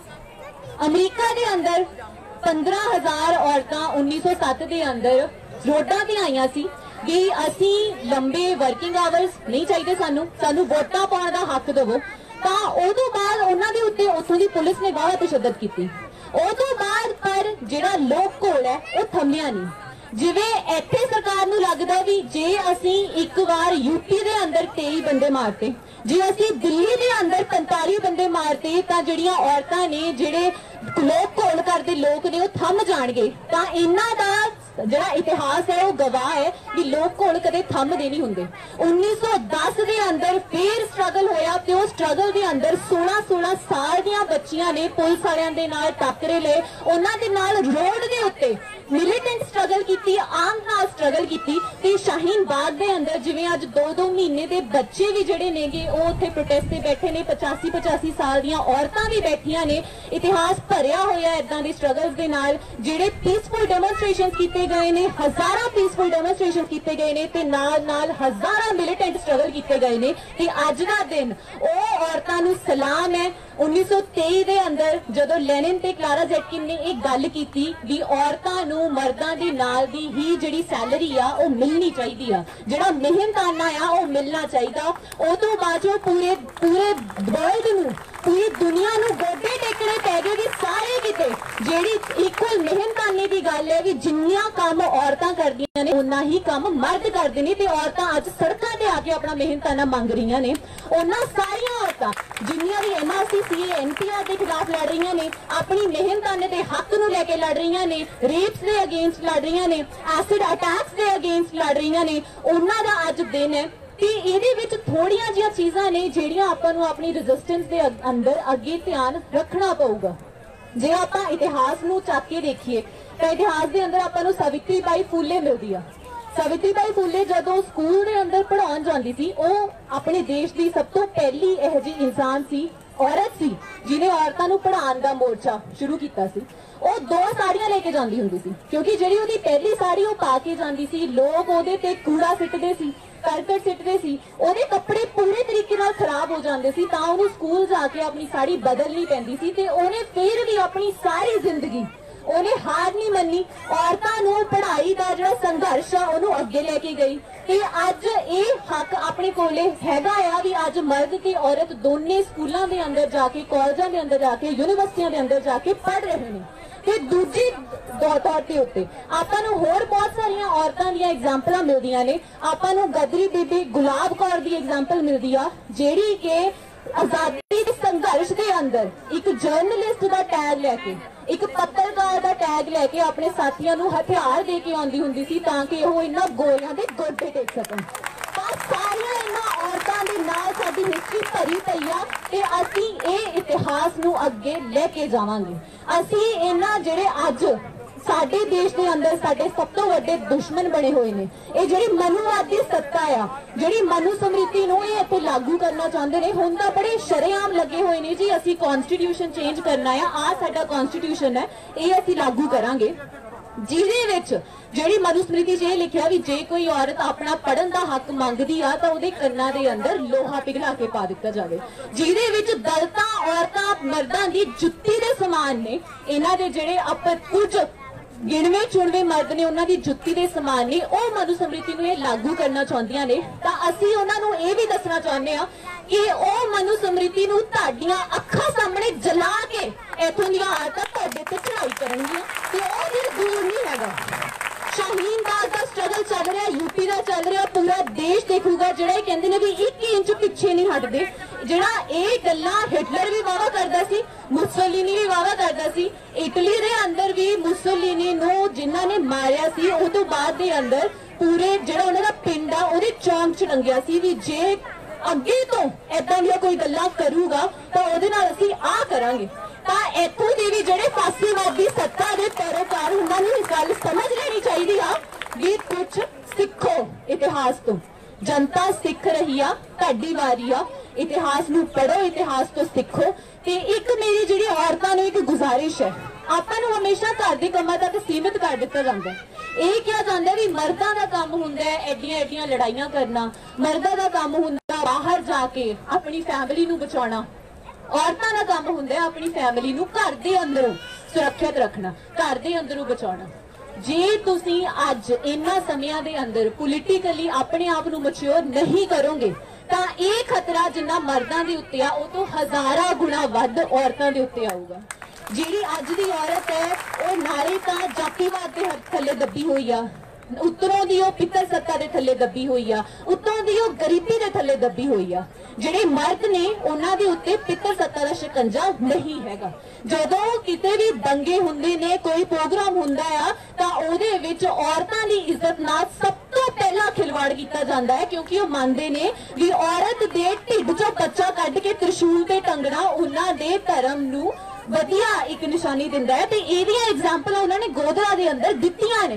अमरीका दे अंदर पंद्रह हजार औरतां उन्नीस सौ सत्त दे अंदर रोडां ते आईयां सी कि असी लंबे वर्किंग आवर्स नहीं चाहिए, सानू सानू वोटां पाउण दा हक देवो। तां उदों बाद उन्हां दे उत्ते उत्थों दी पुलिस ने बहुत तशद्दद कीती। उदों बाद पर जिहड़ा लोक घोल है वो थमलिया नहीं। जिवें इत्थे सरकार नूं लगदा भी जे असी एक बार यूपी दे अंदर तेई बंदे मारते, जे असी दिल्ली दे अंदर पैंताली बंदे मारते तां जिहड़ियां औरतां ने जिहड़े लोक घोल करदे लोक ने वो थम जाणगे। तां इन्हां दा जिहड़ा इतिहास है वो गवाह है कि लोक घोल कदे थमदे नहीं हुंदे। उन्नीस सौ दस दे अंदर फिर स्ट्रगल होया ते उस स्ट्रगल दे अंदर सोलह सोलह साल दीयां बच्चियां ने पुलिस वालियां दे नाल टक्करे ले, उन्हां दे नाल रोड दे उत्ते मिलिटेंट स्ट्रगल कीती, आम नाल स्ट्रगल कीती ते शाहीन बाग दे अंदर जिवें अज दो दो महीने के बच्चे भी जिहड़े नेगे वो उत्थे प्रोटेस्ट ते बैठे ने, पचासी पचासी साल दीयां औरतां भी बैठियां ने। इतिहास भरिया होया इदां दी स्ट्रगल्स दे नाल, जिहड़े पीसफुल डेमोनस्ट्रेशनस कीते गए ने, हज़ारां पीसफुल डेमोनस्ट्रेशन कीते गए ने ते नाल नाल हज़ारां मिलिटेंट स्ट्रगल कीते गए ने। ते अज दा दिन ओ औरतां नूं सलाम है। उन्नीस सौ तेई दे अंदर जदों लेनिन ते क्लारा ज़ेटकिन ने एक गल कीती भी औरतां नूं मर्दां दी नाल दी ही जिहड़ी सैलरी आ ओ मिलनी चाहिदी आ, जिहड़ा मेहनताना आ ओ मिलना चाहिदा। उस तों बाद पूरे पूरे वर्ल्ड नूं, पूरी दुनिया नूं गोडे टेकने पै गए कि सारे किते जिहड़ी इक्वल मेहनताने दी गल है भी जिन्नियां काम औरतां करदियां ने उन्ना ही काम मर्द करदे ने। ते औरतां अज सड़कां ते आके अपना मेहनताना मंग रहीआं ने। उन्हां सारियां औरतां जिन्नियां भी M R C C A N P R R खिलाफ लड़ रही ने, अपनी मेहनताने के हक नूं लैके लड़ रही ने, रेप्स के अगेंस्ट लड़ रही ने, एसिड अटैक्स के अगेंस्ट लड़ रही ने, उन्हां दा अज दिन है। ते इहदे विच थोड़ियां जिहियां चीज़ां ने जिहड़ियां आपां नूं अपनी रेजिस्टेंस दे अंदर अगे ध्यान रखना पऊगा। जे आपां इतिहास नूं चक के देखीए तां इतिहास दे अंदर आपां नूं सावित्री बाई फुले मिलदी आ। सावित्री बाई फुले जदों स्कूल दे अंदर पढ़ाउण जांदी सी, ओह अपने देश की सब तो पहली इहो जी इंसान सी, औरत सी जिन्हें औरतां नूं पढ़ाउण दा मोर्चा शुरू कीता सी। ਉਹ दो साड़ियां लेके जाती हुंदी सी क्योंकि जिहड़ी ओहदी पहली साड़ी वो पा के जाती सी, लोग ओहदे ते कूड़ा सिੱਟਦੇ सी, करकट सिੱਟਦੇ सी, ओहदे कपड़े पूरे तरीके नाल खराब हो जाते सी, तां ओहनूं स्कूल जाके अपनी साड़ी बदलनी पैंदी सी। ते ओहने फिर भी अपनी सारी जिंदगी उन्हें हार नहीं मन्नी, औरतां नूं पढ़ाई दा जिहड़ा संघर्ष आ ओहनूं अगे लेके गई। ते अज ये हक अपने कोले हैगा आ भी अज मर्द ते औरत दोने स्कूलों के अंदर जाके, कॉलेजों के अंदर जाके, यूनिवर्सिटियों के अंदर जाके पढ़ रहे हैं। ते दूजी तौर के उत्ते आपां नूं होर बहुत सारियां औरतां दीयां एग्जाम्पलां मिलदियां ने। आपां नूं गदरी बीबी गुलाब कौर दी एग्जाम्पल मिलदी आ जिहड़ी कि आजादी के संघर्ष के अंदर एक जर्नलिस्ट का टैग लैके, एक पत्रकार का टैग लैके अपने साथियों नूं हथियार दे के आउंदी हुंदी सी ताकि वो इन्हां गोलियां दे गोडे टेक सकन। सारियां इन्हां औरतां दे नाल साडी हिस्ट्री भरी पई आ ते असीं इह इतिहास नूं अगे लैके जावांगे। असीं इन्हां जिहड़े अज साडे देश के अंदर साडे सब तो वड्डे दुश्मन बने हुए ने, ये जिहड़ी मनुवादी सत्ता आ, जिहड़ी मनु समृति नूं ये इत्थे लागू करना चाहते हैं, हुण तां बड़े शरेआम लगे हुए ने जी असीं कॉन्स्टिट्यूशन चेंज करना है, आ साडा कॉन्स्टिट्यूशन है, ये असीं लागू करांगे। जिहदे विच जिहड़ी मनुस्मृति च लिखिया भी जे कोई औरत अपना पढ़न का हक मंगदी आ तां उहदे कन्नां दे अंदर लोहा पिघला के पा दिता जावे। जिहदे विच दलितां औरतां मर्दां दी जुत्ती दे समान ने, इन्हां दे जिहड़े अपर कुछ गिणवे चुणवे मर्द ने उन्हां दी जुत्ती दे समान ने, ओह मनुस्मृति नूं लागू करना चाहुंदियां ने। तां असीं उन्हां नूं इह भी दसना चाहुंदे आ कि ओह मनुस्मृति नूं तुहाडीआं अखां सामणे जला के इत्थों दीआं औरतां तुहाडे ते चढ़ाई करनगीआं ते ओह दिल दूर नहीं हैगा। शाहीन बाग का स्ट्रगल चल रहा, यूपी का चल रहा, पूरा देश देखूगा। जिहड़ा कहंदे ने भी एक इंच पिछे नहीं हटदे, जिहड़ा ये गल्लां हिटलर भी वावा करदा सी, मुसोलिनी भी वावा करदा सी। इटली दे अंदर भी मुसोलिनी नूं जिन्हां ने मारिया सी उस तों बाद दे अंदर पूरे जिहड़ा उन्हां दा पिंड आ ओहदे चौंक च टंगिया सी भी जे अगे तो इदां दी कोई गल्लां करूगा तां ओहदे नाल असीं आ करांगे। तां इत्थों दे भी जिहड़े फासीवादी सत्ता दे पैरोकार उन्हां नूं इस गल समझ लेनी चाहिदी आ भी कुछ सिखो इतिहास तो। जनता सिख रही आ, तुहाडी वारी आ, इतिहास नूं पढ़ो, इतिहास तो सिखो। ते एक मेरी जिहड़ी औरतां नूं एक गुजारिश है, आपां नूं हमेशा घर दे कामां तक सीमित कर दित्ता जांदा है। ਇਹ ਕਿਹਾ ਜਾਂਦਾ ਵੀ ਮਰਦਾਂ ਦਾ ਕੰਮ ਹੁੰਦਾ ਹੈ ਐਡੀਆਂ ਐਡੀਆਂ ਲੜਾਈਆਂ ਕਰਨਾ, ਮਰਦਾਂ ਦਾ ਕੰਮ ਹੁੰਦਾ ਬਾਹਰ ਜਾ ਕੇ ਆਪਣੀ ਫੈਮਿਲੀ ਨੂੰ ਬਚਾਉਣਾ, ਔਰਤਾਂ ਦਾ ਕੰਮ ਹੁੰਦਾ ਆਪਣੀ ਫੈਮਿਲੀ ਨੂੰ ਘਰ ਦੇ ਅੰਦਰੋਂ ਸੁਰੱਖਿਅਤ ਰੱਖਣਾ, ਘਰ ਦੇ ਅੰਦਰੋਂ ਬਚਾਉਣਾ। ਜੇ ਤੁਸੀਂ ਅੱਜ ਇਹਨਾਂ ਸਮਿਆਂ ਦੇ ਅੰਦਰ ਪੋਲੀਟੀਕਲੀ ਆਪਣੇ ਆਪ ਨੂੰ ਮੈਚੁਰ ਨਹੀਂ ਕਰੋਗੇ ਤਾਂ ਇਹ ਖਤਰਾ ਜਿੰਨਾ ਮਰਦਾਂ ਦੇ ਉੱਤੇ ਆ ਉਹ ਤੋਂ ਹਜ਼ਾਰਾਂ ਗੁਣਾ ਵੱਧ ਔਰਤਾਂ ਦੇ ਉੱਤੇ ਆਊਗਾ। ਜਿਹੜੀ ਅੱਜ ਦੀ ਔਰਤ ਹੈ ਉਹ ਨਾਲੇ ਤਾਂ ਜਾਤੀਵਾਦ ਦੇ ਥੱਲੇ ਦੱਬੀ ਹੋਈ ਆ, ਉੱਤੋਂ ਦੀ ਉਹ ਪਿੱਤਰ ਸੱਤਾ ਦੇ ਥੱਲੇ ਦੱਬੀ ਹੋਈ ਆ, ਉੱਤੋਂ ਦੀ ਉਹ ਗਰੀਬੀ ਦੇ ਥੱਲੇ ਦੱਬੀ ਹੋਈ ਆ। ਜਿਹੜੇ ਮਰਦ ਨੇ ਉਹਨਾਂ ਦੇ ਉੱਤੇ ਪਿੱਤਰ ਸੱਤਾ ਦਾ ਸ਼ਿਕੰਜਾ ਨਹੀਂ ਹੈਗਾ। ਜਦੋਂ ਕਿਤੇ ਵੀ ਦੰਗੇ ਹੁੰਦੇ ਨੇ, ਕੋਈ ਪ੍ਰੋਗਰਾਮ ਹੁੰਦਾ ਆ ਤਾਂ ਉਹਦੇ ਵਿੱਚ ਔਰਤਾਂ ਦੀ ਇੱਜ਼ਤ ਨਾਲ ਸਭ ਤੋਂ ਪਹਿਲਾਂ ਖਿਲਵਾੜ ਕੀਤਾ ਜਾਂਦਾ ਹੈ ਕਿਉਂਕਿ ਉਹ ਮੰਨਦੇ ਨੇ ਵੀ ਔਰਤ ਦੇ ਢਿੱਡ ਚੋਂ ਬੱਚਾ ਕੱਢ ਕੇ ਤ੍ਰਿਸ਼ੂਲ ਤੇ ਟੰਗਣਾ ਉਹਨਾਂ ਦੇ ਧਰਮ ਨੂੰ ਵਧੀਆ ਇੱਕ ਨਿਸ਼ਾਨੀ ਦਿੰਦਾ ਹੈ। ਤੇ ਇਹਦੀਆਂ ਐਗਜ਼ਾਮਪਲਾਂ ਉਹਨਾਂ ਨੇ ਗੋਧਰਾ ਦੇ ਅੰਦਰ ਦਿੱਤੀਆਂ ਨੇ।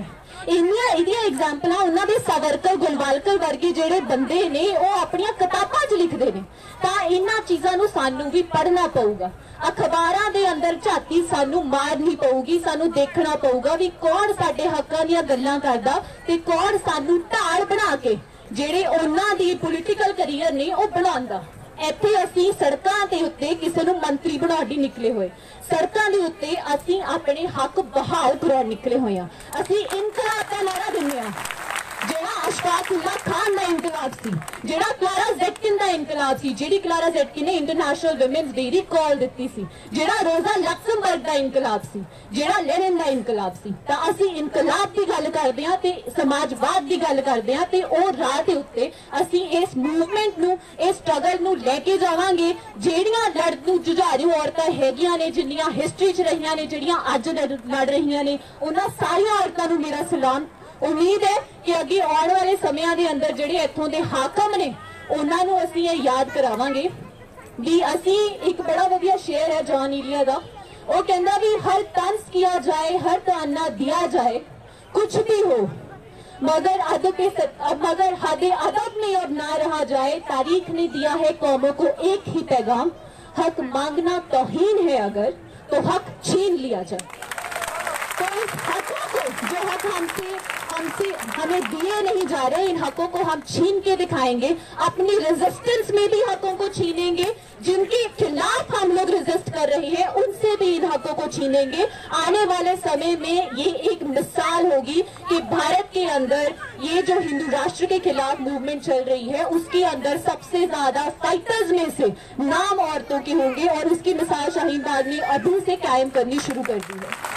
ਇੰਨੀਆਂ ਇਹਦੀਆਂ ਐਗਜ਼ਾਮਪਲਾਂ ਉਹਨਾਂ ਦੇ ਸਾਵਰਕਰ ਗੁਲਵਾਲਕਰ ਵਰਗੇ ਜਿਹੜੇ ਬੰਦੇ ਨੇ ਉਹ ਆਪਣੀਆਂ ਕਿਤਾਬਾਂ 'ਚ ਲਿਖਦੇ ਨੇ। ਤਾਂ ਇਹਨਾਂ ਚੀਜ਼ਾਂ ਨੂੰ ਸਾਨੂੰ ਵੀ ਪੜ੍ਹਨਾ ਪਊਗਾ, ਅਖਬਾਰਾਂ ਦੇ ਅੰਦਰ ਝਾਤੀ ਸਾਨੂੰ ਮਾਰਨੀ ਪਊਗੀ, ਸਾਨੂੰ ਦੇਖਣਾ ਪਊਗਾ ਵੀ ਕੌਣ ਸਾਡੇ ਹੱਕਾਂ ਦੀਆਂ ਗੱਲਾਂ ਕਰਦਾ ਤੇ ਕੌਣ ਸਾਨੂੰ ਢਾਲ ਬਣਾ ਕੇ ਜਿਹੜੇ ਉਹਨਾਂ ਦੀ ਪੋਲੀਟੀਕਲ ਕੈਰੀਅਰ ਨੇ ਉਹ ਬਣਾਉਂਦਾ। ਇੱਥੇ ਅਸੀਂ ਸੜਕਾਂ ਦੇ ਉੱਤੇ ਕਿਸੇ ਨੂੰ ਮੰਤਰੀ ਬਣਾਉਣ ਲਈ ਨਿਕਲੇ ਹੋਏ, ਸੜਕਾਂ ਦੇ ਉੱਤੇ ਅਸੀਂ ਆਪਣੇ ਹੱਕ ਬਹਾਲ ਕਰਾਉਣ ਨਿਕਲੇ ਹੋਏ ਆ। ਅਸੀਂ ਇਨਕਲਾਬ ਦਾ ਨਾਰਾ ਦਿੰਦੇ ਆ, ਜਿਹੜਾ ਅਸ਼ਫਾਕੁल्ला ਖਾਨ ਦਾ ਇਨਕਲਾਬ ਸੀ, ਜਿਹੜਾ ਕਲਾਰਾ ਜ਼ੈਟਕਿਨ ਦਾ ਇਨਕਲਾਬ ਸੀ, ਜਿਹੜੀ ਕਲਾਰਾ ਜ਼ੈਟਕਿਨ ਨੇ ਇੰਟਰਨੈਸ਼ਨਲ ਵਿਮਨਸ ਡੇ ਦੀ ਕਾਲ ਦਿੱਤੀ ਸੀ, ਜਿਹੜਾ ਰੋਜ਼ਾ ਲਕਸਮਬਰਗ ਦਾ ਇਨਕਲਾਬ ਸੀ, ਜਿਹੜਾ ਲੈਨਿਨ ਦਾ ਇਨਕਲਾਬ ਸੀ। ਤਾਂ ਅਸੀਂ ਇਨਕਲਾਬ ਦੀ ਗੱਲ ਕਰਦੇ ਹਾਂ ਤੇ ਸਮਾਜਵਾਦ ਦੀ ਗੱਲ ਕਰਦੇ ਹਾਂ ਤੇ ਉਹ ਰਾਹ ਦੇ ਉੱਤੇ ਅਸੀਂ ਇਸ ਮੂਵਮੈਂਟ ਨੂੰ, ਇਸ ਸਟਰਗਲ ਨੂੰ ਲੈ ਕੇ ਜਾਵਾਂਗੇ। ਜਿਹੜੀਆਂ ਲੜਨ ਨੂੰ ਜੁਝਾਰੂ ਔਰਤਾਂ ਹੈਗੀਆਂ ਨੇ, ਜਿੰਨੀਆਂ ਹਿਸਟਰੀ 'ਚ ਰਹੀਆਂ ਨੇ, ਜਿਹੜੀਆਂ ਅੱਜ ਲੜ ਰਹੀਆਂ ਨੇ, ਉਹਨਾਂ ਸਾਰੀਆਂ ਔਰਤਾਂ ਨੂੰ ਮੇਰਾ ਸਲਾਮ। ਉਮੀਦ ਹੈ ਕਿ ਅੱਗੇ ਆਉਣ ਵਾਲੇ ਸਮਿਆਂ ਦੇ ਅੰਦਰ ਜਿਹੜੇ ਇੱਥੋਂ ਦੇ ਹਾਕਮ ਨੇ ਉਹਨਾਂ ਨੂੰ ਅਸੀਂ ਇਹ ਯਾਦ ਕਰਾਵਾਂਗੇ ਵੀ ਅਸੀਂ, ਇੱਕ ਬੜਾ ਵਧੀਆ ਸ਼ੇਰ ਹੈ ਜੌਨ ਈਲੀਆ ਦਾ, ਉਹ ਕਹਿੰਦਾ ਵੀ ਹਰ तंज किया जाए, हर ताना दिया जाए, कुछ भी हो मगर अदब मगर हद अदब में अब ना रहा जाए। तारीख ने दिया है कौमों को एक ही पैगाम, हक मांगना तौहीन है अगर तो हक छीन लिया जाए। तो इस हकों को, जो हक हमसे हमसे हमें दिए नहीं जा रहे, इन हकों को हम छीन के दिखाएंगे। अपनी रेजिस्टेंस में भी हकों को छीनेंगे, जिनके खिलाफ हम लोग रेजिस्ट कर रहे हैं उनसे भी इन हकों को छीनेंगे। आने वाले समय में ये एक मिसाल होगी कि भारत के अंदर ये जो हिंदू राष्ट्र के खिलाफ मूवमेंट चल रही है उसके अंदर सबसे ज्यादा फाइटर्स में से नाम औरतों के होंगे, और उसकी मिसाल शाहीन बाग ने अभी से कायम करनी शुरू कर दी है।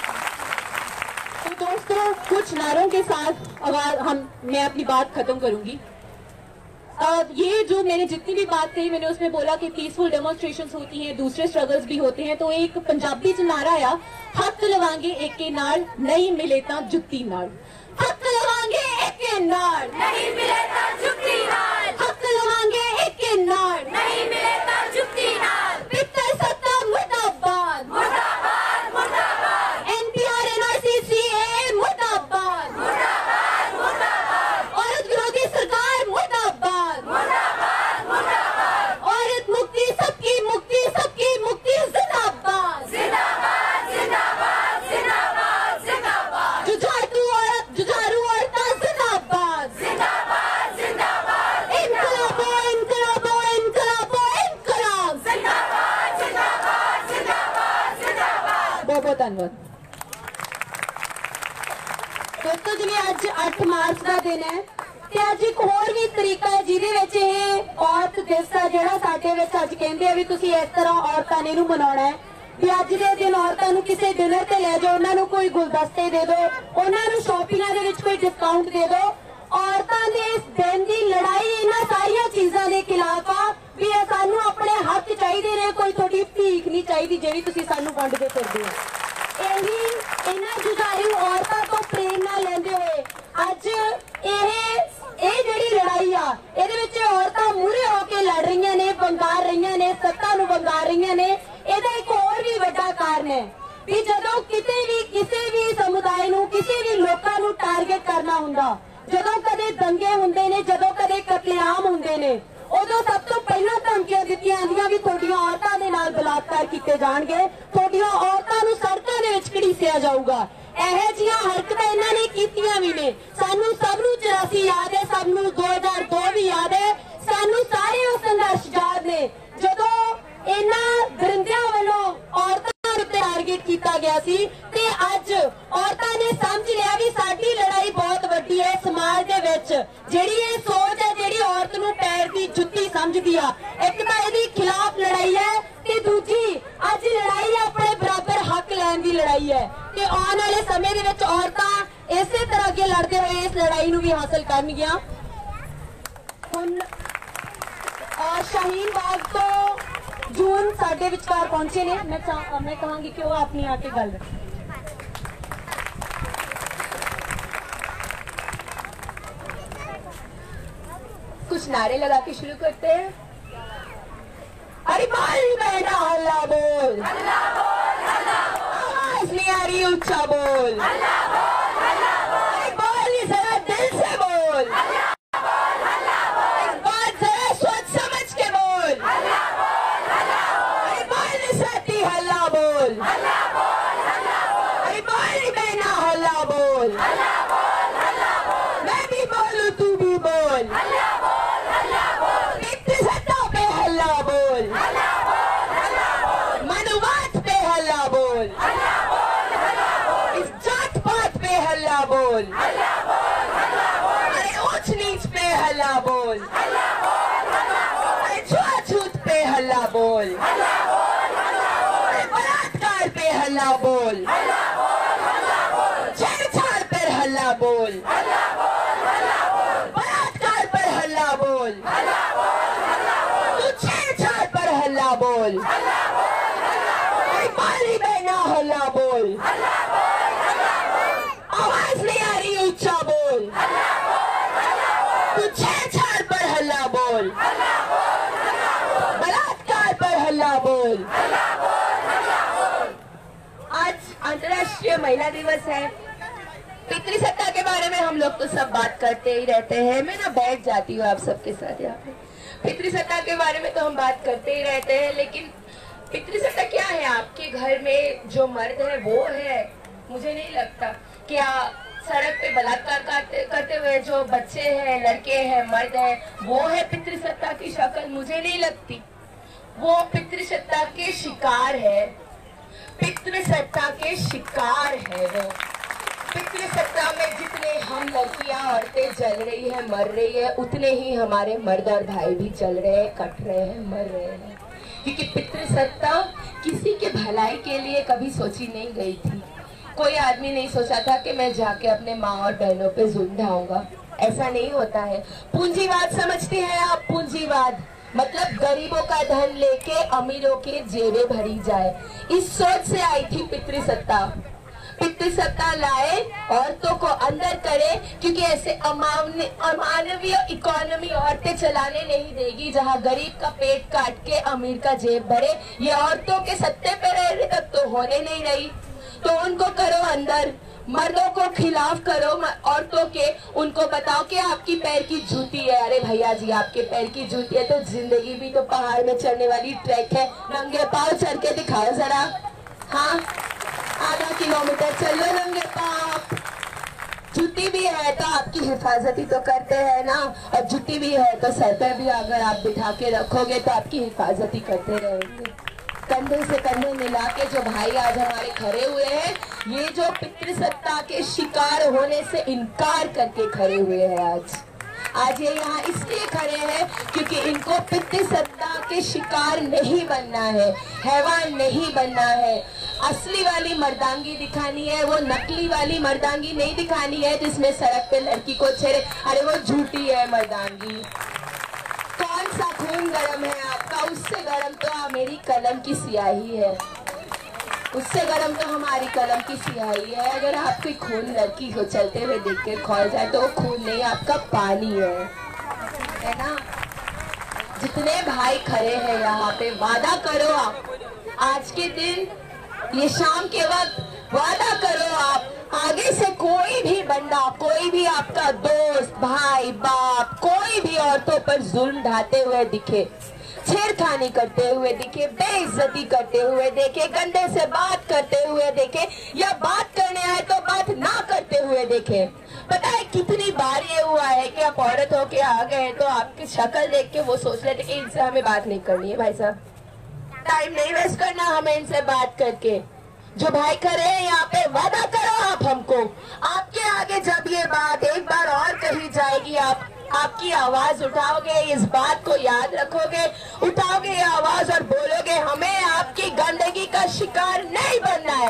तो दोस्तों, कुछ नारों के साथ आवाज हम मैं अपनी बात खत्म करूंगी। अब ये जो मैंने जितनी भी बात कही, मैंने उसमें बोला कि पीसफुल डेमोन्स्ट्रेशंस होती हैं, दूसरे स्ट्रगल्स भी होते हैं। तो एक पंजाबी च नारा आया, हक लवांगे एक के नाल, नहीं मिले ता जुत्ती नाल। हक लवांगे एक के नाल, नहीं मिले ता जुत्ती नाल, हक लवांगे एक के नाल, नहीं मिले ता जुत्ती नाल। पित्तर सत्ता मुर्दाबाद, मुर्दाबाद मुर्दाबाद, एनपीआर एनआरसी मुर्दाबाद, मुर्दाबाद मुर्दाबाद, औरत विरोधी सरकार मुर्दाबाद, मुर्दाबाद मुर्दाबाद, औरत मुक्ति सबकी मुक्ति सबकी मुक्ति जिंदाबाद, जिंदाबाद जिंदाबाद जिंदाबाद जिंदाबाद, जुझारू औरत जुझारू औरतां जिंदाबाद, जिंदाबाद जिंदाबाद, इनकलाबो इनकलाबो इनकलाबो इनकलाब, जिंदाबाद जिंदाबाद जिंदाबाद जिंदाबाद। बहुत बहुत धन्यवाद दोस्तों। जिवें अज अठ मार्च का दिन है ते अज एक होर भी तरीका है जिहदे विच इह औरत दिवस है जिहड़ा साडे विच अज कहंदे आ भी तुसीं इस तरह औरतां ने इहनूं मनाउणा है भी अज दे दिन औरतां नूं किसी डिनर ते ले जाओ, उन्हां नूं कोई गुलदस्ते दे दो, उन्हां नूं शॉपिंगां दे विच कोई डिस्काउंट दे दो। औरतां दे इस दिन दी लड़ाई इन्हां सारियां चीज़ां दे खिलाफ आ भी सानूं अपने हक चाहीदे ने, कोई तुहाडी भीख नहीं चाहीदी जिहड़ी तुसीं सानूं वंडदे फिरदे हो। यही इन्हां जुझारू औरतां तो प्रेरणा लेंदे होए अज ਇਹ ਇਹ ਜਿਹੜੀ ਲੜਾਈ ਆ ਇਹਦੇ ਵਿੱਚ ਔਰਤਾਂ ਮੂਹਰੇ ਹੋ ਕੇ ਲੜ ਰਹੀਆਂ ਨੇ, ਵੰਗਾਰ ਰਹੀਆਂ ਨੇ, ਸੱਤਾ ਨੂੰ ਵੰਗਾਰ ਰਹੀਆਂ ਨੇ। ਇਹਦਾ ਇੱਕ ਹੋਰ ਵੀ ਵੱਡਾ ਕਾਰਨ ਹੈ ਵੀ ਜਦੋਂ ਕਿਤੇ ਵੀ ਕਿਸੇ ਵੀ ਸਮੁਦਾਇ ਨੂੰ, ਕਿਸੇ ਵੀ ਲੋਕਾਂ ਨੂੰ ਟਾਰਗੇਟ ਕਰਨਾ ਹੁੰਦਾ, ਜਦੋਂ ਕਦੇ ਦੰਗੇ ਹੁੰਦੇ ਨੇ, ਜਦੋਂ ਕਦੇ ਕਤਲੇਆਮ ਹੁੰਦੇ ਨੇ, ਉਦੋਂ ਸਭ ਤੋਂ ਪਹਿਲਾਂ ਧਮਕੀਆਂ ਦਿੱਤੀਆਂ ਜਾਂਦੀਆਂ ਵੀ ਤੁਹਾਡੀਆਂ ਔਰਤਾਂ ਦੇ ਨਾਲ ਬਲਾਤਕਾਰ ਕੀਤੇ ਜਾਣਗੇ, ਤੁਹਾਡੀਆਂ ਔਰਤਾਂ ਨੂੰ ਸੜਕਾਂ ਦੇ ਵਿੱਚ ਘੜੀਸਿਆ ਜਾਊਗਾ। ਇਹੋ ਜਿਹੀਆਂ ਹਰਕਤਾਂ ਇਹਨਾਂ ਨੇ ਕੀਤੀਆਂ ਵੀ ਨੇ। ਸਾਨੂੰ ਸਭ ਨੂੰ ਚੁਰਾਸੀ ਯਾਦ ਹੈ, ਸਭ ਨੂੰ ਦੋ ਹਜ਼ਾਰ ਦੋ ਵੀ ਯਾਦ ਹੈ, ਸਾਨੂੰ ਸਾਰੇ ਉਹ ਸੰਘਰਸ਼ ਯਾਦ ਨੇ ਜਦੋਂ ਇਹਨਾਂ ਦਰਿੰਦਿਆਂ ਵੱਲੋਂ ਔਰਤਾਂ ਉੱਤੇ ਟਾਰਗੇਟ ਕੀਤਾ ਗਿਆ ਸੀ। ਤੇ ਅੱਜ ਔਰਤਾਂ ਨੇ ਸਮਝ ਲਿਆ ਵੀ ਸਾਡੀ ਲੜਾਈ ਬਹੁਤ ਵੱਡੀ ਹੈ ਸਮਾਜ ਦੇ ਵਿੱਚ। ਜਿਹੜੀ ਇਹ ਸੋਚ ਹੈ, ਜਿਹੜੀ ਔਰਤ ਨੂੰ ਪੈਰ ਦੀ ਜੁੱਤੀ ਸਮਝਦੀ ਆ, ਇੱਕ ਤਾਂ ਇਹਦੇ ਖਿਲਾਫ ਲੜਾਈ ਹੈ ਤੇ ਦੂਜੀ ਅੱਜ ਲੜਾਈ ਆਪਣੇ ਬਰਾਬਰ ਹੱਕ ਲੈਣ ਦੀ ਲੜਾਈ ਹੈ। ਤੇ ਆਉਣ ਵਾਲੇ ਸਮੇਂ ਦੇ ਵਿੱਚ ਔਰਤਾਂ ਇਸੇ ਤਰ੍ਹਾਂ ਅੱਗੇ ਲੜਦੇ ਹੋਏ ਇਸ ਲੜਾਈ ਨੂੰ ਵੀ ਹਾਸਲ ਕਰਨਗੀਆਂ। ਹੁਣ शाहीन बाग तो जून साडे विचकार पहुंचे ने, मैं मैं कहांगी कि वो अपनी आके गल रखें। कुछ नारे लगा के शुरू करते हैं। अरे बोल बेटा हल्ला बोल, हल्ला बोल हल्ला बोल, आवाज नहीं आ रही ऊंचा बोल, हल्ला बोल हल्ला बोल, बोल, पितृसत्ता पे हल्ला बोल, मनुवाद पे हल्ला बोल, इस जात पात पे हल्ला बोल, अरे ऊंच नीच पे हल्ला बोल, अरे छुआछूत पे हल्ला बोल, अरे बलात्कार पे हल्ला बोल, छेड़छाड़ पर हल्ला बोल, बलात्कार पर हल्ला बोल, तू छेड़छाड़ पर हल्ला बोल, माली बहना हल्ला बोल, आवाज नहीं आ रही ऊंचा बोल, तू छेड़छाड़ पर हल्ला बोल, बलात्कार पर हल्ला बोल। आज अंतर्राष्ट्रीय महिला दिवस है। पितृसत्ता के बारे में हम लोग तो सब बात करते ही रहते हैं। मैं ना बैठ जाती हूँ आप सबके साथ यहाँ पे। पितृसत्ता के बारे में तो हम बात करते ही रहते हैं, लेकिन पितृसत्ता क्या है? आपके घर में जो मर्द है वो है? मुझे नहीं लगता। क्या सड़क पे बलात्कार करते करते हुए जो बच्चे हैं, लड़के हैं, मर्द हैं, वो है पितृसत्ता की शक्ल? मुझे नहीं लगती। वो पितृसत्ता के शिकार है, पितृसत्ता के शिकार है वो। पितृसत्ता में जितने हम लड़कियां औरतें जल रही है, मर रही है, उतने ही हमारे मर्द और भाई भी जल रहे हैं, कट रहे हैं, मर रहे हैं। क्योंकि पितृसत्ता किसी के भलाई के लिए कभी सोची नहीं गई थी। कोई आदमी नहीं सोचा था कि मैं जाके अपने माँ और बहनों पे जुल्म ढाऊंगा। ऐसा नहीं होता है। पूंजीवाद समझते हैं आप? पूंजीवाद मतलब गरीबों का धन लेके अमीरों के जेबें भरी जाए, इस सोच से आई थी पितृसत्ता। पितृसत्ता लाए, औरतों को अंदर करे, क्योंकि ऐसे अमानवीय इकोनॉमी औरतें चलाने नहीं देगी जहां गरीब का पेट काट के अमीर का जेब भरे। ये औरतों के सत्ते पे रहने तक तो होने नहीं रही, तो उनको करो अंदर। मर्दों को खिलाफ करो औरतों के, उनको बताओ कि आपकी पैर की जूती है। अरे भैया जी, आपके पैर की जूती है तो जिंदगी भी तो पहाड़ में चढ़ने वाली ट्रैक है। नंगे पाँव चढ़ के दिखाओ जरा। हाँ, आधा किलोमीटर चल लो नंगे पाँव। जूती भी है तो आपकी हिफाजती तो करते हैं ना, और जूती भी है तो सर पे भी अगर आप बिठा के रखोगे तो आपकी हिफाजती करते रहेंगे। कंधे से कंधे मिला के जो भाई आज हमारे खड़े हुए हैं, ये जो पितृसत्ता के शिकार होने से इनकार करके खड़े हुए हैं। आज आज ये यहाँ इसलिए खड़े हैं क्योंकि इनको पितृसत्ता के शिकार नहीं बनना है, हैवान नहीं बनना है। असली वाली मर्दांगी दिखानी है, वो नकली वाली मर्दांगी नहीं दिखानी है जिसमें सड़क पे लड़की को छेड़े। अरे वो झूठी है मर्दांगी। कौन सा खून गरम है आपका? उससे गरम तो मेरी कलम की स्याही है, उससे गरम तो हमारी कलम की स्याही है। अगर आप कोई खून लड़की को चलते हुए देख के खौल जाए तो वो खून नहीं, आपका पानी है, है ना? जितने भाई खड़े हैं यहाँ पे, वादा करो आप आज के दिन, ये शाम के वक्त वादा करो आप, आगे से कोई भी बंदा, कोई भी आपका दोस्त, भाई, बाप, कोई भी औरतों पर जुल्म ढाते हुए दिखे, छेड़खानी करते हुए दिखे, बेइज्जती करते हुए देखे, गंदे से बात करते हुए देखे, या बात करने आए तो बात ना करते हुए देखे। पता है कितनी बार ये हुआ है कि आप औरत होके आ गए तो आपकी शक्ल देख के वो सोच लेते कि इनसे हमें बात नहीं करनी है। भाई साहब, टाइम नहीं वेस्ट करना हमें इनसे बात करके। जो भाई खड़े हैं यहाँ पे, वादा करो आप हमको, आपके आगे जब ये बात एक बार और कही जाएगी, आप आपकी आवाज उठाओगे, इस बात को याद रखोगे, उठाओगे ये आवाज और बोलोगे हमें आपकी गंदगी का शिकार नहीं बनना है।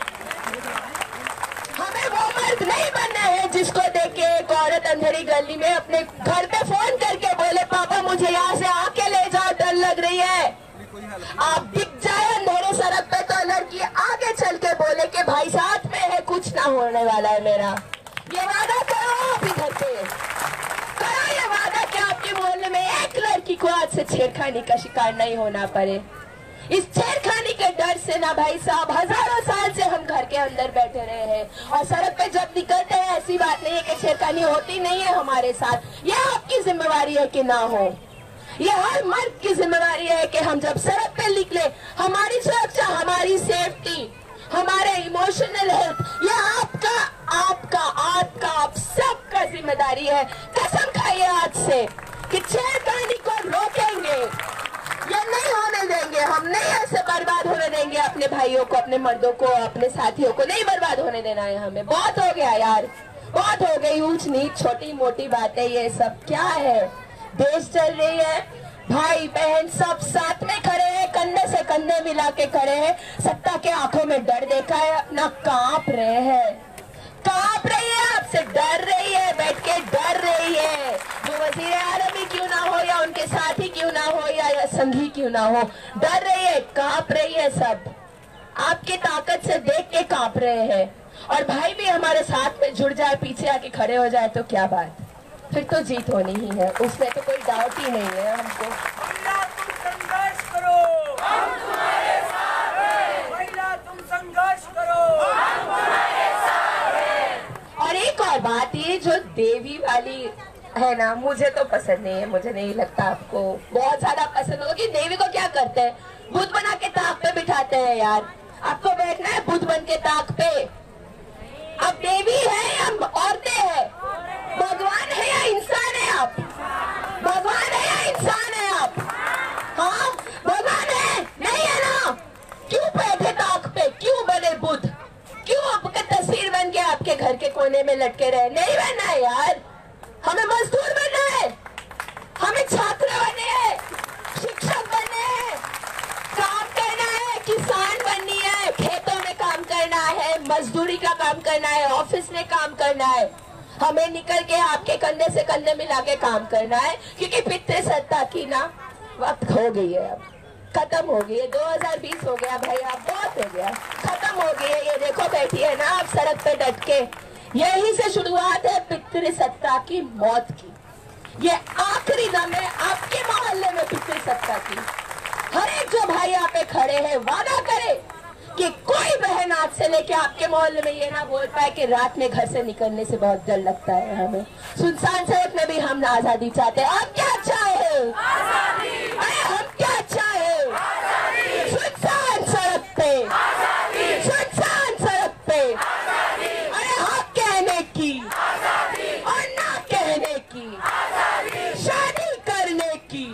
हमें वो मर्द नहीं बनना है जिसको देख के एक औरत अंधेरी गली में अपने घर पे फोन करके बोले पापा मुझे यहाँ से आके ले जाओ, डर लग रही है। आप दिख जाए अंधेरे सड़क पे तो लड़की आगे चल के बोले कि भाई साथ में है, कुछ ना होने वाला है मेरा। ये वादा करो आप इधर पे, करो ये वादा कि आपके मोहल्ले में एक लड़की को आज से छेड़खानी का शिकार नहीं होना पड़े। इस छेड़खानी के डर से ना भाई साहब हजारों साल से हम घर के अंदर बैठे रहे हैं, और सड़क पे जब निकलते हैं ऐसी बात नहीं है कि छेड़खानी होती नहीं है हमारे साथ। यह आपकी जिम्मेवारी है कि ना हो, ये हर मर्द की जिम्मेवारी है कि हम जब सड़क पे निकले, हमारी सुरक्षा, हमारी सेफ्टी, हमारे इमोशनल हेल्थ, ये आपका आपका आपका आप सबका जिम्मेदारी है। कसम चाहिए आज से कि छेड़खानी को रोकेंगे, ये नहीं होने देंगे। हम नहीं ऐसे बर्बाद होने देंगे अपने भाइयों को, अपने मर्दों को, अपने साथियों को नहीं बर्बाद होने देना है हमें। बहुत हो गया यार, बहुत हो गई ऊंच नीच, छोटी मोटी बातें, ये सब क्या है। देश चल रही है, भाई बहन सब साथ में खड़े हैं, कंधे से कंधे मिला के खड़े हैं। सत्ता के आंखों में डर देखा है अपना, कांप रहे हैं, कांप रही है, आपसे डर रही है, बैठ के डर रही है। वो वजीर आलम ही क्यों ना हो या उनके साथी क्यों ना हो या, या संघी क्यों ना हो, डर रही है, कांप रही है। सब आपकी ताकत से देख के कांप रहे हैं। और भाई भी हमारे साथ में जुड़ जाए, पीछे आके खड़े हो जाए तो क्या बात, फिर तो जीत होनी ही है, उसमें तो कोई डाउट ही नहीं है हमको। महिला तुम संघर्ष करो, हम तुम्हारे साथ हैं। महिला तुम संघर्ष करो, हम तुम्हारे साथ हैं। और एक और बात, ये जो देवी वाली है ना, मुझे तो पसंद नहीं है। मुझे नहीं लगता आपको बहुत ज्यादा पसंद होगा कि देवी को क्या करते हैं, बुद्ध बना के ताक पे बिठाते हैं यार। आपको बैठना है बुद्ध बन के ताक पे। अब देवी है या औरतें हैं, भगवान है या इंसान है आप, भगवान है या इंसान है आप, हाँ भगवान है नहीं है ना, क्यों बैठे ताक पे, क्यों बने बुद्ध, क्यों आपका तस्वीर बन के आपके घर के कोने में लटके रहे। नहीं बनना है यार, हमें मजदूर बनना है, हमें छात्र बनने हैं, शिक्षक बनने हैं, काम करना है, किसान बननी है, खेतों में काम करना है, मजदूरी का काम करना है, ऑफिस में काम करना है। हमें निकल के आपके कंधे से कंधे मिला के काम करना है, क्योंकि पितृ सत्ता की ना वक्त हो गई है, अब खत्म हो गई है। दो हज़ार बीस हो गया भाई, अब बहुत हो गया, खत्म हो गई है। ये देखो बैठी है ना आप सड़क पे डट के, यही से शुरुआत है पितृ सत्ता की मौत की। ये आखिरी दम है आपके मोहल्ले में पितृ सत्ता की। हर एक जो भाई यहाँ पे खड़े हैं, वादा करे कि कोई बहन आज से लेके आपके मोहल्ले में ये ना बोल पाए कि रात में घर से निकलने से बहुत डर लगता है हमें। सुनसान सड़क में भी हम आजादी चाहते हैं। आप क्या चाहे, अरे हम क्या चाहे, सुनसान सड़क पे, सुनसान सड़क पे, अरे हाँ कहने की और ना कहने की, शादी करने की,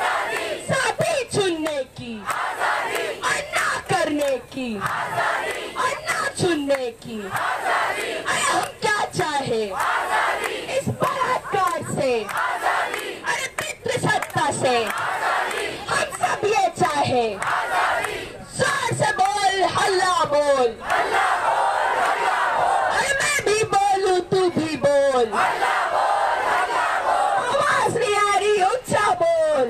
साथी चुनने की और ना करने की और ना चुनने की। अरे हम क्या चाहे इस बलात्कार से, अरे पितृ सत्ता से, हम सब ये चाहे। जोर से बोल, हल्ला बोल, अरे मैं भी बोलूं तू भी बोल, आवाज नहीं आ रही, ऊंचा बोल।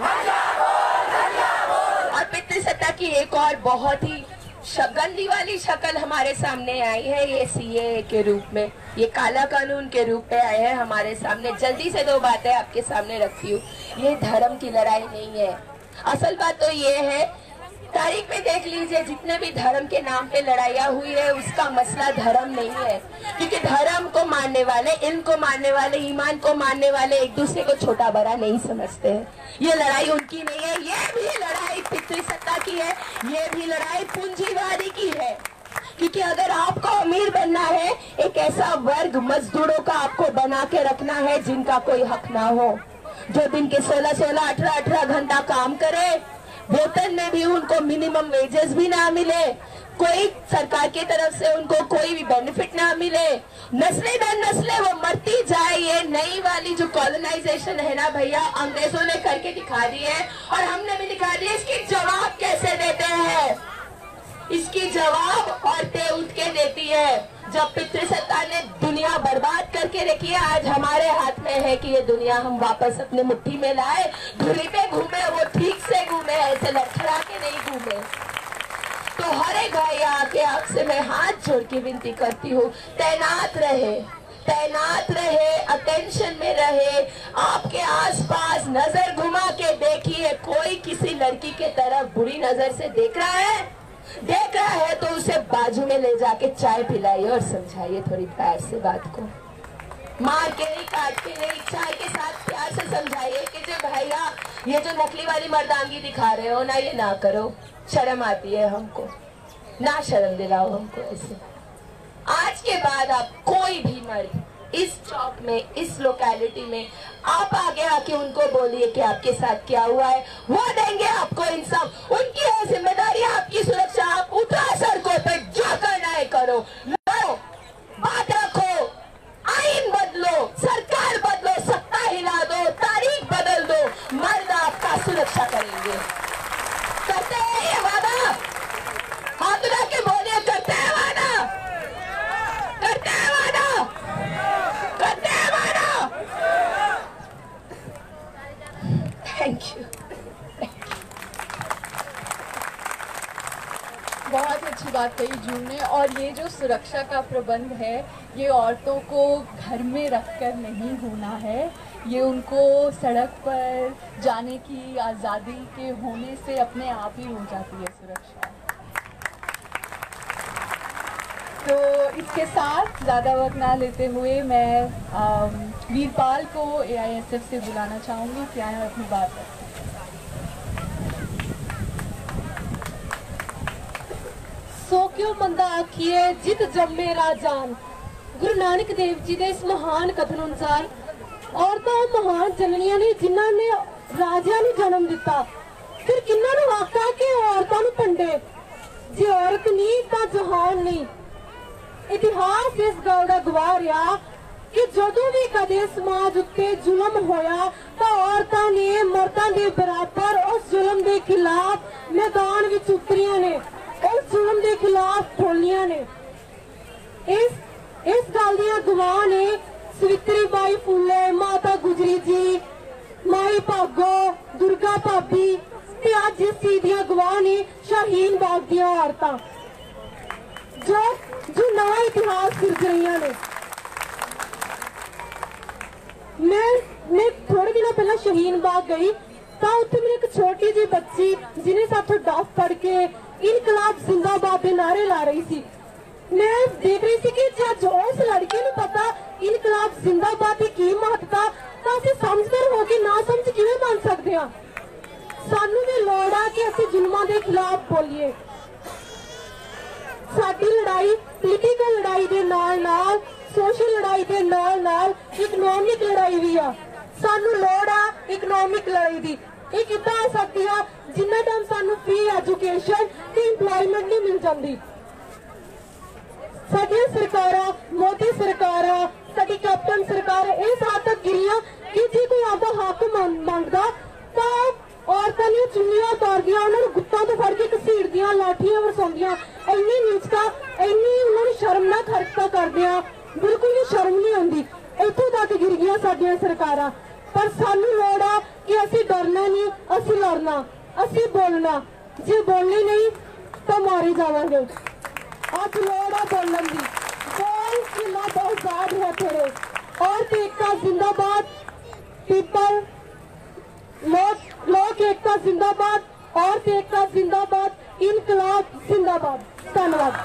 और पितृ सत्ता की एक और बहुत ही गंदी वाली शक्ल हमारे सामने आई है, ये सीए के रूप में, ये काला कानून के रूप में आए हैं हमारे सामने। जल्दी से दो बातें आपके सामने रखती हूँ। ये धर्म की लड़ाई नहीं है, असल बात तो ये है, तारीख में देख लीजिए जितने भी धर्म के नाम पे लड़ाइयाँ हुई है, उसका मसला धर्म नहीं है, क्योंकि धर्म को मानने वाले, इल्म को मानने वाले, ईमान को मानने वाले एक दूसरे को छोटा बड़ा नहीं समझते हैं। ये लड़ाई उनकी नहीं है, ये भी लड़ाई पितृ सत्ता की है, ये भी लड़ाई पूंजीवादी की है। क्योंकि अगर आपको अमीर बनना है, एक ऐसा वर्ग मजदूरों का आपको बना के रखना है जिनका कोई हक ना हो, जो दिन के सोलह सोलह अठारह अठारह घंटा काम करे, वेतन में भी उनको मिनिमम वेजेस भी ना मिले, कोई सरकार की तरफ से उनको कोई भी बेनिफिट ना मिले, नस्लें दर नस्लें वो मरती जाए। ये नई वाली जो कॉलोनाइजेशन है ना भैया, अंग्रेजों ने करके दिखा दी है और हमने भी दिखा दी है। इसकी जवाब कैसे देते हैं, इसकी जवाब औरतें उठ के देती है। जब पितृ सत्ता ने दुनिया बर्बाद करके रखी है, आज हमारे हाथ में है कि ये दुनिया हम वापस अपने मुट्ठी में लाए। धुरी पे घूमे वो ठीक से घूमे, ऐसे लड़खड़ा के नहीं घूमे। तो हर एक भाई आके आपसे मैं हाथ जोड़ के विनती करती हूँ, तैनात रहे, तैनात रहे, अटेंशन में रहे, आपके आसपास नजर घुमा के देखिए, कोई किसी लड़की के तरफ बुरी नजर से देख रहा है, देख रहा है तो उसे बाजू में ले जाके चाय पिलाइए और समझाइए थोड़ी प्यार से बात को, मार के नहीं, काट के नहीं, चाय के साथ प्यार से समझाइए कि जो भैया ये जो नकली वाली मर्दांगी दिखा रहे हो ना, ये ना करो, शर्म आती है हमको, ना शर्म दिलाओ हमको ऐसे। आज के बाद आप कोई भी मर्द इस चौक में, इस लोकेलिटी में आप आगे आके उनको बोलिए कि आपके साथ क्या हुआ है, वो देंगे आपको इंसाफ। उनकी है जिम्मेदारी आपकी सुरक्षा, आप उठा सड़कों पे, जो करना है करो, लो बात रखो, आईन बदलो, सरकार बदलो, सत्ता हिला दो, तारीख बदल दो, मर्द आपका सुरक्षा करेंगे। करते हैं ये वादा, हाथ उठा के बोलिए, करते हैं वादा, करते हैं वादा, करते हैं वादा। Thank you. बहुत अच्छी बात कही जून ने। और ये जो सुरक्षा का प्रबंध है, ये औरतों को घर में रखकर नहीं होना है, ये उनको सड़क पर जाने की आज़ादी के होने से अपने आप ही हो जाती है सुरक्षा। तो इसके साथ ज़्यादा वक्त ना लेते हुए मैं वीरपाल को ए आई एस एफ से बुलाना चाहूँगी कि आए अपनी बात रखें। सो क्यों बंदा आखिए जित जम्मे राजान। गुरु नानक देव जी ਦੇ ਇਸ ਮਹਾਨ ਕਥਨ ਅਨੁਸਾਰ ਔਰਤਾਂ ਉਹ ਮਹਾਨ ਜਨਨੀਆਂ ਨੇ ਜਿਨ੍ਹਾਂ ਨੇ ਰਾਜਿਆਂ ਨੂੰ ਜਨਮ ਦਿੱਤਾ। ਫਿਰ ਕਿੰਨਾਂ ਨੂੰ ਆਖਿਆ ਕਿ ਔਰਤਾਂ ਨੂੰ ਭੰਡੇ, ਜੇ ਔਰਤ ਨਹੀਂ ਤਾਂ ਜਹਾਨ ਨਹੀਂ। ਇਤਿਹਾਸ ਇਸ ਗੱਲ ਦਾ ਗਵਾਹ ਰਿਹਾ ਕਿ ਜਦੋਂ ਵੀ ਕਦੇ ਸਮਾਜ ਉੱਤੇ ਜ਼ੁਲਮ ਹੋਇਆ ਤਾਂ ਔਰਤਾਂ ਨੇ ਮਰਦਾਂ ਦੇ ਬਰਾਬਰ ਉਸ ਜ਼ੁਲਮ ਦੇ ਖਿਲਾਫ ਮੈਦਾਨ ਵਿੱਚ ਉਤਰੀਆਂ ਨੇ, ਉਸ ਜ਼ੁਲਮ ਦੇ ਖਿਲਾਫ ਬੋਲੀਆਂ ਨੇ। ਇਸ ਇਸ ਗੱਲ ਦੀਆਂ ਗਵਾਹ ਨੇ ਸਵਿਤਰੀ ਬਾਈ ਫੂਲੇ, ਮਾਤਾ ਗੁਜਰੀ ਜੀ, ਮਾਈ ਭਾਗੋ, ਦੁਰਗਾ ਭਾਬੀ ਤੇ ਅੱਜ ਇਸ ਚੀਜ਼ ਦੀਆਂ ਗਵਾਹ ਨੇ ਸ਼ਾਹੀਨ ਬਾਗ ਦੀਆਂ ਔਰਤਾਂ ਜੋ ਜੋ ਨਵਾਂ ਇਤਿਹਾਸ ਸਿਰਜ ਰਹੀਆਂ ਨੇ। ਮੈਂ ਮੈਂ ਥੋੜੇ ਦਿਨਾਂ ਪਹਿਲਾਂ ਸ਼ਹੀਨ ਬਾਗ ਗਈ ਤਾਂ ਉੱਥੇ ਮੇਰੀ ਇੱਕ ਛੋਟੀ ਜਿਹੀ ਬੱਚੀ ਜਿਹਨੇ ਸਾਥੋਂ ਡਾਫ ਫੜ ਕੇ ਇਨਕਲਾਬ ਜ਼ਿੰਦਾਬਾਦ ਦੇ ਨਾਰੇ ਲਾ ਰਹੀ ਸੀ। मैं देख रही थी कि जब उस लड़के को पता इनकलाब जिंदाबाद की की महत्ता तो असं समझदार हो के ना समझ किवें बन सकते हैं। सानू भी लोड़ है कि असं जुल्मां दे खिलाफ बोलीए। साडी लड़ाई पोलीटिकल लड़ाई दे नाल नाल सोशल लड़ाई दे नाल नाल इकनॉमिक लड़ाई भी आ। सानू लोड़ है इकनॉमिक लड़ाई दी। ये किद्दां आ सकदी है जिन्ना टाइम सानू फ्री एजुकेशन ते इंप्लॉयमेंट नहीं मिल जाती। साडियां सरकारां, मोदी सरकारां, साडी कैप्टन सरकार इस हद तक गिरियां कि जे कोई आपदा हक मंगदा तां औरतां दी चुन्नियां उतारदियां, उन्हां नूं गुत्तां तो फड़ के घसीड़दियां, लाठियां वरसाउंदियां। इन्नी नीचता, इन्नी उन्हां नूं शर्मनाक हरकतां करदियां, बिल्कुल भी शर्म नहीं आउंदी। इत्थों तक गिर गईयां साडियां सरकारां। पर सानू लोड़ आ कि असीं डरना नहीं, असीं लड़ना, असीं बोलना। जे बोलनी नहीं तां मारे जावांगे। आज लोड़ा बोलन दी बोल किला बहुत है तेरे। और एकता जिंदाबाद, पीपल लोक लोक एकता जिंदाबाद, और एकता जिंदाबाद, इनकलाब जिंदाबाद। धन्यवाद।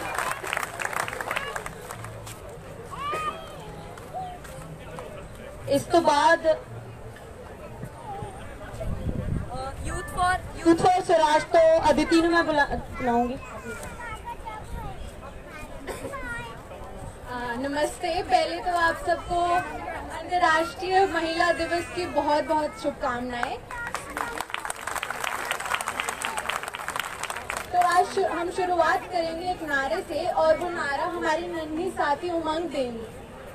इस तो बाद youth for youth for Swaraj तो अदिति ਨੂੰ मैं बुलाऊंगी। नमस्ते। पहले तो आप सबको अंतर्राष्ट्रीय महिला दिवस की बहुत बहुत शुभकामनाएं। तो आज शु, हम शुरुआत करेंगे एक नारे से और वो नारा हमारी नन्ही साथी उमंग देंगी।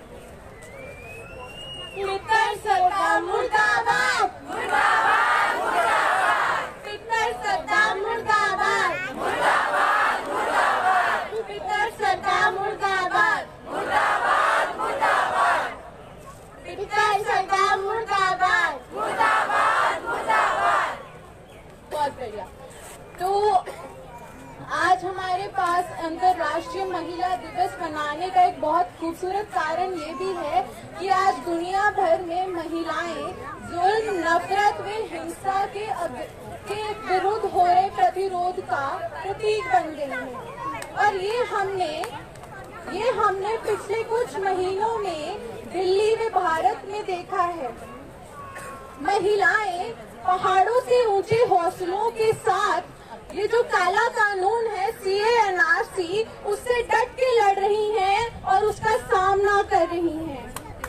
पितर सद्दाम मुर्दाबाद, मुर्दाबाद, मुर्दाबाद। पितर सद्दाम मुर्दाबाद, मुर्दाबाद, मुर्दाबाद। पितर सद्दाम मुर्दाबाद, मुर्दाबाद, मुर्दाबाद। पितर सद्दाम मुर्दाबाद, मुर्दाबाद, मुर्दाबाद। बहुत बढ़िया। तो आज हमारे पास अंतर्राष्ट्रीय महिला दिवस मनाने का एक बहुत खूबसूरत कारण ये भी है कि आज दुनिया भर में महिलाएं जुल्म, नफरत व हिंसा के के विरुद्ध हो रहे प्रतिरोध का प्रतीक बन गई हैं। और ये हमने ये हमने पिछले कुछ महीनों में दिल्ली व भारत में देखा है। महिलाएं पहाड़ों से ऊंचे हौसलों के साथ ये जो काला कानून है सी ए एन आर सी, उससे डट के लड़ रही हैं और उसका सामना कर रही हैं।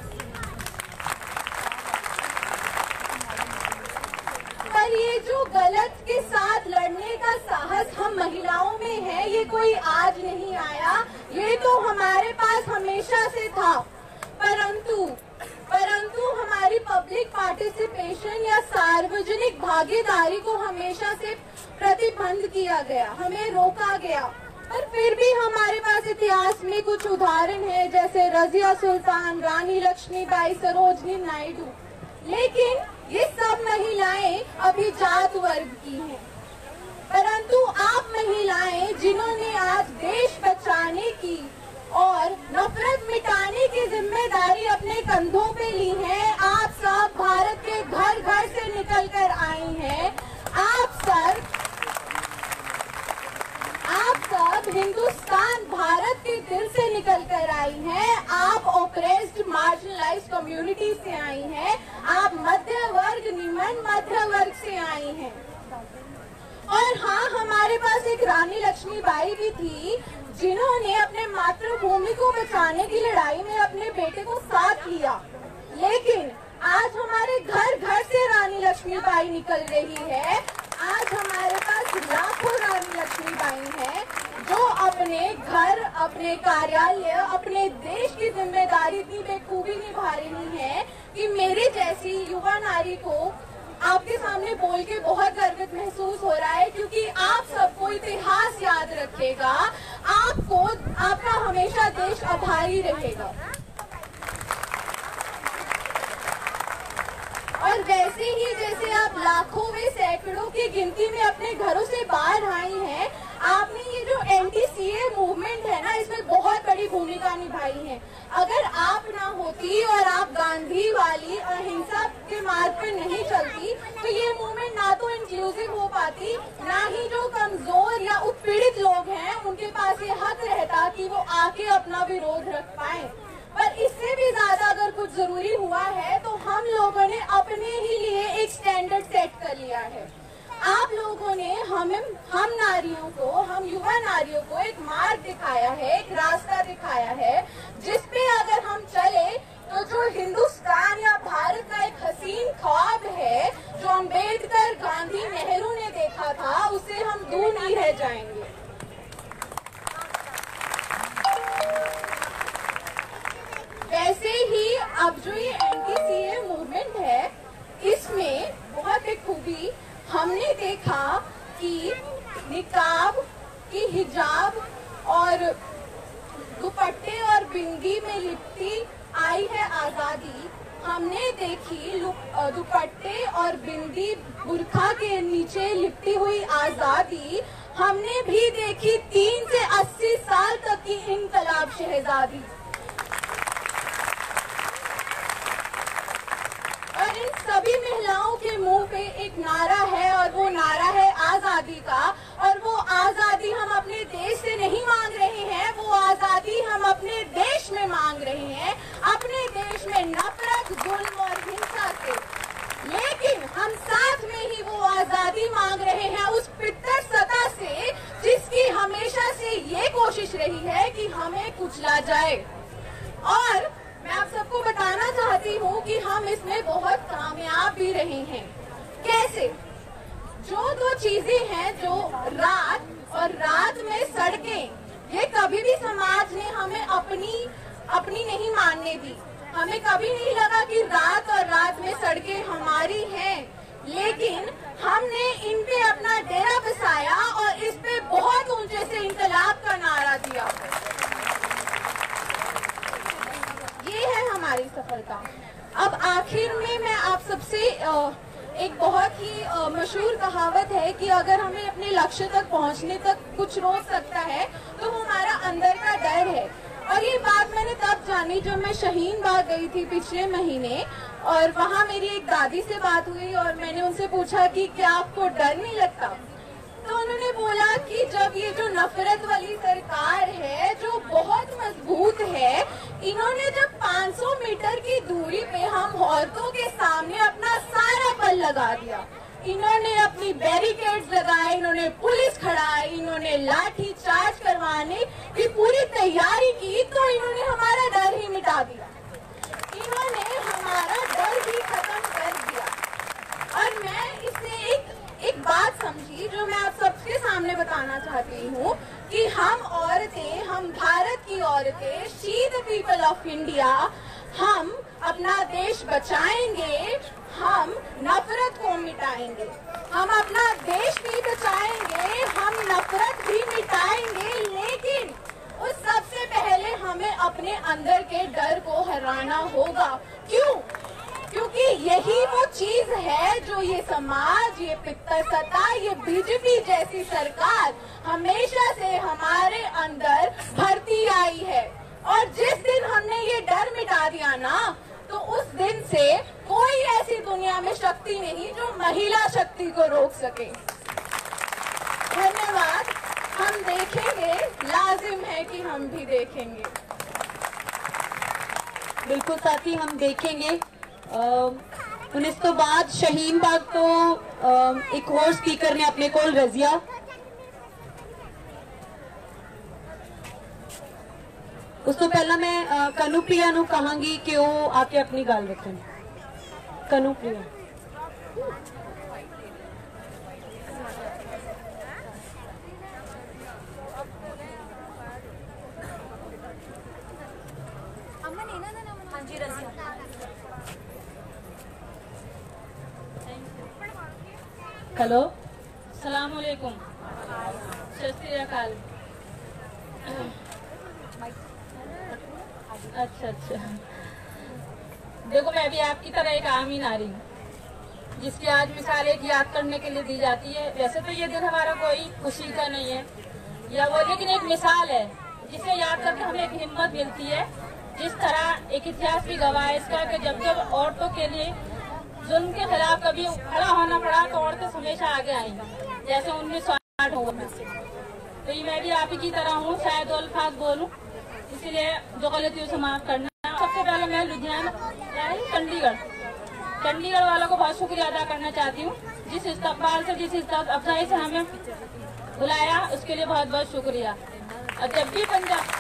पर ये जो गलत के साथ लड़ने का साहस हम महिलाओं में है, ये कोई आज नहीं आया, ये तो हमारे पास हमेशा से था। परंतु परंतु हमारी पब्लिक पार्टिसिपेशन या सार्वजनिक भागीदारी को हमेशा से प्रतिबंध किया गया, हमें रोका गया। पर फिर भी हमारे पास इतिहास में कुछ उदाहरण है, जैसे रजिया सुल्तान, रानी लक्ष्मीबाई, सरोजनी नायडू। लेकिन ये सब महिलाएं अभिजात वर्ग की हैं। परंतु आप महिलाएं जिन्होंने आज देश बचाने की और नफरत मिटाने की जिम्मेदारी अपने कंधों पे ली है, आप सब भारत के घर घर से निकल कर आई हैं। आप सब आप सब हिंदुस्तान भारत के दिल से निकल कर आई हैं। आप ओप्रेस्ड मार्जिनलाइज्ड कम्युनिटी से आई हैं। आप मध्य वर्ग, निम्न मध्य वर्ग से आई हैं। और हाँ, हमारे पास एक रानी लक्ष्मीबाई भी थी, जिन्होंने अपने मातृभूमि को बचाने की लड़ाई में अपने बेटे को साथ लिया। लेकिन आज हमारे घर घर से रानी लक्ष्मीबाई निकल रही है। आज हमारे पास लाखों रानी लक्ष्मीबाई हैं, जो अपने घर, अपने कार्यालय, अपने देश की जिम्मेदारी इतनी बेखूबी निभा रही हैं कि मेरी जैसी युवा नारी को आपके सामने बोल के बहुत गर्वित महसूस हो रहा है, क्योंकि आप सबको इतिहास याद रखेगा, आपको आपका हमेशा देश आभारी रहेगा। और वैसे ही जैसे आप लाखों में सैकड़ों की गिनती में अपने घरों से बाहर आई हैं, आपने ये जो एंटी सी ए मूवमेंट है ना, इसमें बहुत बड़ी भूमिका निभाई है। अगर आप ना होती और आप गांधी वाली अहिंसा के मार्ग पे नहीं चलती, तो ये मूवमेंट ना तो इंक्लूसिव हो पाती, ना ही जो कमजोर या उत्पीड़ित लोग हैं उनके पास ये हक रहता कि वो आके अपना विरोध रख पाए। पर इससे भी ज्यादा अगर कुछ जरूरी हुआ है, तो हम लोगों ने अपने ही लिए एक स्टैंडर्ड सेट कर लिया है। आप लोगों ने हम हम नारियों को, हम युवा नारियों को एक मार्ग दिखाया है, एक रास्ता दिखाया है, जिसपे अगर हम चले तो जो हिंदुस्तान या भारत का एक हसीन ख्वाब है, जो अम्बेडकर, गांधी, नेहरू ने देखा था, उससे हम दूर नहीं रह जाएंगे। वैसे ही अब जो ये एंटी सी ए मूवमेंट है, इसमें बहुत एक खूबी हमने देखा कि निकाब की हिजाब और दुपट्टे और बिंदी में लिपटी आई है आजादी। हमने देखी दुपट्टे और बिंदी बुरखा के नीचे लिपटी हुई आजादी। हमने भी देखी तीन से अस्सी साल तक की इनकलाब शहजादी। और इन सभी महिलाओं के मुंह पे एक नारा है, और वो नारा है आजादी का। और वो आजादी हम अपने देश से नहीं मांग रहे हैं, वो आजादी हम अपने देश में मांग रहे हैं, अपने देश में नफरत, जुल्म और हिंसा से। लेकिन हम साथ में ही वो आजादी मांग रहे हैं उस पितर सत्ता से, जिसकी हमेशा से ये कोशिश रही है कि हमें कुचला जाए। और मैं आप सबको बताना चाहती हूँ कि हम इसमें बहुत कामयाब भी रहे हैं। कैसे? जो दो चीजें हैं, जो रात और रात में सड़कें, ये कभी भी समाज ने हमें अपनी अपनी नहीं मानने दी। हमें कभी नहीं लगा कि रात और रात में सड़कें हमारी हैं, लेकिन हमने इन पे अपना डेरा बसाया और इस पे बहुत ऊंचे से इंकलाब का नारा दिया। ये है हमारी सफलता। अब आखिर में मैं आप सबसे एक बहुत ही मशहूर कहावत है कि अगर हमें अपने लक्ष्य तक पहुंचने तक कुछ रोक सकता है, तो हमारा अंदर का डर है। और ये बात मैंने तब जानी जब मैं शाहीन बाग गई थी पिछले महीने, और वहाँ मेरी एक दादी से बात हुई और मैंने उनसे पूछा कि क्या आपको डर नहीं लगता। तो उन्होंने बोला कि जब ये जो नफरत वाली सरकार है, जो बहुत मजबूत है, इन्होंने जब पाँच सौ मीटर की दूरी पे हम औरतों के सामने अपना सारा बल लगा दिया, इन्होंने अपनी बैरिकेड्स लगाए, इन्होंने पुलिस खड़ाई, इन्होंने लाठी चार्ज करवाने की पूरी तैयारी की, तो इन्होंने हमारा डर ही मिटा दिया, इन्होंने हमारा डर ही खत्म कर दिया। और मैं इससे एक एक बात समझी जो मैं आप सबके सामने बताना चाहती हूँ कि हम औरतें, हम भारत की औरतें, she the people of India, हम अपना देश बचाएंगे, हम नफरत को मिटाएंगे, हम अपना देश भी बचाएंगे, हम नफरत भी मिटाएंगे, लेकिन उस सबसे पहले हमें अपने अंदर के डर को हराना होगा। क्यों? क्योंकि यही वो चीज है जो ये समाज, ये पित्तर सत्ता, ये बीजेपी जैसी सरकार हमेशा से हमारे अंदर भरती आई है। और जिस दिन हमने ये डर मिटा दिया ना, तो उस दिन से कोई ऐसी दुनिया में शक्ति नहीं जो महिला शक्ति को रोक सके। धन्यवाद। हम देखेंगे, लाजिम है कि हम भी देखेंगे। बिल्कुल साथी, हम देखेंगे। उन्नीस तो बाद शहीन बाग तो आ, एक और स्पीकर ने अपने को रजिया उस तो पहला मैं कनुप्रिया नू कहांगी कि वो आके अपनी गल रखें। कनुप्रिया हेलो, सलाम अलैकुम, सत श्री अकाल। अच्छा अच्छा, देखो मैं भी आपकी तरह एक आम ही नारी हूँ जिसकी आज मिसाल एक याद करने के लिए दी जाती है। वैसे तो ये दिन हमारा कोई खुशी का नहीं है या वो, लेकिन एक मिसाल है जिसे याद करके हमें एक हिम्मत मिलती है। जिस तरह एक इतिहास भी गवाह है इसका कि जब जब औरतों के लिए जुल्म के खिलाफ कभी खड़ा होना पड़ा तो औरतें हमेशा आगे आई, जैसे उन्नीस सौ आठ हो में। तो ये मैं भी आप ही की तरह हूँ, शायद दो अल्फाज बोलूँ, इसीलिए जो गलती उसे माफ करना। सबसे पहले मैं लुधियाना चंडीगढ़ चंडीगढ़ वालों को बहुत शुक्रिया अदा करना चाहती हूँ, जिस इस्तकबाल से, जिस इज्जत अफजाई से हमें बुलाया, उसके लिए बहुत बहुत शुक्रिया। और जब भी पंजाब,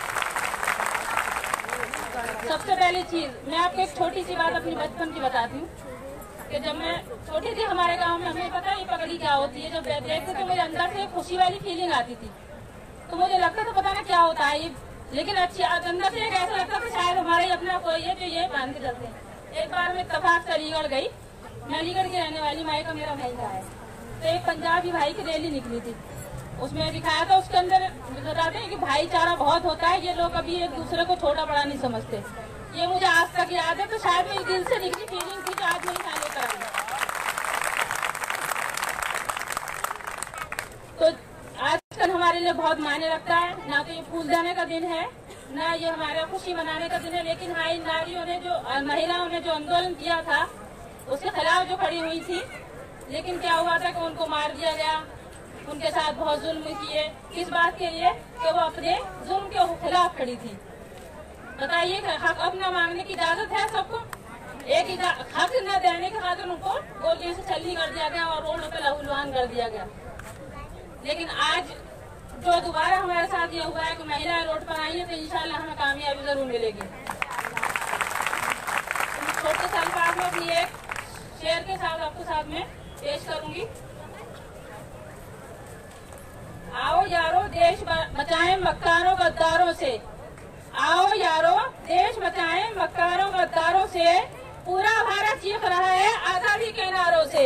सबसे पहली चीज मैं आपको एक छोटी सी बात अपनी बचपन की बताती हूँ कि जब मैं छोटी थी हमारे गांव में हमें पता है ये पगड़ी क्या होती है। जब देखते तो मेरे अंदर से खुशी वाली फीलिंग आती थी, तो मुझे लगता था पता ना क्या होता है ये, लेकिन अच्छी अंदर से एक ऐसा लगता था शायद हमारे अपना कोई है जो ये बांध के चलते हैं। एक बार मैं इत्तेफाक से अलीगढ़ गई, मैं अलीगढ़ की रहने वाली, माई का मेरा भाई का है, तो एक पंजाबी भाई की रैली निकली थी, उसमें दिखाया था, उसके अंदर बताते हैं कि भाईचारा बहुत होता है, ये लोग अभी एक दूसरे को छोटा बड़ा नहीं समझते। ये मुझे आज तक याद है, तो शायद मेरी दिल से निकली फीलिंग थी जो आज मेरी खाने कर आई। तो आजकल हमारे लिए बहुत मायने रखता है, ना तो ये फूलदाने का दिन है, ना ये हमारा खुशी मनाने का दिन है, लेकिन हाँ इन नारियों ने जो, महिलाओं ने जो आंदोलन किया था उसके खिलाफ जो खड़ी हुई थी, लेकिन क्या हुआ था कि उनको मार दिया गया, उनके साथ बहुत जुल्म किए। किस बात के लिए? कि वो अपने जुल्म के खिलाफ खड़ी थी। बताइए, हक अपना मांगने की इजाजत है सबको, एक हक न देने के खातिर उनको गोलियों से छलनी कर दिया गया और रोडों पे लहूलुहान कर दिया गया। लेकिन आज जो दोबारा हमारे साथ ये हुआ है कि महिलाएं रोड पर आई है, तो इंशाल्लाह हमें कामयाबी जरूर मिलेगी। छोटे साल बाद में अपनी एक शेर के साथ आपको साथ में पेश करूंगी। आओ यारो देश बचाएं मक्कारों गद्दारों से, आओ यारो देश बचाएं मक्कारों गद्दारों से, पूरा भारत चीख रहा है आजादी के नारों से।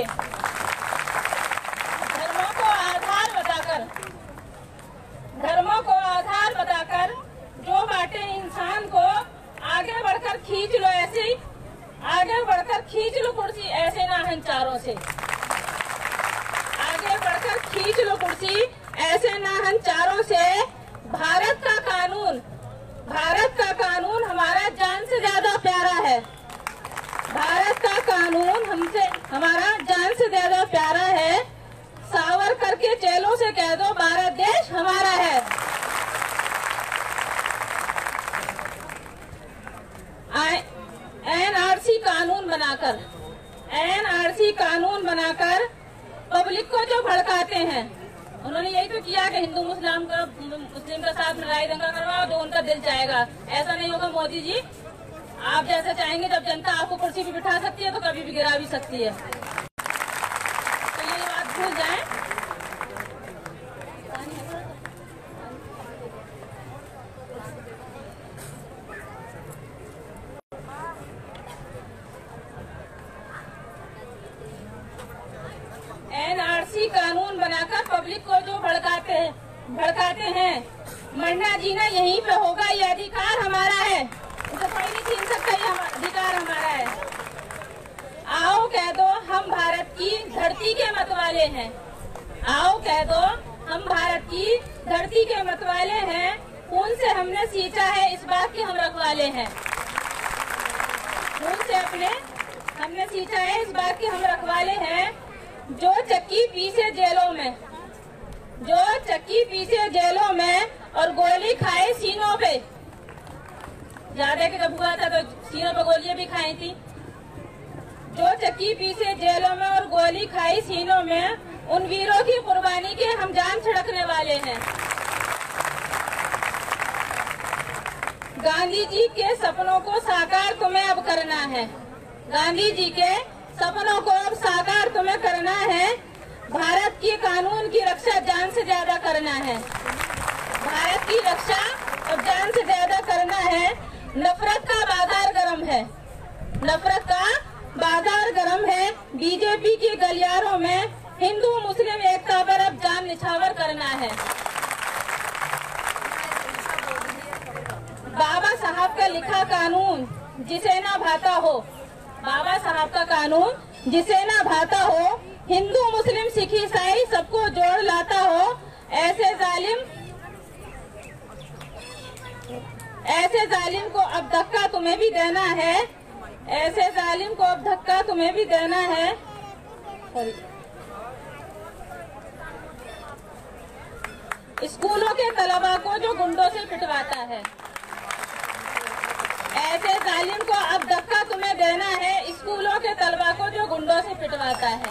धर्मों को आधार बताकर, धर्मों को आधार बताकर जो बांटे इंसान को, आगे बढ़कर खींच लो ऐसी, आगे बढ़कर खींच लो कुर्सी ऐसे नाहनचारों से, आगे बढ़कर खींच लो कुर्सी ऐसे नाहनचारों से। भारत का कानून, भारत का कानून हमारा जान से ज्यादा प्यारा है, भारत का कानून हमसे हमारा जान से ज्यादा प्यारा है। सावरकर के चेलों से कह दो भारत देश हमारा है। एन आर सी कानून बनाकर, एनआरसी कानून बनाकर पब्लिक को जो भड़काते हैं, उन्होंने यही तो किया कि हिंदू मुस्लिम का मुस्लिम का साथ लड़ाई दंगा करवाओ तो उनका दिल जाएगा। ऐसा नहीं होगा मोदी जी, आप जैसा चाहेंगे। जब जनता आपको कुर्सी पे बिठा सकती है तो कभी भी गिरा भी सकती है, तो ये बात भूल जाएं। एनआरसी कानून बनाकर पब्लिक को जो भड़काते हैं भड़काते हैं मरना जीना यहीं पे होगा, ये अधिकार हमारा है, इसे कोई नहीं छीन सकता, ये अधिकार हमारा है। आओ कह दो हम भारत की धरती के मतवाले हैं, आओ कह दो हम भारत की धरती के मतवाले हैं, खून से हमने सींचा है इस बात के हम रखवाले हैं, खून से अपने हमने सींचा है इस बात के हम रखवाले हैं। जो चक्की पीसे जेलों में, जो चक्की पीसे जेलों में और गोली खाए सीनों पे, याद है कि जब हुआ था तो सीनों पे गोलियां भी खाई थी। जो चक्की पीसे जेलों में और गोली खाई सीनों में, उन वीरों की कुर्बानी के हम जान छिड़कने वाले हैं। गांधी जी के सपनों को साकार तुम्हें अब करना है, गांधी जी के सपनों को अब साकार तुम्हें करना है। भारत के कानून की रक्षा जान से ज्यादा करना है, भारत की रक्षा अब जान से ज्यादा करना है। नफरत का बाजार गरम है, नफरत का बाजार गरम है। बीजेपी के गलियारों में हिंदू मुस्लिम एकता पर अब जान निछावर करना है। बाबा साहब का लिखा कानून जिसे ना भाता हो, बाबा साहब का कानून जिसे ना भाता हो, हिंदू मुस्लिम सिख ईसाई सबको जोड़ लाता हो। ऐसे जालिम ऐसे जालिम को अब धक्का तुम्हें भी देना है, ऐसे जालिम को अब धक्का तुम्हें भी देना है। स्कूलों के तलबा को जो गुंडों से पिटवाता है, ऐसे जालिम को अब धक्का तुम्हें देना है। स्कूलों के तलबा को जो गुंडों से पिटवाता है।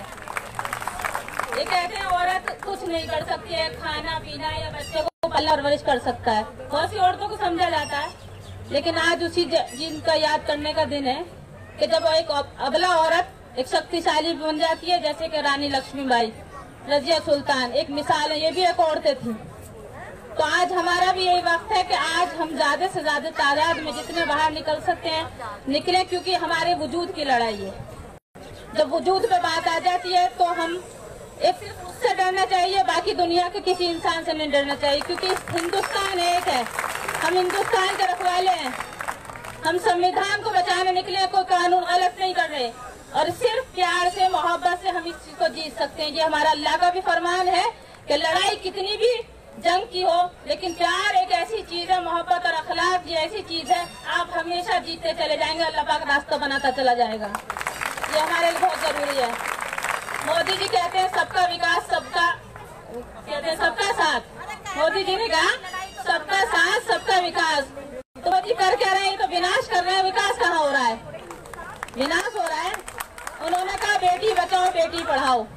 ये कहते हैं औरत कुछ नहीं कर सकती है, खाना पीना या बच्चे को पालना परवरिश कर सकता है, बहुत सी औरतों को समझा जाता है। लेकिन आज उसी जिनका याद करने का दिन है कि जब एक अबला औरत एक शक्तिशाली बन जाती है, जैसे कि रानी लक्ष्मीबाई, रजिया सुल्तान एक मिसाल है, ये भी एक औरतें थी। तो आज हमारा भी यही वक्त है कि आज हम ज्यादा से ज्यादा तादाद में जितने बाहर निकल सकते हैं निकले, क्योंकि हमारे वजूद की लड़ाई है। जब वजूद पे बात आ जाती है तो हम एक सिर्फ उससे डरना चाहिए, बाकी दुनिया के किसी इंसान से नहीं डरना चाहिए, क्योंकि हिंदुस्तान एक है, हम हिंदुस्तान के रखवाले हैं। हम संविधान को बचाने निकले, कोई कानून गलत नहीं कर रहे, और सिर्फ प्यार से मोहब्बत से हम इस चीज को जीत सकते हैं। ये हमारा अल्लाह का भी फरमान है कि लड़ाई कितनी भी जंग की हो, लेकिन प्यार एक ऐसी चीज है, मोहब्बत और अखलाक ये ऐसी चीज है, आप हमेशा जीतते चले जाएंगे, अल्लाह पाक रास्ता बनाता चला जाएगा। ये हमारे लिए बहुत जरूरी है। मोदी जी कहते हैं सबका विकास, सबका कहते हैं सबका साथ। मोदी जी ने कहा सबका साथ सबका विकास, तो मोदी कर क्या रहे हैं? तो विनाश कर रहे हैं। विकास कहाँ हो रहा है? विनाश हो रहा है। उन्होंने कहा बेटी बचाओ बेटी पढ़ाओ,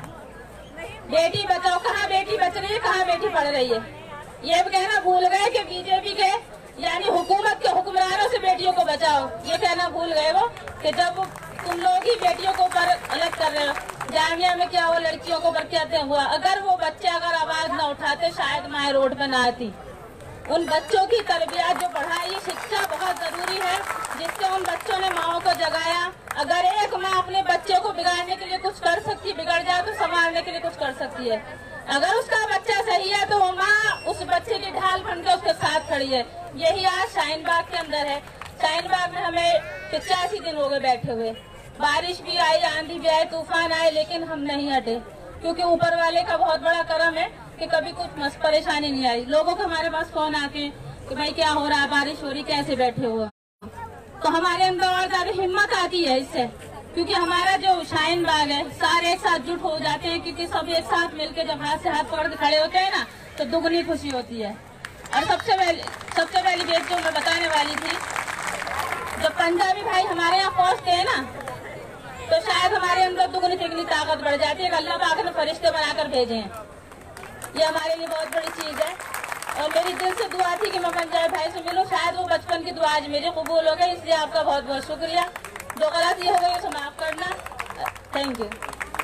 बेटी बचाओ, कहाँ बेटी बच रही है, कहाँ बेटी पढ़ रही है? ये भी कहना भूल गए कि बीजेपी के यानी हुकूमत के हुक्मरानों से बेटियों को बचाओ, ये कहना भूल गए वो कि जब तुम लोग ही बेटियों को ऊपर अलग कर रहे हो। जामिया में क्या वो लड़कियों को बरकते हुआ, अगर वो बच्चे अगर आवाज न उठाते शायद माए रोड पे न आती। उन बच्चों की तरबियत जो पढ़ाई शिक्षा बहुत जरूरी है, जिससे उन बच्चों ने माओ को जगाया। अगर एक माँ अपने बच्चे को बिगाड़ने के लिए कुछ कर सकती, बिगड़ जाए तो संभालने के लिए कुछ कर सकती है। अगर उसका बच्चा सही है तो वो माँ उस बच्चे की ढाल बन के उसके साथ खड़ी है। यही आज शाहीन बाग के अंदर है। शाहीन बाग में हमें पचासी दिन हो गए बैठे हुए, बारिश भी आई, आंधी भी आई, तूफान आए, लेकिन हम नहीं हटे, क्योंकि ऊपर वाले का बहुत बड़ा करम है कि कभी कुछ मस परेशानी नहीं आई। लोगों को हमारे पास फोन आते कि भाई क्या हो रहा है, बारिश हो रही, कैसे बैठे हो, तो हमारे अंदर और ज्यादा हिम्मत आती है इससे, क्योंकि हमारा जो शाहीन बाग है सारे एक साथ जुट हो जाते हैं, क्योंकि सब एक साथ मिलकर जब हाथ से हाथ पकड़ के खड़े होते हैं ना तो दुगनी खुशी होती है। और सबसे पहले सबसे पहली बात जो मैं बताने वाली थी, जब पंजाबी भाई हमारे यहाँ पहुँचते हैं ना तो शायद हमारे अंदर से इतनी ताकत बढ़ जाती है कि अल्लाह पाक ने फरिश्ते बनाकर भेजे हैं। ये हमारे लिए बहुत बड़ी चीज है। और मेरी दिल से दुआ थी कि मैं पंजाबी भाई से मिलूं, शायद वो बचपन की दुआ आज मेरी कबूल हो गई, इसलिए आपका बहुत बहुत शुक्रिया। जो गलत ये हो गई उसे माफ करना। Thank you.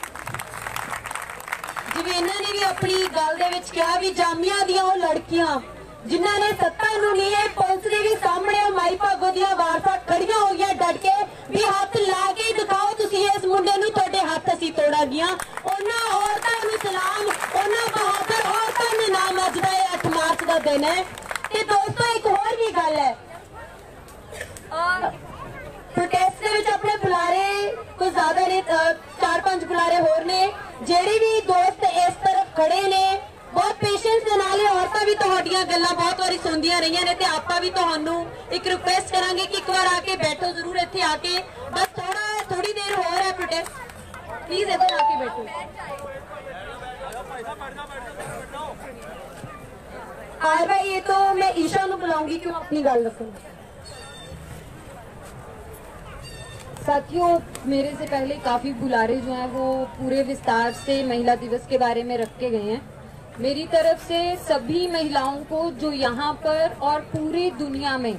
ਜਿਵੇਂ ਇਹਨਾਂ ਨੇ ਵੀ ਆਪਣੀ ਗੱਲ ਦੇ ਵਿੱਚ ਕਿਹਾ ਵੀ ਜਾਮੀਆਂ ਦੀਆਂ ਉਹ ਲੜਕੀਆਂ ਜਿਨ੍ਹਾਂ ਨੇ ਸੱਤਾ ਨੂੰ ਨਹੀਂ ਹੈ, ਪੁਲਿਸ ਦੇ ਵੀ ਸਾਹਮਣੇ ਉਹ ਮਾਈ ਭਾਗੋ ਦੀਆਂ ਵਾਰਸਾਂ ਖੜੀਆਂ ਹੋ ਗਈਆਂ ਡਟ ਕੇ ਵੀ ਹੱਥ ਲਾ ਕੇ ਦਿਖਾਓ ਤੁਸੀਂ ਇਸ ਮੁੰਡੇ ਨੂੰ, ਤੁਹਾਡੇ ਹੱਥ ਅਸੀਂ ਤੋੜਾਂਗੀਆਂ। ਉਹਨਾਂ ਔਰਤਾਂ ਨੂੰ ਸਲਾਮ, ਉਹਨਾਂ ਬਹਾਦਰ ਔਰਤਾਂ ਦੇ ਨਾਮ ਅੱਜ ਦਾ ਇਹ ਅੱਠ ਮਾਰਚ ਦਾ ਦਿਨ ਹੈ। ਤੇ ਦੋਸਤੋ ਇੱਕ ਹੋਰ ਵੀ ਗੱਲ ਹੈ, ਪ੍ਰੋਟੈਸਟ ਦੇ ਵਿੱਚ ਆਪਣੇ ਬੁਲਾਰੇ ਕੋਈ ਜ਼ਿਆਦਾ ਨੇ, ਚਾਰ ਪੰਜ ਬੁਲਾਰੇ ਹੋਰ ਨੇ ਜਿਹੜੇ ਵੀ ਦੋਸਤ ਇਸ ਤਰਫ ਖੜੇ ਨੇ, ਬਹੁਤ ਪੇਸ਼ੈਂਸ ਦੇ ਨਾਲ ਇਹ ਔਰਤਾਂ ਵੀ ਤੁਹਾਡੀਆਂ ਗੱਲਾਂ ਬਹੁਤ ਵਾਰੀ ਸੁਣਦੀਆਂ ਰਹੀਆਂ ਨੇ ਤੇ ਆਪਾਂ ਵੀ ਤੁਹਾਨੂੰ ਇੱਕ ਰਿਕੁਐਸਟ ਕਰਾਂਗੇ ਕਿ ਇੱਕ ਵਾਰ ਆ ਕੇ ਬੈਠੋ ਜ਼ਰੂਰ ਇੱਥੇ ਆ ਕੇ, ਬਸ ਥੋੜਾ ਥੋੜੀ ਦੇਰ ਹੋਰ ਹੈ ਪ੍ਰੋਟੈਸਟ, प्लीज इधर आके बैठो। आर भाई ये तो मैं ईशा को बुलाऊंगी, क्यों अपनी गल रखो। साथियों, मेरे से पहले काफी बुलारे जो हैं वो पूरे विस्तार से महिला दिवस के बारे में रखे गए हैं। मेरी तरफ से सभी महिलाओं को जो यहाँ पर और पूरी दुनिया में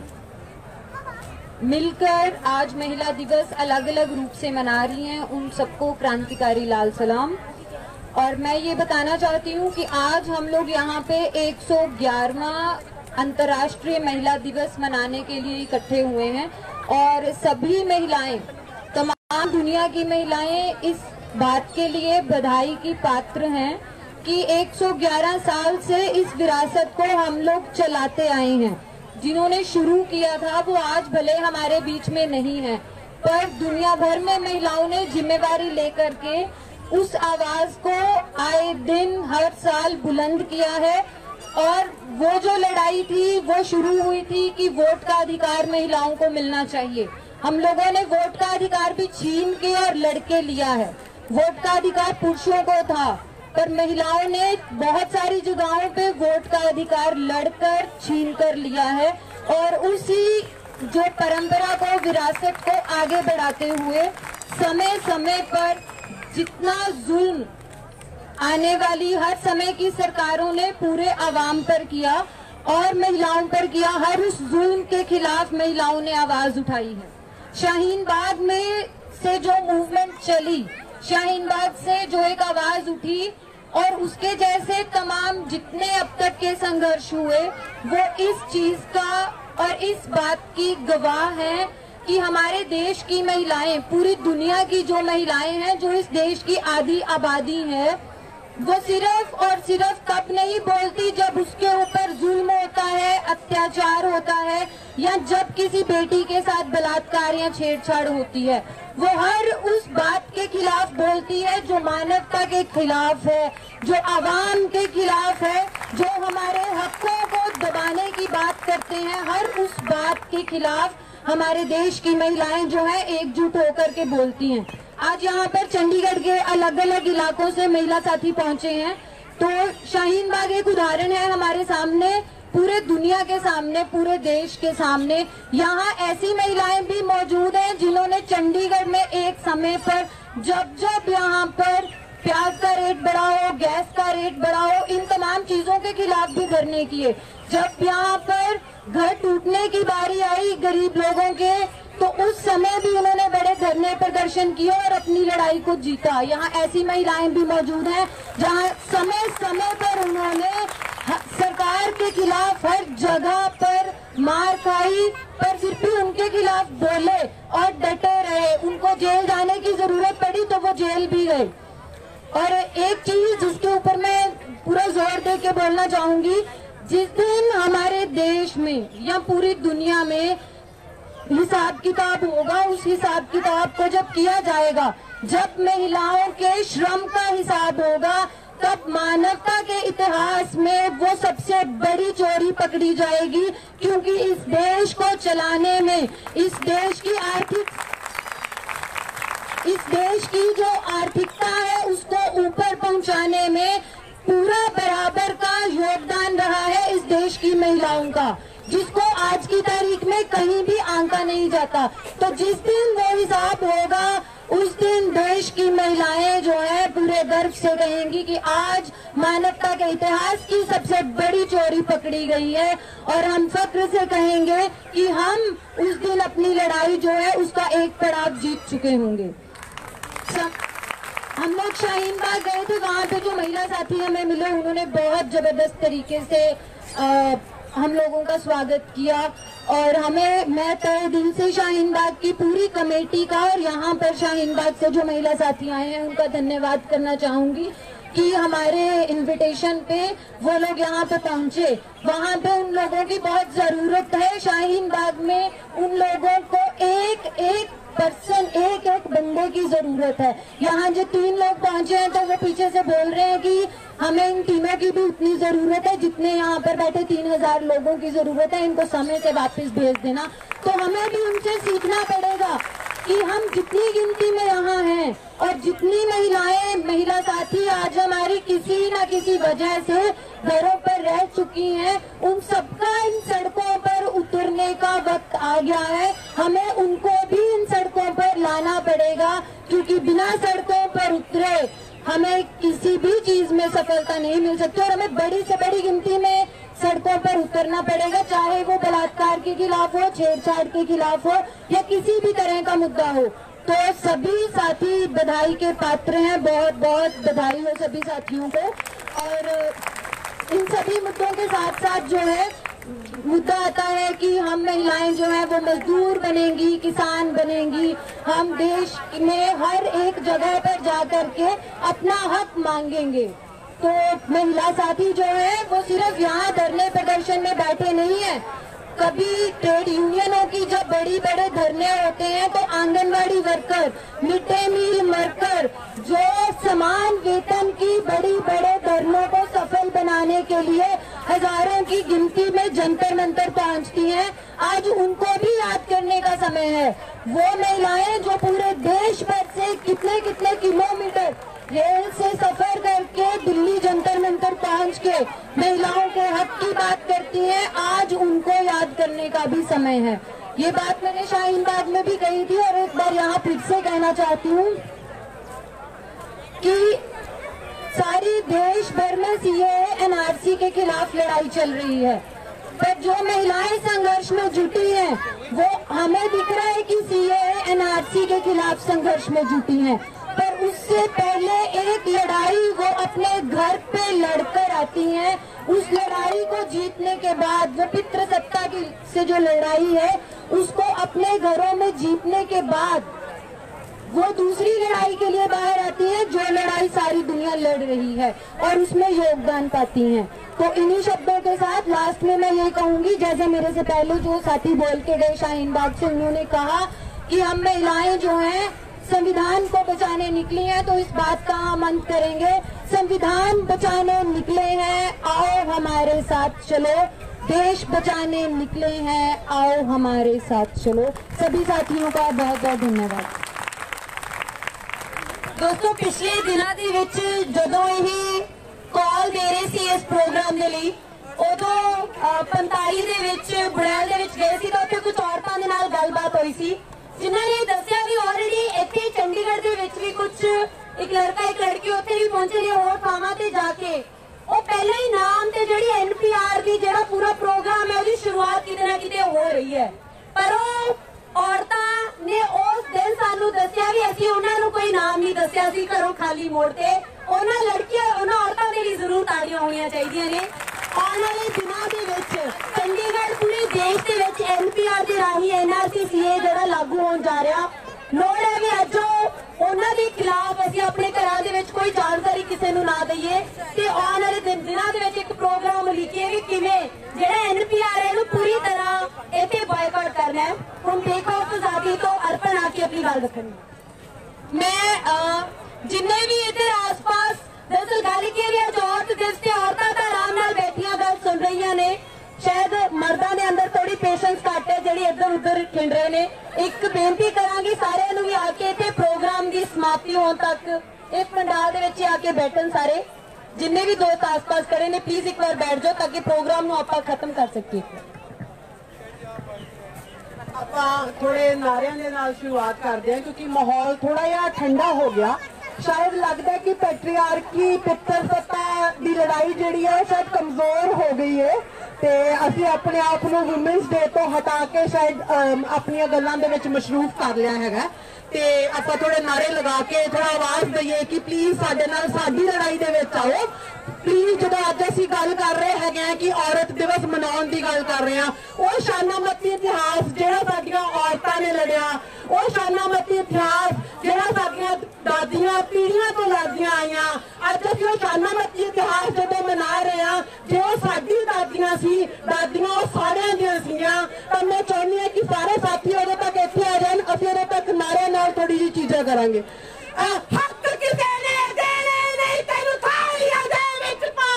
मिलकर आज महिला दिवस अलग अलग रूप से मना रही हैं, उन सबको क्रांतिकारी लाल सलाम। और मैं ये बताना चाहती हूँ कि आज हम लोग यहाँ पे एक सौ ग्यारहवां अंतर्राष्ट्रीय महिला दिवस मनाने के लिए इकट्ठे हुए हैं और सभी महिलाएं, तमाम दुनिया की महिलाएं इस बात के लिए बधाई की पात्र हैं कि एक सौ ग्यारह साल से इस विरासत को हम लोग चलाते आए हैं। जिन्होंने शुरू किया था वो आज भले हमारे बीच में नहीं है, पर दुनिया भर में महिलाओं ने जिम्मेवारी लेकर के उस आवाज को आए दिन हर साल बुलंद किया है। और वो जो लड़ाई थी वो शुरू हुई थी कि वोट का अधिकार महिलाओं को मिलना चाहिए। हम लोगों ने वोट का अधिकार भी छीन के और लड़के लिया है। वोट का अधिकार पुरुषों को था, पर महिलाओं ने बहुत सारी जगहों पे वोट का अधिकार लड़कर छीन कर लिया है। और उसी जो परंपरा को, विरासत को आगे बढ़ाते हुए समय समय पर जितना जुल्म आने वाली हर समय की सरकारों ने पूरे आवाम पर किया और महिलाओं पर किया, हर उस जुल्म के खिलाफ महिलाओं ने आवाज उठाई है। शाहीन बाग में से जो मूवमेंट चली, शाहीन बाग से जो एक आवाज उठी और उसके जैसे तमाम जितने अब तक के संघर्ष हुए वो इस चीज का और इस बात की गवाह हैं कि हमारे देश की महिलाएं, पूरी दुनिया की जो महिलाएं हैं, जो इस देश की आधी आबादी है, वो सिर्फ और सिर्फ तब नहीं बोलती जब उसके ऊपर जुल्म होता है, अत्याचार होता है, या जब किसी बेटी के साथ बलात्कार या छेड़छाड़ होती है। वो हर उस बात के खिलाफ बोलती है जो मानवता के खिलाफ है, जो आवाम के खिलाफ है, जो हमारे हकों को दबाने की बात करते हैं। हर उस बात के खिलाफ हमारे देश की महिलाएं जो है एकजुट होकर के बोलती हैं। आज यहाँ पर चंडीगढ़ के अलग अलग इलाकों से महिला साथी पहुंचे हैं, तो शाहीन बाग एक उदाहरण है हमारे सामने, पूरे दुनिया के सामने, पूरे देश के सामने। यहाँ ऐसी महिलाएं भी मौजूद हैं जिन्होंने चंडीगढ़ में एक समय पर जब जब यहाँ पर प्याज का रेट बढ़ा हो, गैस का रेट बढ़ा हो, इन तमाम चीजों के खिलाफ भी धरने किए। जब यहाँ पर घर टूटने की बारी आई गरीब लोगों के, तो उस समय भी उन्होंने बड़े धरने प्रदर्शन किए और अपनी लड़ाई को जीता। यहाँ ऐसी महिलाएं भी मौजूद हैं जहाँ समय समय पर उन्होंने सरकार के खिलाफ हर जगह पर मार खाई, पर फिर भी उनके खिलाफ बोले और डटे रहे। उनको जेल जाने की जरूरत पड़ी तो वो जेल भी गए। और एक चीज जिसके ऊपर मैं पूरा जोर दे के बोलना चाहूंगी, जिस दिन हमारे देश में या पूरी दुनिया में हिसाब किताब होगा, उस हिसाब किताब को जब किया जाएगा, जब महिलाओं के श्रम का हिसाब होगा, तब मानवता के इतिहास में वो सबसे बड़ी चोरी पकड़ी जाएगी। क्योंकि इस देश को चलाने में, इस देश की आर्थिक इस देश की जो आर्थिकता है उसको ऊपर पहुंचाने में पूरा बराबर का योगदान रहा है इस देश की महिलाओं का, जिसको आज की तारीख में कहीं भी आंका नहीं जाता। तो जिस दिन वो हिसाब होगा, उस दिन देश देश की महिलाएं जो है पूरे गर्व से कहेंगी कि आज मानवता के इतिहास की सबसे बड़ी चोरी पकड़ी गई है, और हम फक्र से कहेंगे कि हम उस दिन अपनी लड़ाई जो है उसका एक पड़ाव जीत चुके होंगे। हम लोग शाहीन बाग गए थे, वहाँ पे जो महिला साथी हमें मिले उन्होंने बहुत जबरदस्त तरीके से आ, हम लोगों का स्वागत किया, और हमें मैं तहे दिल से शाहीन बाग की पूरी कमेटी का और यहाँ पर शाहीन बाग से जो महिला साथी आए हैं उनका धन्यवाद करना चाहूंगी कि हमारे इनविटेशन पे वो लोग यहाँ पे पहुँचे। वहाँ पे उन लोगों की बहुत जरूरत है। शाहीन बाग में उन लोगों को एक एक पर्सन एक एक बंदे की जरूरत है। यहाँ जो तीन लोग पहुँचे हैं तो वो पीछे से बोल रहे हैं कि हमें इन टीमों की भी उतनी जरूरत है जितने यहाँ पर बैठे तीन हजार लोगों की जरूरत है, इनको समय से वापस भेज देना। तो हमें भी उनसे सीखना पड़ेगा कि हम जितनी गिनती में यहाँ हैं और जितनी महिलाएं महिला साथी आज हमारी किसी न किसी वजह से घरों पर रह चुकी हैं, उन सबका इन सड़कों पर उतरने का वक्त आ गया है। हमें उनको भी इन सड़कों पर लाना पड़ेगा, क्योंकि बिना सड़कों पर उतरे हमें किसी भी चीज में सफलता नहीं मिल सकती, और हमें बड़ी से बड़ी गिनती में सड़कों पर उतरना पड़ेगा, चाहे वो बलात्कार के खिलाफ हो, छेड़छाड़ के खिलाफ हो या किसी भी तरह का मुद्दा हो। तो सभी साथी बधाई के पात्र हैं, बहुत बहुत बधाई हो सभी साथियों को। और इन सभी मुद्दों के साथ साथ जो है मुद्दा आता है कि हम महिलाएं जो है वो मजदूर बनेंगी, किसान बनेंगी, हम देश में हर एक जगह पर जा करके अपना हक मांगेंगे। तो महिला साथी जो है वो सिर्फ यहाँ धरने प्रदर्शन में बैठे नहीं है, कभी ट्रेड यूनियनों की जब बड़ी बड़े धरने होते हैं तो anganwadi worker, mid day meal worker जो समान वेतन की बड़ी बड़े धरनों को सफल बनाने के लिए हजारों की गिनती में जंतर मंतर पहुंचती हैं, आज उनको भी याद करने का समय है। वो महिलाएं जो पूरे देश भर से कितने कितने किलोमीटर रेल से सफर करके दिल्ली जंतर मंतर पहुंच के महिलाओं के हक की बात करती हैं, आज उनको याद करने का भी समय है। ये बात मैंने शाहीन बाग में भी कही थी और एक बार यहाँ फिर से कहना चाहती हूँ कि सारी देश भर में सीएए एनआरसी के खिलाफ लड़ाई चल रही है, पर जो महिलाएं संघर्ष में जुटी हैं वो हमें दिख रहा है कि सीएए एनआरसी के खिलाफ संघर्ष में जुटी हैं, पर उससे पहले एक लड़ाई वो अपने घर पे लड़कर आती हैं। उस लड़ाई को जीतने के बाद वो पितृसत्ता की से जो लड़ाई है उसको अपने घरों में जीतने के बाद वो दूसरी लड़ाई के लिए बाहर आती है, जो लड़ाई सारी दुनिया लड़ रही है, और उसमें योगदान पाती हैं। तो इन्हीं शब्दों के साथ लास्ट में मैं ये कहूंगी, जैसे मेरे से पहले जो साथी बोल के गए शाहीन बाग से, उन्होंने कहा कि हम महिलाएं जो हैं संविधान को बचाने निकली हैं, तो इस बात का हम अंत करेंगे। संविधान बचाने निकले हैं, आओ हमारे साथ चलो। देश बचाने निकले हैं, आओ हमारे साथ चलो। सभी साथियों का बहुत बहुत धन्यवाद। दोस्तों, पिछले दिनों ਦੇ ਵਿੱਚ ਜਦੋਂ ਇਹ ਕਾਲ ਦੇ ਰਹੇ ਸੀ ਇਸ ਪ੍ਰੋਗਰਾਮ ਦੇ ਲਈ, ਉਦੋਂ ਪੰਤਾਲੀ ਦੇ ਵਿੱਚ ਬੁੜੈਲ ਦੇ ਵਿੱਚ ਗਏ ਸੀ ਤਾਂ ਉੱਥੇ ਕੁਝ ਔਰਤਾਂ ਦੇ ਨਾਲ ਗੱਲਬਾਤ ਹੋਈ ਸੀ, ਜਿਨ੍ਹਾਂ ਨੇ ਦੱਸਿਆ ਵੀ ਆਲਰੇਡੀ ਇੱਥੇ ਚੰਡੀਗੜ੍ਹ ਦੇ ਵਿੱਚ ਵੀ ਕੁਝ ਇੱਕ ਲੜਕਾ ਇੱਕ ਲੜਕੀ ਉੱਥੇ ਵੀ ਪਹੁੰਚੇ ਨੇ ਹੋਰ ਥਾਵਾਂ ਤੇ ਜਾ ਕੇ। ਉਹ ਪਹਿਲਾਂ ਹੀ ਨਾਮ ਤੇ ਜਿਹੜੀ ਐਨਪੀਆਰ ਦੀ ਜਿਹੜਾ ਪੂਰਾ ਪ੍ਰੋਗਰਾਮ ਹੈ ਉਹਦੀ ਸ਼ੁਰੂਆਤ ਕਿਤੇ ਨਾ ਕਿਤੇ ਹੋ ਰਹੀ ਹੈ, ਪਰ ਉਹ ਔਰਤਾਂ ਨੇ ਉਸ ਦਿਨ ਸਾਨੂੰ ਦੱਸਿਆ ਵੀ ਅਸੀਂ ਉਹਨਾਂ ਨੂੰ ਕੋਈ ਨਾਮ ਨਹੀਂ ਦੱਸਿਆ ਸੀ ਘਰੋਂ ਖਾਲੀ ਮੋੜ ਤੇ। ਉਹਨਾਂ ਲੜਕੀਆਂ ਉਹਨਾਂ ਔਰਤਾਂ ਦੇ ਲਈ ਜ਼ਰੂਰ ਤਾੜੀਆਂ ਹੋਣੀਆਂ ਚਾਹੀਦੀਆਂ ਨੇ। ਆਉਣ ਵਾਲੇ ਦਿਨਾਂ ਦੇ ਵਿੱਚ ਚੰਡੀਗੜ੍ਹ ਪੂਰੇ ਦੇਸ਼ ਦੇ ਵਿੱਚ ਐਨਪੀਆਰ ਦੇ ਰਾਹੀਂ ਐਨਆਰਸੀ ਸੀਏ ਜਿਹੜਾ ਲਾਗੂ ਹੋਣ ਜਾ ਰਿਹਾ, ਲੋੜ ਹੈ ਵੀ ਅੱਜ ਉਹਨਾਂ ਦੇ ਖਿਲਾਫ ਅਸੀਂ ਆਪਣੇ ਘਰਾਂ ਦੇ ਵਿੱਚ ਕੋਈ ਜਾਣਕਾਰੀ ਕਿਸੇ ਨੂੰ ਨਾ ਦਈਏ ਤੇ ਆਉਣ ਵਾਲੇ ਦਿਨਾਂ ਦੇ ਵਿੱਚ ਇੱਕ ਪ੍ਰੋਗਰਾਮ ਲਿਖੀਏ ਵੀ ਕਿਵੇਂ ਜਿਹੜਾ ਐਨਪੀਆਰ ਹੈ ਇਹਨੂੰ ਪੂਰੀ ਤਰ੍ਹਾਂ ਇੱਥੇ ਬਾਇਕਾਟ ਕਰਨਾ ਹੈ। ਹੁਣ ਟੇਕ ਆਫ ਆਜ਼ਾਦੀ ਤੋਂ ਅਰਪਣ ਆ ਕੇ ਆਪਣੀ ਗੱਲ ਰੱਖਣੀ। ਮੈਂ ਜਿੰਨੇ ਵੀ ਇੱਧਰ ਆਸ-ਪਾਸ ਦਰਅਸਲ ਗੱਲ ਕੀ ਹੈ, ਅੱਜ ਔਰਤ ਦਿਵਸ ਤੇ ਔਰਤਾਂ ਤਾਂ ਆਰਾਮ ਨਾਲ ਬੈਠੀਆਂ ਗੱਲ ਸੁਣ ਰਹੀਆਂ ਨੇ, शायद मर्दा ने अंदर थोड़ी पेशेंस घट है जी इधर उधर खिंड रहे ने। एक बेनती करांगी सारे भी आके इतने प्रोग्राम की समाप्ति होने तक इस पंडाल दे विच आके बैठन, सारे जिन्ने भी दोस्त आस पास खड़े ने प्लीज एक बार बैठ जाओ ताकि प्रोग्राम नूं आपां खत्म कर सकीए। ਆਪਾਂ ਥੋੜੇ ਨਾਰਿਆਂ ਦੇ ਨਾਲ ਸ਼ੁਰੂਆਤ ਕਰਦੇ ਹਾਂ ਕਿਉਂਕਿ ਮਾਹੌਲ ਥੋੜਾ ਜਿਹਾ ਠੰਡਾ ਹੋ ਗਿਆ। ਸ਼ਾਇਦ ਲੱਗਦਾ ਕਿ ਪੈਟਰੀਆਰਕੀ ਪਿੱਤਰ ਸੱਤਾ ਦੀ ਲੜਾਈ ਜਿਹੜੀ ਹੈ ਸ਼ਾਇਦ ਕਮਜ਼ੋਰ ਹੋ ਗਈ ਹੈ ਤੇ ਅਸੀਂ ਆਪਣੇ ਆਪ ਨੂੰ ਵੂਮਨਸ ਡੇ ਤੋਂ ਹਟਾ ਕੇ ਸ਼ਾਇਦ ਆਪਣੀਆਂ ਗੱਲਾਂ ਦੇ ਵਿੱਚ ਮਸ਼ਰੂਫ ਕਰ ਲਿਆ ਹੈਗਾ ਤੇ ਆਪਾਂ ਥੋੜੇ ਨਾਰੇ ਲਗਾ ਕੇ ਥੋੜਾ ਆਵਾਜ਼ ਦਈਏ ਕਿ ਪਲੀਜ਼ ਸਾਡੇ ਨਾਲ ਸਾਡੀ ਲੜਾਈ ਦੇ ਵਿੱਚ ਆਓ। ਪਲੀਜ਼ ਜਦੋਂ ਅੱਜ ਅਸੀਂ ਗੱਲ ਕਰ ਰਹੇ ਹੈਗੇ ਆ ਕਿ ਔਰਤ ਦਿਵਸ ਮਨਾਉਣ ਦੀ ਗੱਲ ਕਰ ਰਹੇ ਆ, ਉਹ ਸ਼ਾਨਾਮਤੀ ਇਤਿਹਾਸ ਜਿਹੜਾ ਸਾਡੀਆਂ ਔਰਤਾਂ ਨੇ ਲੜਿਆ, ਉਹ ਸ਼ਾਨਾਮਤੀ ਇਤਿਹਾਸ ਜਿਹੜਾ ਸਾਡੀਆਂ ਦਾਦੀਆਂ ਪੀੜ੍ਹੀਆਂ ਤੋਂ ਲੜਦੀਆਂ ਆਈਆਂ, ਅੱਜ ਅਸੀਂ ਉਹ ਸ਼ਾਨਾਮਤੀ ਇਤਿਹਾਸ ਜਦੋਂ ਮਨਾ ਰਹੇ ਆ ਜੇ ਉਹ ਸਾਡੀ ਦਾਦੀਆਂ ਸੀ, ਦਾਦੀਆਂ ਉਹ ਸਾਰਿਆਂ ਦੀਆਂ ਸੀਗੀਆਂ, ਤਾਂ ਮੈਂ ਚਾਹੁੰਦੀ ਹਾਂ ਕਿ ਸਾਰੇ ਸਾਥੀ ਉਦੋਂ ਤੱਕ ਇੱਥੇ ਆ ਜਾਣ, ਅਸੀਂ ਉਦੋਂ ਤੱਕ ਨਾਰਿਆਂ ਨਾਲ ਥੋੜੀ ਜਿਹੀ ਚੀਜ਼ਾਂ ਕਰਾਂਗੇ। ਹੱਕ ਕਿਸੇ ਨੇ ਦੇਣੇ ਨਹੀਂ ਤੈਨੂੰ ਥਾਲੀਆਂ ਦੇ ਵਿੱਚ ਪਾ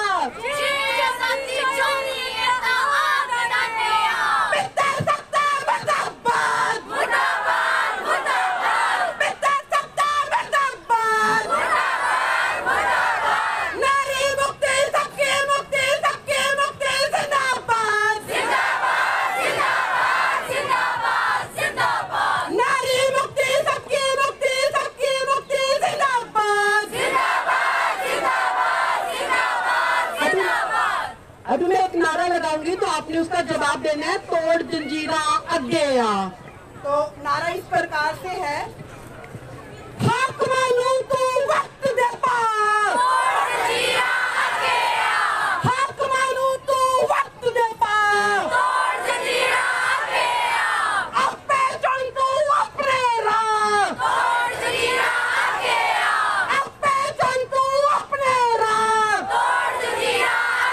अभी मैं एक नारा लगाऊंगी तो आपने उसका जवाब देना है, तोड़ जंजीरा अगे आ। तो नारा इस प्रकार से है, हक मानू तू वक्त दे पा, तोड़ जंजीरा अगे आ। हक मानू तू वक्त दे पा, तोड़ जंजीरा अगे आ। अपने चुन तू अपने राह, तोड़ जंजीरा अगे आ। अपने चुन तू अपने राह, तोड़ जंजीरा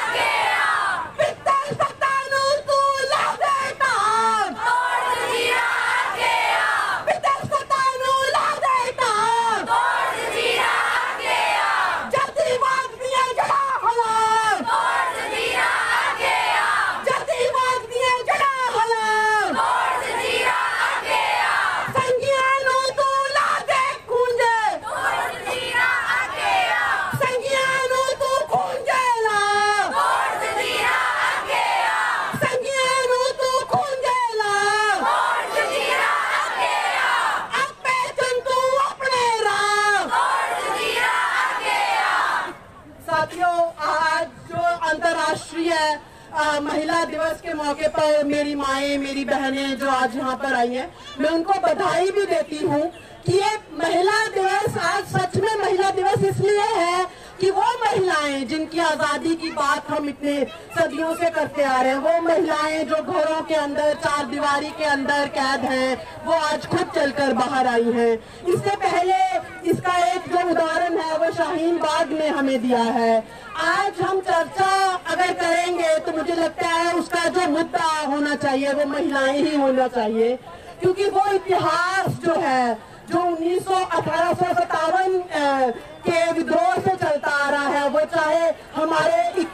महिला दिवस के मौके पर मेरी माएं, मेरी बहनें जो आज यहाँ पर आई हैं, मैं उनको बधाई भी देती हूँ कि ये महिला दिवस आज सच में महिला दिवस इसलिए है कि वो महिलाएं जिनकी आजादी की बात हम इतने सदियों से करते आ रहे हैं, वो महिलाएं जो घरों के अंदर चार दीवारी के अंदर कैद हैं, वो आज खुद चलकर बाहर आई हैं। इससे पहले इसका एक जो उदाहरण है वो शाहीन बाग ने हमें दिया है। आज हम चर्चा अगर करेंगे तो मुझे लगता है उसका जो मुद्दा होना चाहिए वो महिलाएं ही होना चाहिए, क्योंकि वो इतिहास जो है जो उन्नीस सौ अठारह सौ सत्तावन के विद्रोह से चलता आ रहा है, वो चाहे हमारे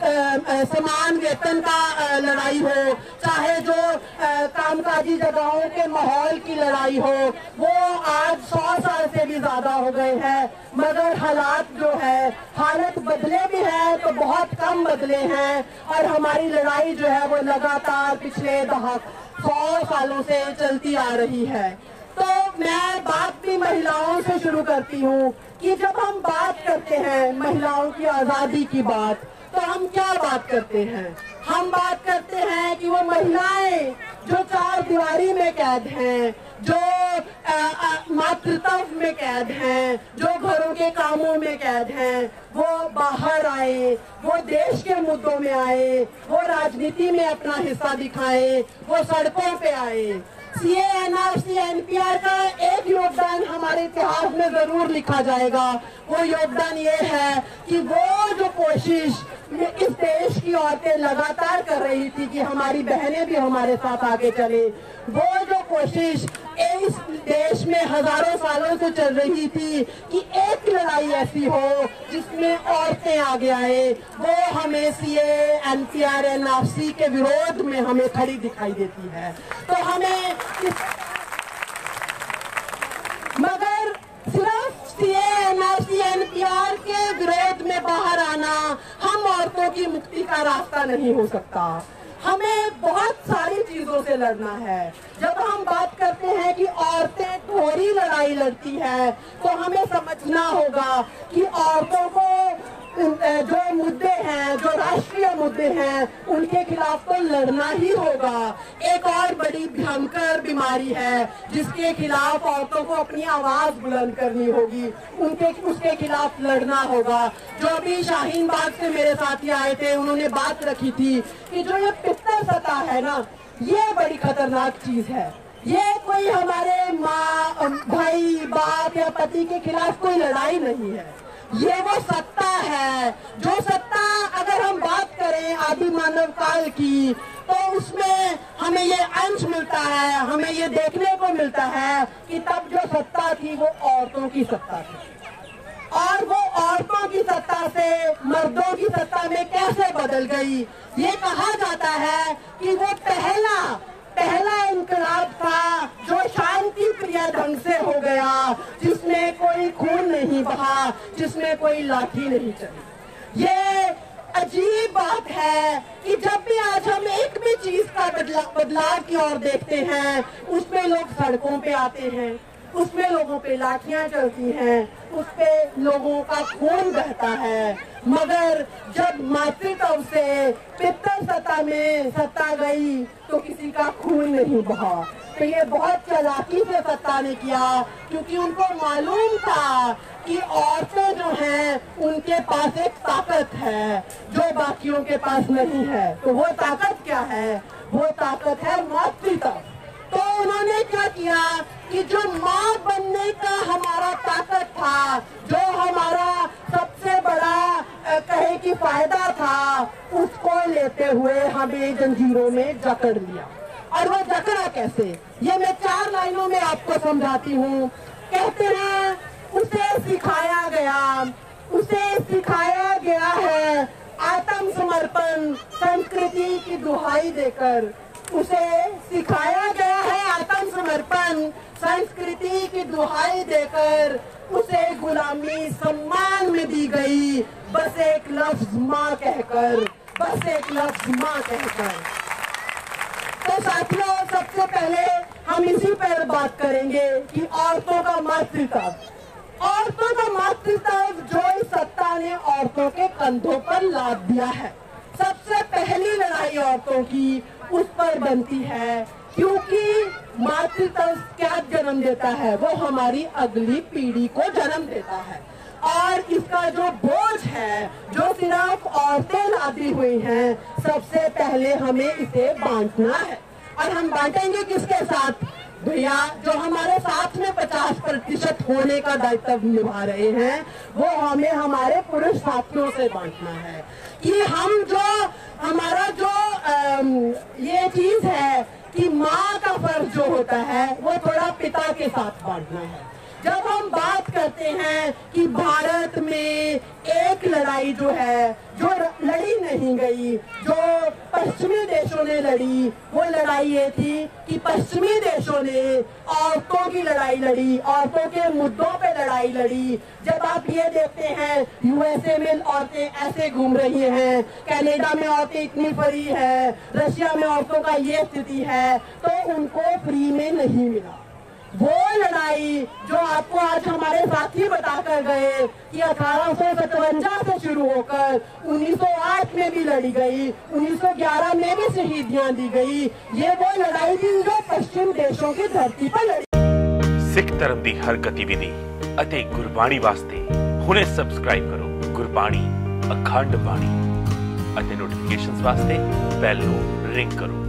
समान वेतन का लड़ाई हो, चाहे जो कामकाजी जगहों के माहौल की लड़ाई हो, वो आज सौ साल से भी ज्यादा हो गए हैं, मगर हालात जो है हालत बदले भी है तो बहुत कम बदले हैं, और हमारी लड़ाई जो है वो लगातार पिछले दहाक सौ सालों से चलती आ रही है। तो मैं बात भी महिलाओं से शुरू करती हूँ कि जब हम बात करते हैं महिलाओं की आजादी की बात, तो हम क्या बात करते हैं? हम बात करते हैं कि वो महिलाएं जो चार दीवारी में कैद हैं, जो मातृत्व में कैद हैं, जो घरों के कामों में कैद हैं, वो बाहर आए, वो देश के मुद्दों में आए, वो राजनीति में अपना हिस्सा दिखाएं, वो सड़कों पे आए। C A N R C N P R का एक योगदान हमारे इतिहास में जरूर लिखा जाएगा। वो योगदान ये है कि वो जो कोशिश इस देश की औरतें लगातार कर रही थी कि हमारी बहनें भी हमारे साथ आगे चले, वो जो कोशिश इस देश में हजारों सालों से चल रही थी कि एक लड़ाई ऐसी हो जिसमें औरतें आगे आए, वो हमें C A N P R N R C के विरोध में हमें खड़ी दिखाई देती है। तो हमें इस... मगर सिर्फ C A N R C N P R के विरोध में बाहर आना हम औरतों की मुक्ति का रास्ता नहीं हो सकता। हमें बहुत सारी चीजों से लड़ना है। जब हम बात करते हैं कि औरतें थोड़ी लड़ाई लड़ती है, तो हमें समझना होगा कि औरतों को जो मुद्दे हैं, जो राष्ट्रीय मुद्दे हैं, उनके खिलाफ तो लड़ना ही होगा। एक और बड़ी भयंकर बीमारी है जिसके खिलाफ औरतों को अपनी आवाज बुलंद करनी होगी, उनके उसके खिलाफ लड़ना होगा। जो अभी शाहीन बाग से मेरे साथी आए थे, उन्होंने बात रखी थी कि जो ये पित्तर सत्ता है ना, ये बड़ी खतरनाक चीज है। ये कोई हमारे माँ, भाई, बाप या पति के खिलाफ कोई लड़ाई नहीं है, ये वो सत्ता है जो सत्ता, अगर हम बात करें आदि मानव काल की, तो उसमें हमें ये अंश मिलता है, हमें ये देखने को मिलता है कि तब जो सत्ता थी वो औरतों की सत्ता थी, और वो औरतों की सत्ता से मर्दों की सत्ता में कैसे बदल गई। ये कहा जाता है कि वो पहला पहला इंकलाब था जो शांति प्रिय ढंग से हो गया, जिसमें कोई खून नहीं बहा, जिसमें कोई लाठी नहीं चली। ये अजीब बात है कि जब भी आज हम एक भी चीज का बदला, बदलाव की ओर देखते हैं, उसमें लोग सड़कों पे आते हैं, उसमें लोगों पे लाठियां चलती हैं, उस पे लोगों का खून बहता है। मगर जब मातृत्व से पित्तर सत्ता में सत्ता गई तो किसी का खून नहीं बहा। तो ये बहुत चालाकी से सत्ता ने किया, क्योंकि उनको मालूम था कि औरतें जो हैं उनके पास एक ताकत है जो बाकियों के पास नहीं है। तो वो ताकत क्या है? वो ताकत है मातृत्व। तो उन्होंने क्या किया कि जो माँ बनने का हमारा ताकत था, जो हमारा सबसे बड़ा कहे कि फायदा था, उसको लेते हुए हमें जंजीरों में जकड़ लिया। और वो जकड़ा कैसे, ये मैं चार लाइनों में आपको समझाती हूँ। कहते हैं उसे सिखाया गया, उसे सिखाया गया है आत्म समर्पण संस्कृति की दुहाई देकर। उसे सिखाया गया है आत्म समर्पण संस्कृति की दुहाई देकर। उसे गुलामी सम्मान में दी गई, बस एक लफ्ज माँ कहकर, बस एक लफ्ज माँ कहकर। तो साथियों, सबसे पहले हम इसी पर बात करेंगे कि औरतों का मातृत्व। औरतों का मातृत्व जो इस सत्ता ने औरतों के कंधों पर लाद दिया है। सबसे पहली लड़ाई औरतों की उस पर बनती है, क्योंकि मातृत्व क्या जन्म देता है? वो हमारी अगली पीढ़ी को जन्म देता है। और इसका जो बोझ है, जो सिर्फ औरतें लादी हुई हैं, सबसे पहले हमें इसे बांटना है। और हम बांटेंगे किसके साथ? भैया जो हमारे साथ में पचास प्रतिशत होने का दायित्व निभा रहे हैं, वो हमें हमारे पुरुष साथियों से बांटना है। कि हम जो हमारा जो आम, ये चीज है कि माँ का फर्ज जो होता है वो थोड़ा पिता के साथ बांटना है। जब हम बात करते हैं कि भारत में एक लड़ाई जो है जो लड़ी नहीं गई, जो पश्चिमी देशों ने लड़ी, वो लड़ाई ये थी कि पश्चिमी देशों ने औरतों की लड़ाई लड़ी, औरतों के मुद्दों पे लड़ाई लड़ी। जब आप ये देखते हैं यूएसए में औरतें ऐसे घूम रही हैं, कनाडा में औरतें इतनी फ्री है, रशिया में औरतों का ये स्थिति है, तो उनको फ्री में नहीं मिला। वो लड़ाई जो आपको आज हमारे साथी बताकर गए कि अठारह सौ सतवंजा से शुरू होकर उन्नीस सौ आठ में भी लड़ी गई, उन्नीस सौ ग्यारह में भी शहीदियां दी गई, ये वो लड़ाई थी जो पश्चिम देशों की धरती पर लड़ी। सिख धर्म की हर गतिविधि ਅਤੇ ਗੁਰਬਾਣੀ ਵਾਸਤੇ ਹੁਣੇ ਸਬਸਕ੍ਰਾਈਬ ਕਰੋ ਗੁਰਬਾਣੀ ਅਖੰਡ ਬਾਣੀ ਅਤੇ ਨੋਟੀਫਿਕੇਸ਼ਨਸ ਵਾਸਤੇ ਬੈਲ ਨੂੰ ਰਿੰਗ ਕਰੋ।